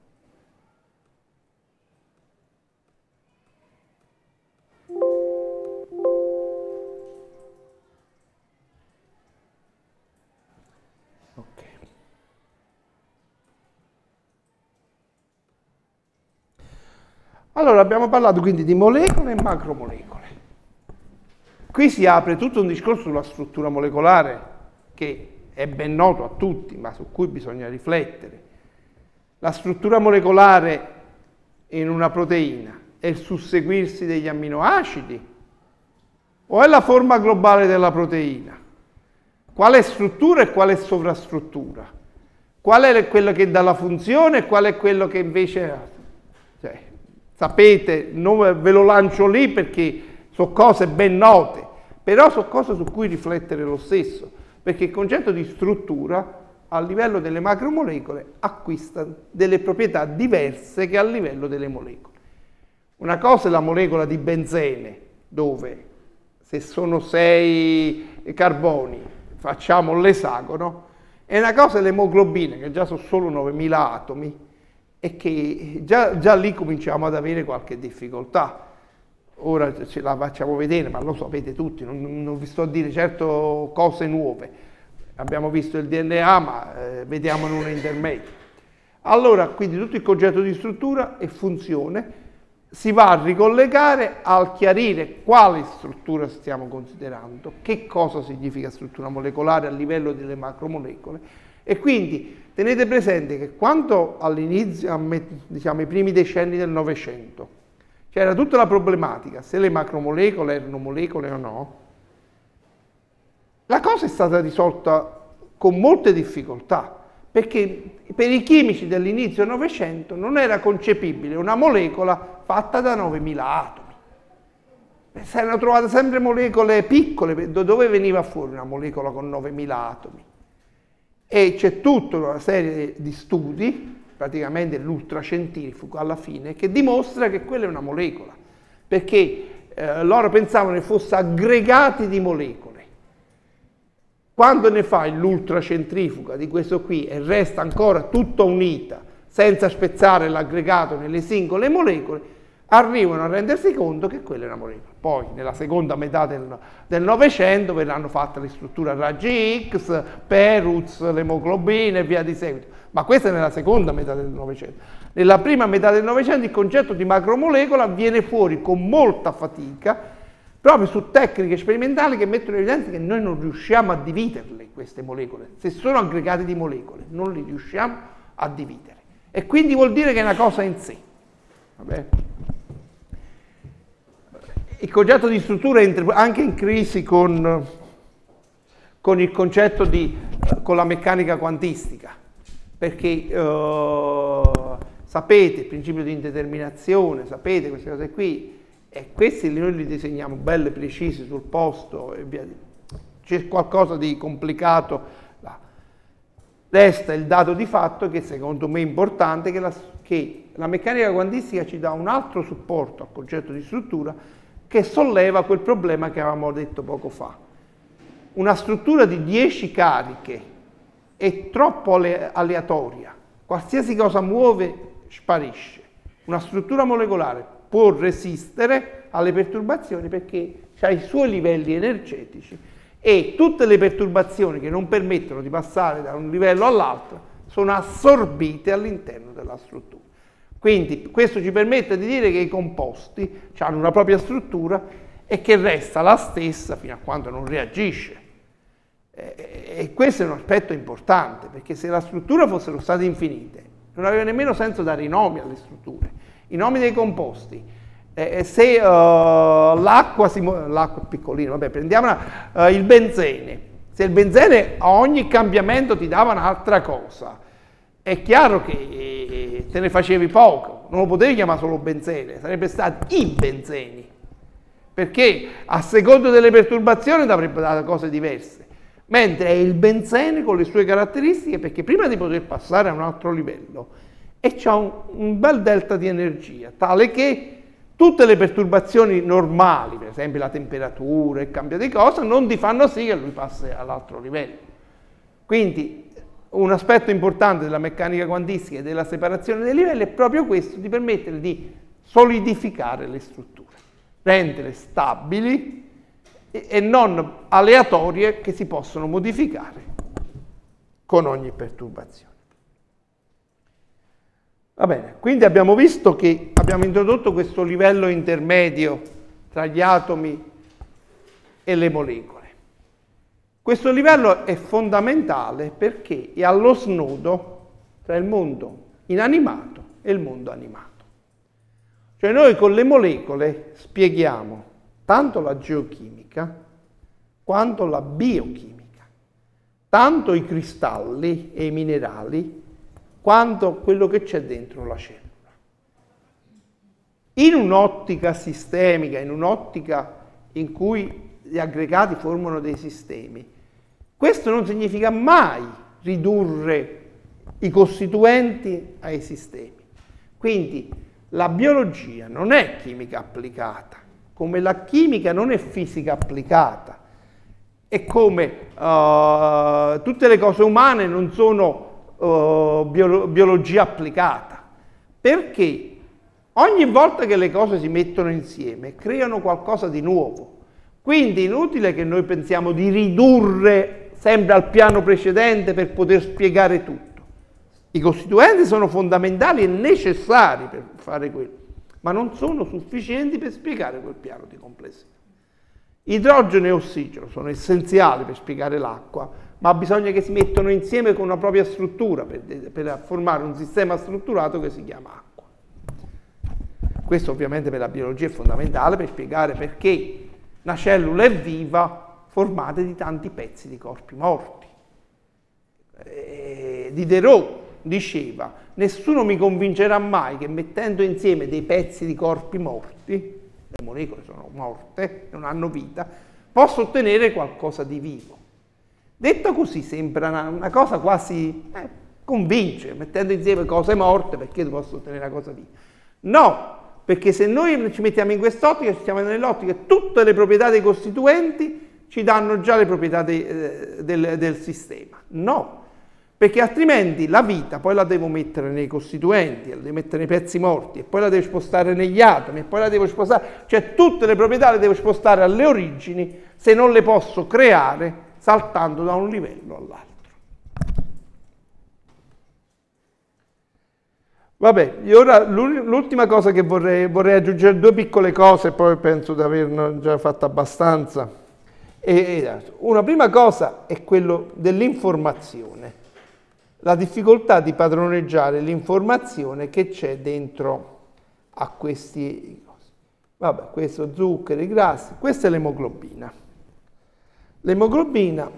Allora, abbiamo parlato quindi di molecole e macromolecole. Qui si apre tutto un discorso sulla struttura molecolare che è ben noto a tutti, ma su cui bisogna riflettere. La struttura molecolare in una proteina è il susseguirsi degli amminoacidi o è la forma globale della proteina? Qual è struttura e qual è sovrastruttura? Qual è quello che dà la funzione e qual è quello che invece... Cioè, sapete, non ve lo lancio lì perché sono cose ben note, però sono cose su cui riflettere lo stesso, perché il concetto di struttura a livello delle macromolecole acquista delle proprietà diverse che a livello delle molecole. Una cosa è la molecola di benzene, dove se sono sei carboni facciamo l'esagono, e una cosa è l'emoglobina, che già sono solo novemila atomi, e che già, già lì cominciamo ad avere qualche difficoltà. Ora ce la facciamo vedere, ma lo sapete tutti, non, non vi sto a dire certo cose nuove. Abbiamo visto il D N A, ma eh, vediamo in un intermedio. Allora, quindi tutto il concetto di struttura e funzione si va a ricollegare al chiarire quale struttura stiamo considerando, che cosa significa struttura molecolare a livello delle macromolecole, e quindi tenete presente che quando all'inizio, diciamo i primi decenni del Novecento, c'era tutta la problematica se le macromolecole erano molecole o no, la cosa è stata risolta con molte difficoltà, perché per i chimici dell'inizio del Novecento non era concepibile una molecola fatta da novemila atomi. Si erano trovate sempre molecole piccole, da dove veniva fuori una molecola con novemila atomi? E c'è tutta una serie di studi, praticamente l'ultracentrifugo alla fine, che dimostra che quella è una molecola, perché eh, loro pensavano che fosse aggregati di molecole. Quando ne fai l'ultracentrifuga di questo qui e resta ancora tutta unita, senza spezzare l'aggregato nelle singole molecole, arrivano a rendersi conto che quella è una molecola. Poi, nella seconda metà del Novecento, verranno fatte le strutture a raggi X, Perutz, l'emoglobina e via di seguito. Ma questa è nella seconda metà del Novecento. Nella prima metà del Novecento il concetto di macromolecola viene fuori con molta fatica, proprio su tecniche sperimentali che mettono in evidenza che noi non riusciamo a dividerle, queste molecole. Se sono aggregati di molecole, non li riusciamo a dividere. E quindi vuol dire che è una cosa in sé. Vabbè. Il concetto di struttura entra anche in crisi con, con il concetto di, con la meccanica quantistica, perché eh, sapete il principio di indeterminazione, sapete queste cose qui, e questi noi li disegniamo belli precisi sul posto e via. C'è qualcosa di complicato là. Resta il dato di fatto che secondo me è importante, che la, che la meccanica quantistica ci dà un altro supporto al concetto di struttura che solleva quel problema che avevamo detto poco fa. Una struttura di dieci cariche è troppo aleatoria, qualsiasi cosa muove sparisce. Una struttura molecolare può resistere alle perturbazioni perché ha i suoi livelli energetici e tutte le perturbazioni che non permettono di passare da un livello all'altro sono assorbite all'interno della struttura. Quindi questo ci permette di dire che i composti hanno una propria struttura e che resta la stessa fino a quando non reagisce. E questo è un aspetto importante, perché se le strutture fossero state infinite, non aveva nemmeno senso dare i nomi alle strutture. I nomi dei composti, eh, se uh, l'acqua, l'acqua è piccolina, vabbè, prendiamo uh, il benzene, se il benzene a ogni cambiamento ti dava un'altra cosa, è chiaro che te ne facevi poco, non lo potevi chiamare solo benzene, sarebbe stato i benzeni, perché a seconda delle perturbazioni ti avrebbe dato cose diverse, mentre è il benzene con le sue caratteristiche, perché prima di poter passare a un altro livello e c'ha un, un bel delta di energia, tale che tutte le perturbazioni normali, per esempio la temperatura, il cambio di cosa, non ti fanno sì che lui passi all'altro livello. Quindi un aspetto importante della meccanica quantistica e della separazione dei livelli è proprio questo, di permettere di solidificare le strutture, renderle stabili e, e non aleatorie che si possono modificare con ogni perturbazione. Va bene, quindi abbiamo visto che abbiamo introdotto questo livello intermedio tra gli atomi e le molecole. Questo livello è fondamentale perché è allo snodo tra il mondo inanimato e il mondo animato. Cioè noi con le molecole spieghiamo tanto la geochimica quanto la biochimica, tanto i cristalli e i minerali quanto quello che c'è dentro la cellula. In un'ottica sistemica, in un'ottica in cui gli aggregati formano dei sistemi, questo non significa mai ridurre i costituenti ai sistemi. Quindi la biologia non è chimica applicata, come la chimica non è fisica applicata, e come uh, tutte le cose umane non sono uh, biolo- biologia applicata, perché ogni volta che le cose si mettono insieme creano qualcosa di nuovo. Quindi è inutile che noi pensiamo di ridurre sempre al piano precedente per poter spiegare tutto. I costituenti sono fondamentali e necessari per fare quello, ma non sono sufficienti per spiegare quel piano di complessità. Idrogeno e ossigeno sono essenziali per spiegare l'acqua, ma bisogna che si mettano insieme con una propria struttura per, per formare un sistema strutturato che si chiama acqua. Questo ovviamente per la biologia è fondamentale per spiegare perché una cellula è viva formata di tanti pezzi di corpi morti. Eh, Diderot diceva: nessuno mi convincerà mai che mettendo insieme dei pezzi di corpi morti le molecole sono morte, non hanno vita, posso ottenere qualcosa di vivo. Detto così sembra una, una cosa quasi, eh, convince, mettendo insieme cose morte, perché posso ottenere una cosa viva? No, perché se noi ci mettiamo in quest'ottica, ci stiamo nell'ottica che tutte le proprietà dei costituenti ci danno già le proprietà de, eh, del, del sistema. No, perché altrimenti la vita poi la devo mettere nei costituenti, la devo mettere nei pezzi morti, e poi la devo spostare negli atomi, e poi la devo spostare, cioè tutte le proprietà le devo spostare alle origini, se non le posso creare saltando da un livello all'altro. Vabbè, ora l'ultima cosa che vorrei, vorrei aggiungere, due piccole cose, poi penso di averne già fatto abbastanza. E una prima cosa è quello dell'informazione, la difficoltà di padroneggiare l'informazione che c'è dentro a questi cose. Vabbè, questo zuccheri, grassi, questa è l'emoglobina. L'emoglobina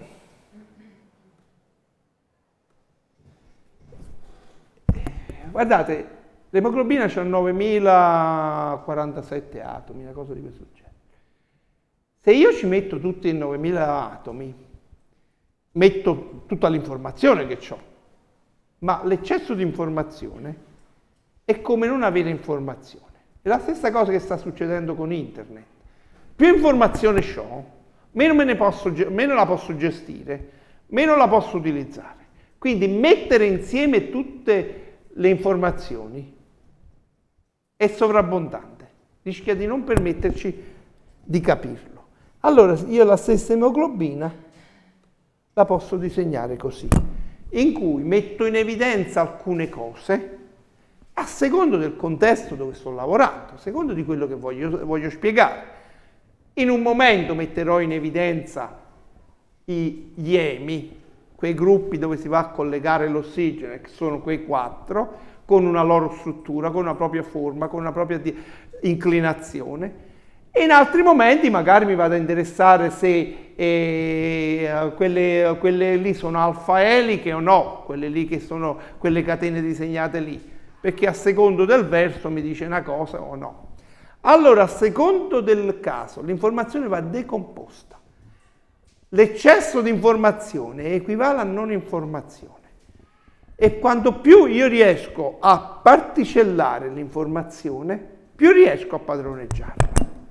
guardate, l'emoglobina c'ha novemilaquarantasette atomi, una cosa di questo genere. Se io ci metto tutti i novemila atomi, metto tutta l'informazione che ho, ma l'eccesso di informazione è come non avere informazione. È la stessa cosa che sta succedendo con internet. Più informazione ho, meno, me ne posso, meno la posso gestire, meno la posso utilizzare. Quindi mettere insieme tutte le informazioni è sovrabbondante, rischia di non permetterci di capirlo. Allora io la stessa emoglobina la posso disegnare così, in cui metto in evidenza alcune cose a secondo del contesto dove sto lavorando, a secondo di quello che voglio, voglio spiegare. In un momento metterò in evidenza i, gli emi, quei gruppi dove si va a collegare l'ossigeno, che sono quei quattro, con una loro struttura, con una propria forma, con una propria inclinazione. E in altri momenti magari mi vado a interessare se eh, quelle, quelle lì sono alfa eliche o no, quelle lì che sono quelle catene disegnate lì, perché a secondo del verso mi dice una cosa o no. Allora, a secondo del caso, l'informazione va decomposta. L'eccesso di informazione equivale a non informazione. E quanto più io riesco a particellare l'informazione, più riesco a padroneggiarla.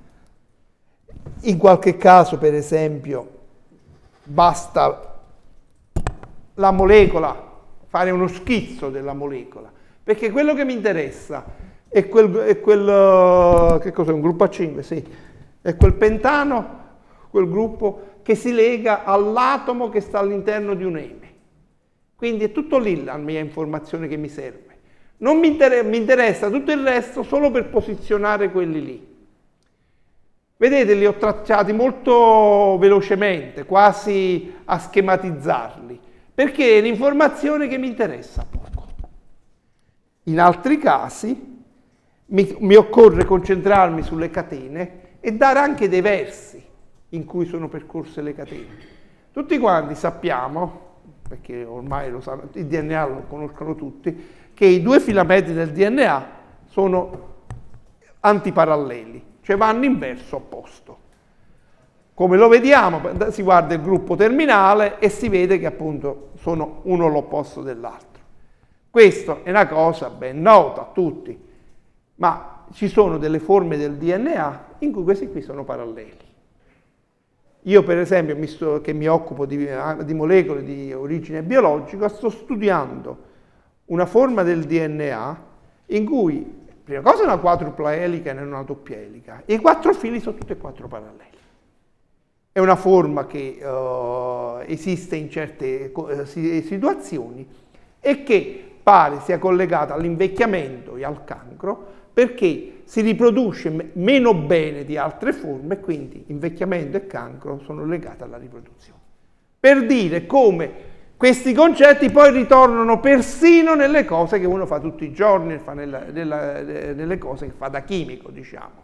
In qualche caso, per esempio, basta la molecola, fare uno schizzo della molecola, perché quello che mi interessa è quel, è quel che cos'è, un gruppo A cinque, sì, è quel pentano, quel gruppo che si lega all'atomo che sta all'interno di un eme. Quindi è tutto lì la mia informazione che mi serve. Non mi, inter- mi interessa tutto il resto solo per posizionare quelli lì. Vedete, li ho tracciati molto velocemente, quasi a schematizzarli, perché è l'informazione che mi interessa poco. In altri casi mi, mi occorre concentrarmi sulle catene e dare anche dei versi in cui sono percorse le catene. Tutti quanti sappiamo, perché ormai lo sanno, il D N A lo conoscono tutti, che i due filamenti del D N A sono antiparalleli, cioè vanno in verso opposto. Come lo vediamo, si guarda il gruppo terminale e si vede che appunto sono uno l'opposto dell'altro. Questa è una cosa ben nota a tutti, ma ci sono delle forme del D N A in cui questi qui sono paralleli. Io per esempio, mi sto, che mi occupo di, di molecole di origine biologica, sto studiando una forma del D N A in cui, prima cosa, è una quadrupla elica e non una doppia elica, e i quattro fili sono tutti e quattro paralleli. È una forma che uh, esiste in certe uh, situazioni e che pare sia collegata all'invecchiamento e al cancro, perché si riproduce meno bene di altre forme, quindi invecchiamento e cancro sono legati alla riproduzione. Per dire come questi concetti poi ritornano persino nelle cose che uno fa tutti i giorni, fa nella, nella, nelle cose che fa da chimico, diciamo.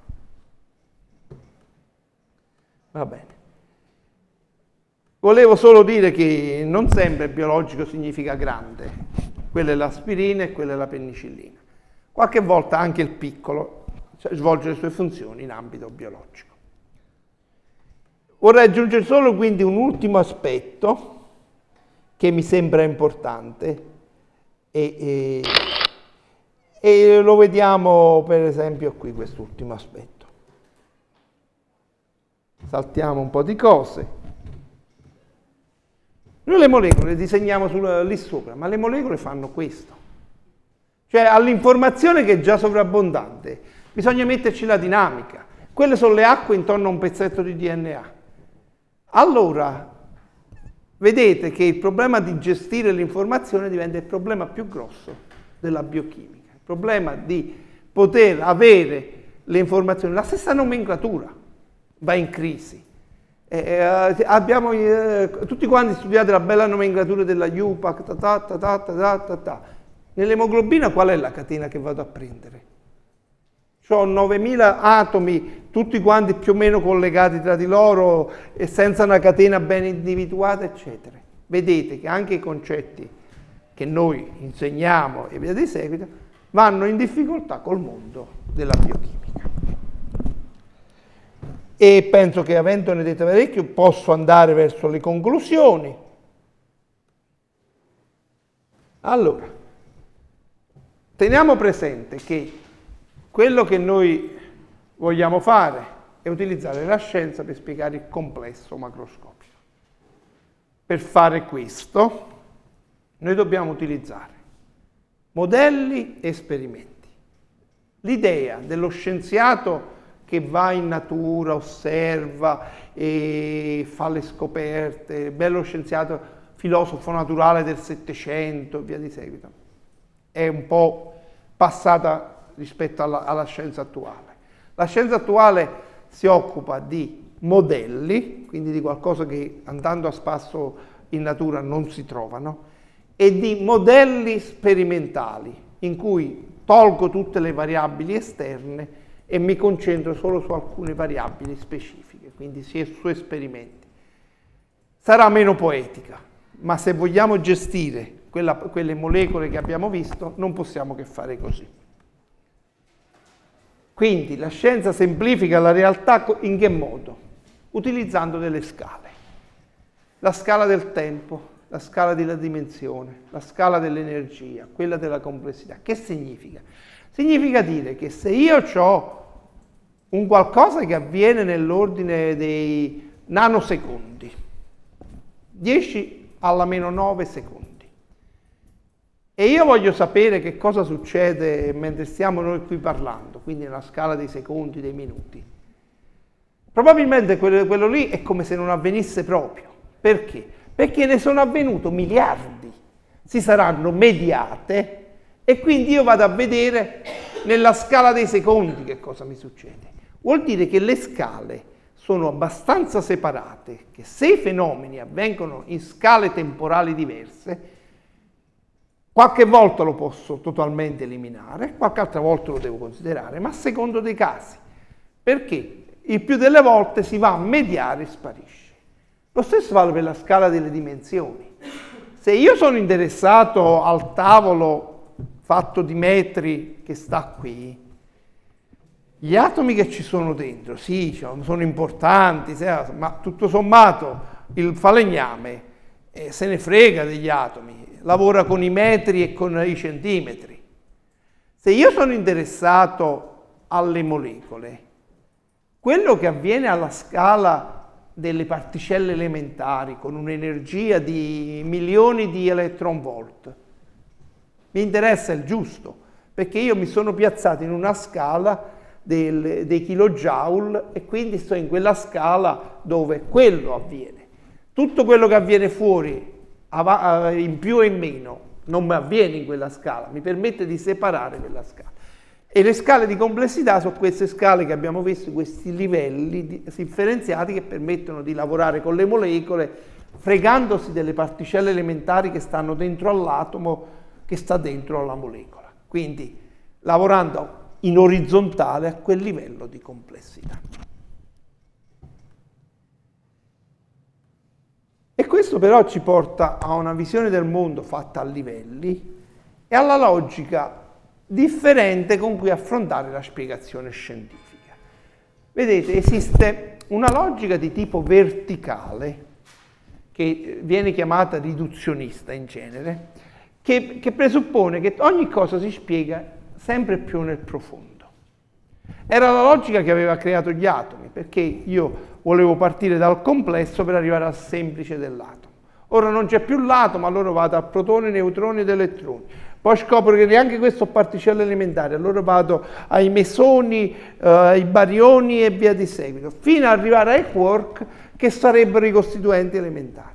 Va bene. Volevo solo dire che non sempre biologico significa grande. Quella è l'aspirina e quella è la penicillina. Qualche volta anche il piccolo cioè, svolge le sue funzioni in ambito biologico. Vorrei aggiungere solo quindi un ultimo aspetto che mi sembra importante e, e, e lo vediamo per esempio qui, quest'ultimo aspetto. Saltiamo un po' di cose. Noi le molecole le disegniamo sul, lì sopra, ma le molecole fanno questo. Cioè all'informazione che è già sovrabbondante bisogna metterci la dinamica. Quelle sono le acque intorno a un pezzetto di D N A. Allora, vedete che il problema di gestire l'informazione diventa il problema più grosso della biochimica. Il problema di poter avere le informazioni, la stessa nomenclatura va in crisi. Eh, abbiamo eh, tutti quanti studiato la bella nomenclatura della U P A C, ta ta ta ta ta ta ta. Nell'emoglobina qual è la catena che vado a prendere? Ho novemila atomi, tutti quanti più o meno collegati tra di loro e senza una catena ben individuata, eccetera. Vedete che anche i concetti che noi insegniamo e via di seguito vanno in difficoltà col mondo della biochimica. E penso che, avendone detto parecchio, posso andare verso le conclusioni. Allora, teniamo presente che quello che noi vogliamo fare è utilizzare la scienza per spiegare il complesso macroscopico. Per fare questo, noi dobbiamo utilizzare modelli e esperimenti. L'idea dello scienziato che va in natura, osserva e fa le scoperte, bello scienziato, filosofo naturale del Settecento, via di seguito, è un po' passata rispetto alla, alla scienza attuale. La scienza attuale si occupa di modelli, quindi di qualcosa che andando a spasso in natura non si trovano, e di modelli sperimentali, in cui tolgo tutte le variabili esterne e mi concentro solo su alcune variabili specifiche, quindi sia su esperimenti. Sarà meno poetica, ma se vogliamo gestire quella, quelle molecole che abbiamo visto, non possiamo che fare così. Quindi la scienza semplifica la realtà in che modo? Utilizzando delle scale. La scala del tempo, la scala della dimensione, la scala dell'energia, quella della complessità. Che significa? Significa dire che se io ho un qualcosa che avviene nell'ordine dei nanosecondi, dieci alla meno nove secondi, e io voglio sapere che cosa succede mentre stiamo noi qui parlando, quindi nella scala dei secondi, dei minuti. Probabilmente quello, quello lì è come se non avvenisse proprio. Perché? Perché ne sono avvenuto miliardi, si saranno mediate e quindi io vado a vedere nella scala dei secondi che cosa mi succede. Vuol dire che le scale sono abbastanza separate, che se i fenomeni avvengono in scale temporali diverse, qualche volta lo posso totalmente eliminare, qualche altra volta lo devo considerare, ma a secondo dei casi. Perché? Il più delle volte si va a mediare e sparisce. Lo stesso vale per la scala delle dimensioni. Se io sono interessato al tavolo fatto di metri che sta qui, gli atomi che ci sono dentro, sì, sono importanti, ma tutto sommato il falegname eh, se ne frega degli atomi, lavora con i metri e con i centimetri. Se io sono interessato alle molecole, quello che avviene alla scala delle particelle elementari con un'energia di milioni di eletronvolt mi interessa il giusto, perché io mi sono piazzato in una scala del, dei kilojoule e quindi sto in quella scala dove quello avviene. Tutto quello che avviene fuori in più e in meno non mi avviene in quella scala, mi permette di separare quella scala. E le scale di complessità sono queste scale che abbiamo visto, questi livelli differenziati che permettono di lavorare con le molecole fregandosi delle particelle elementari che stanno dentro all'atomo che sta dentro alla molecola. Quindi lavorando in orizzontale a quel livello di complessità. E questo però ci porta a una visione del mondo fatta a livelli e alla logica differente con cui affrontare la spiegazione scientifica. Vedete, esiste una logica di tipo verticale, che viene chiamata riduzionista in genere, che, che presuppone che ogni cosa si spiega sempre più nel profondo. Era la logica che aveva creato gli atomi, perché io volevo partire dal complesso per arrivare al semplice dell'atomo. Ora non c'è più l'atomo, allora vado a protoni, neutroni ed elettroni. Poi scopro che neanche questo sono particelle elementari, allora vado ai mesoni, eh, ai barioni e via di seguito, fino ad arrivare ai quark, che sarebbero i costituenti elementari.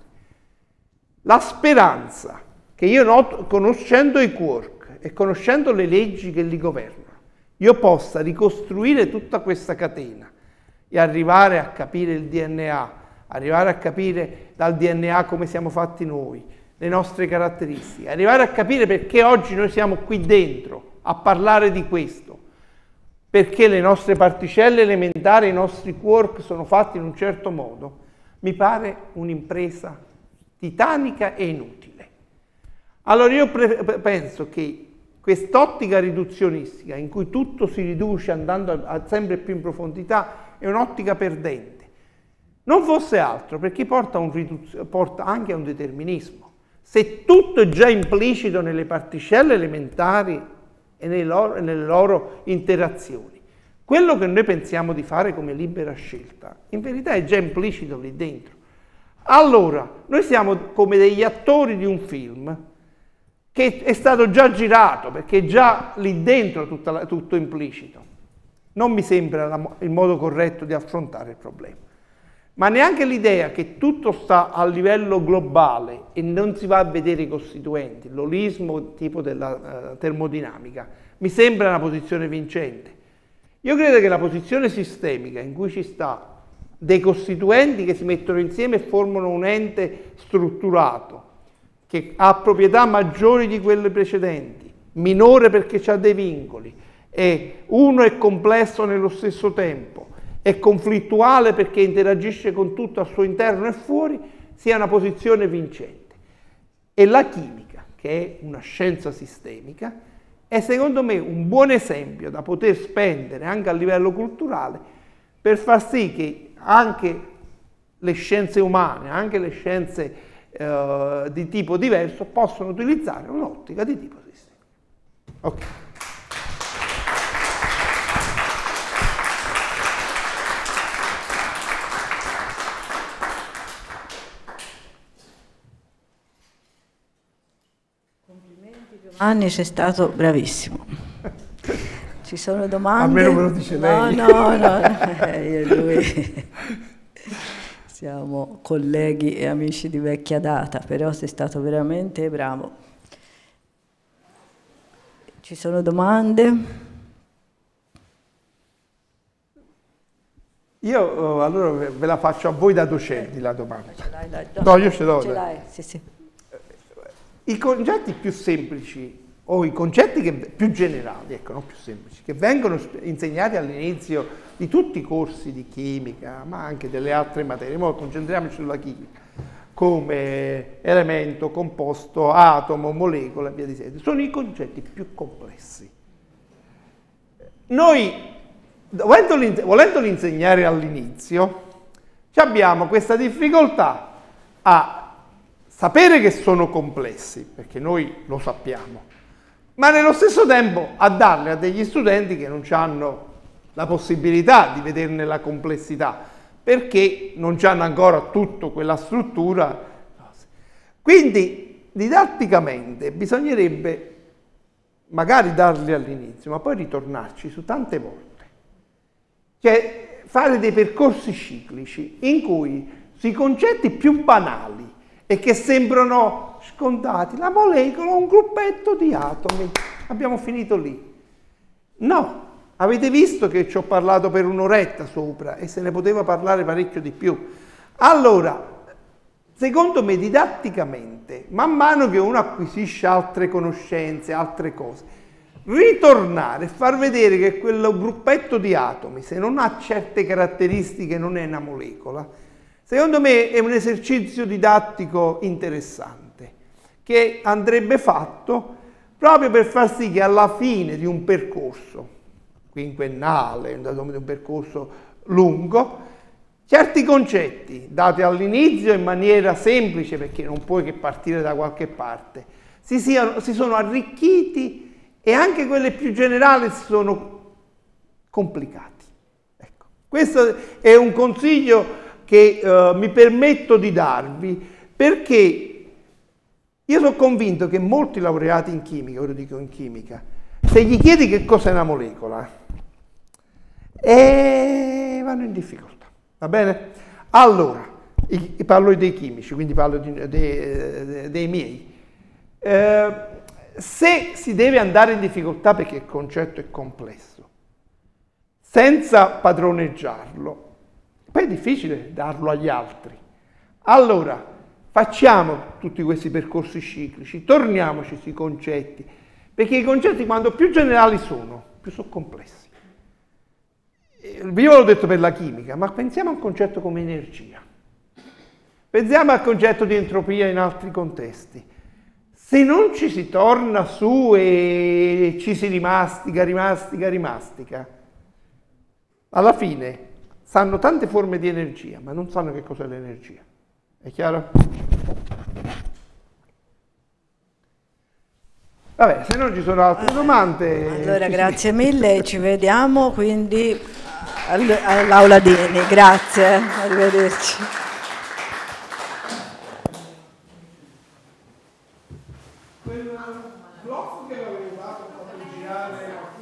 La speranza che io noto, conoscendo i quark e conoscendo le leggi che li governano, io possa ricostruire tutta questa catena e arrivare a capire il D N A, arrivare a capire dal D N A come siamo fatti noi, le nostre caratteristiche, arrivare a capire perché oggi noi siamo qui dentro a parlare di questo, perché le nostre particelle elementari, i nostri quark sono fatti in un certo modo, mi pare un'impresa titanica e inutile. Allora io penso che quest'ottica riduzionistica, in cui tutto si riduce andando a, a sempre più in profondità, è un'ottica perdente. Non fosse altro perché porta, un porta anche a un determinismo. Se tutto è già implicito nelle particelle elementari e nelle loro, nelle loro interazioni, quello che noi pensiamo di fare come libera scelta, in verità è già implicito lì dentro. Allora, noi siamo come degli attori di un film che è stato già girato, perché è già lì dentro tutta la, tutto implicito. Non mi sembra la, il modo corretto di affrontare il problema. Ma neanche l'idea che tutto sta a livello globale e non si va a vedere i costituenti, l'olismo tipo della uh, termodinamica, mi sembra una posizione vincente. Io credo che la posizione sistemica in cui ci sta dei costituenti che si mettono insieme e formano un ente strutturato, che ha proprietà maggiori di quelle precedenti, minore perché ha dei vincoli, e uno è complesso nello stesso tempo, è conflittuale perché interagisce con tutto al suo interno e fuori, sia una posizione vincente. E la chimica, che è una scienza sistemica, è secondo me un buon esempio da poter spendere anche a livello culturale per far sì che anche le scienze umane, anche le scienze eh, di tipo diverso possono utilizzare un'ottica di tipo sistemico. Ok. Anni, sei stato bravissimo. Ci sono domande? Almeno me lo dice lei. No, no, no, io e lui siamo colleghi e amici di vecchia data, però sei stato veramente bravo. Ci sono domande? Io allora ve la faccio a voi da docenti la domanda. Ce l'hai, dai, no, io ce l'ho. Ce l'hai, sì, sì. I concetti più semplici o i concetti che, più generali, ecco, non più semplici, che vengono insegnati all'inizio di tutti i corsi di chimica, ma anche delle altre materie, ora concentriamoci sulla chimica, come elemento, composto, atomo, molecola e via di seguito, sono i concetti più complessi. Noi, volendoli insegnare all'inizio, abbiamo questa difficoltà a sapere che sono complessi, perché noi lo sappiamo, ma nello stesso tempo a darle a degli studenti che non hanno la possibilità di vederne la complessità, perché non hanno ancora tutta quella struttura. Quindi didatticamente bisognerebbe magari darli all'inizio, ma poi ritornarci su tante volte. Cioè fare dei percorsi ciclici in cui sui concetti più banali e che sembrano scontati, la molecola è un gruppetto di atomi, abbiamo finito lì. No, avete visto che ci ho parlato per un'oretta sopra e se ne poteva parlare parecchio di più. Allora, secondo me didatticamente, man mano che uno acquisisce altre conoscenze, altre cose, ritornare e far vedere che quel gruppetto di atomi, se non ha certe caratteristiche, non è una molecola, secondo me è un esercizio didattico interessante che andrebbe fatto proprio per far sì che alla fine di un percorso quinquennale, di un percorso lungo, certi concetti dati all'inizio in maniera semplice, perché non puoi che partire da qualche parte, si, siano, si sono arricchiti e anche quelle più generali si sono complicati. Ecco. Questo è un consiglio che eh, mi permetto di darvi, perché io sono convinto che molti laureati in chimica, ora dico in chimica, se gli chiedi che cos'è una molecola, eh, vanno in difficoltà, va bene? Allora, parlo dei chimici, quindi parlo di, dei, dei miei. Eh, se si deve andare in difficoltà perché il concetto è complesso, senza padroneggiarlo, poi è difficile darlo agli altri. Allora, facciamo tutti questi percorsi ciclici, torniamoci sui concetti, perché i concetti quando più generali sono, più sono complessi. Io l'ho detto per la chimica, ma pensiamo a un concetto come energia. Pensiamo al concetto di entropia in altri contesti. Se non ci si torna su e ci si rimastica, rimastica, rimastica, alla fine sanno tante forme di energia, ma non sanno che cos'è l'energia. È chiaro? Vabbè, se non ci sono altre domande... Allora, grazie si... mille, ci vediamo quindi all'Aula Dini. Grazie, arrivederci. Quel blocco che l'avevo dato, fatto girare...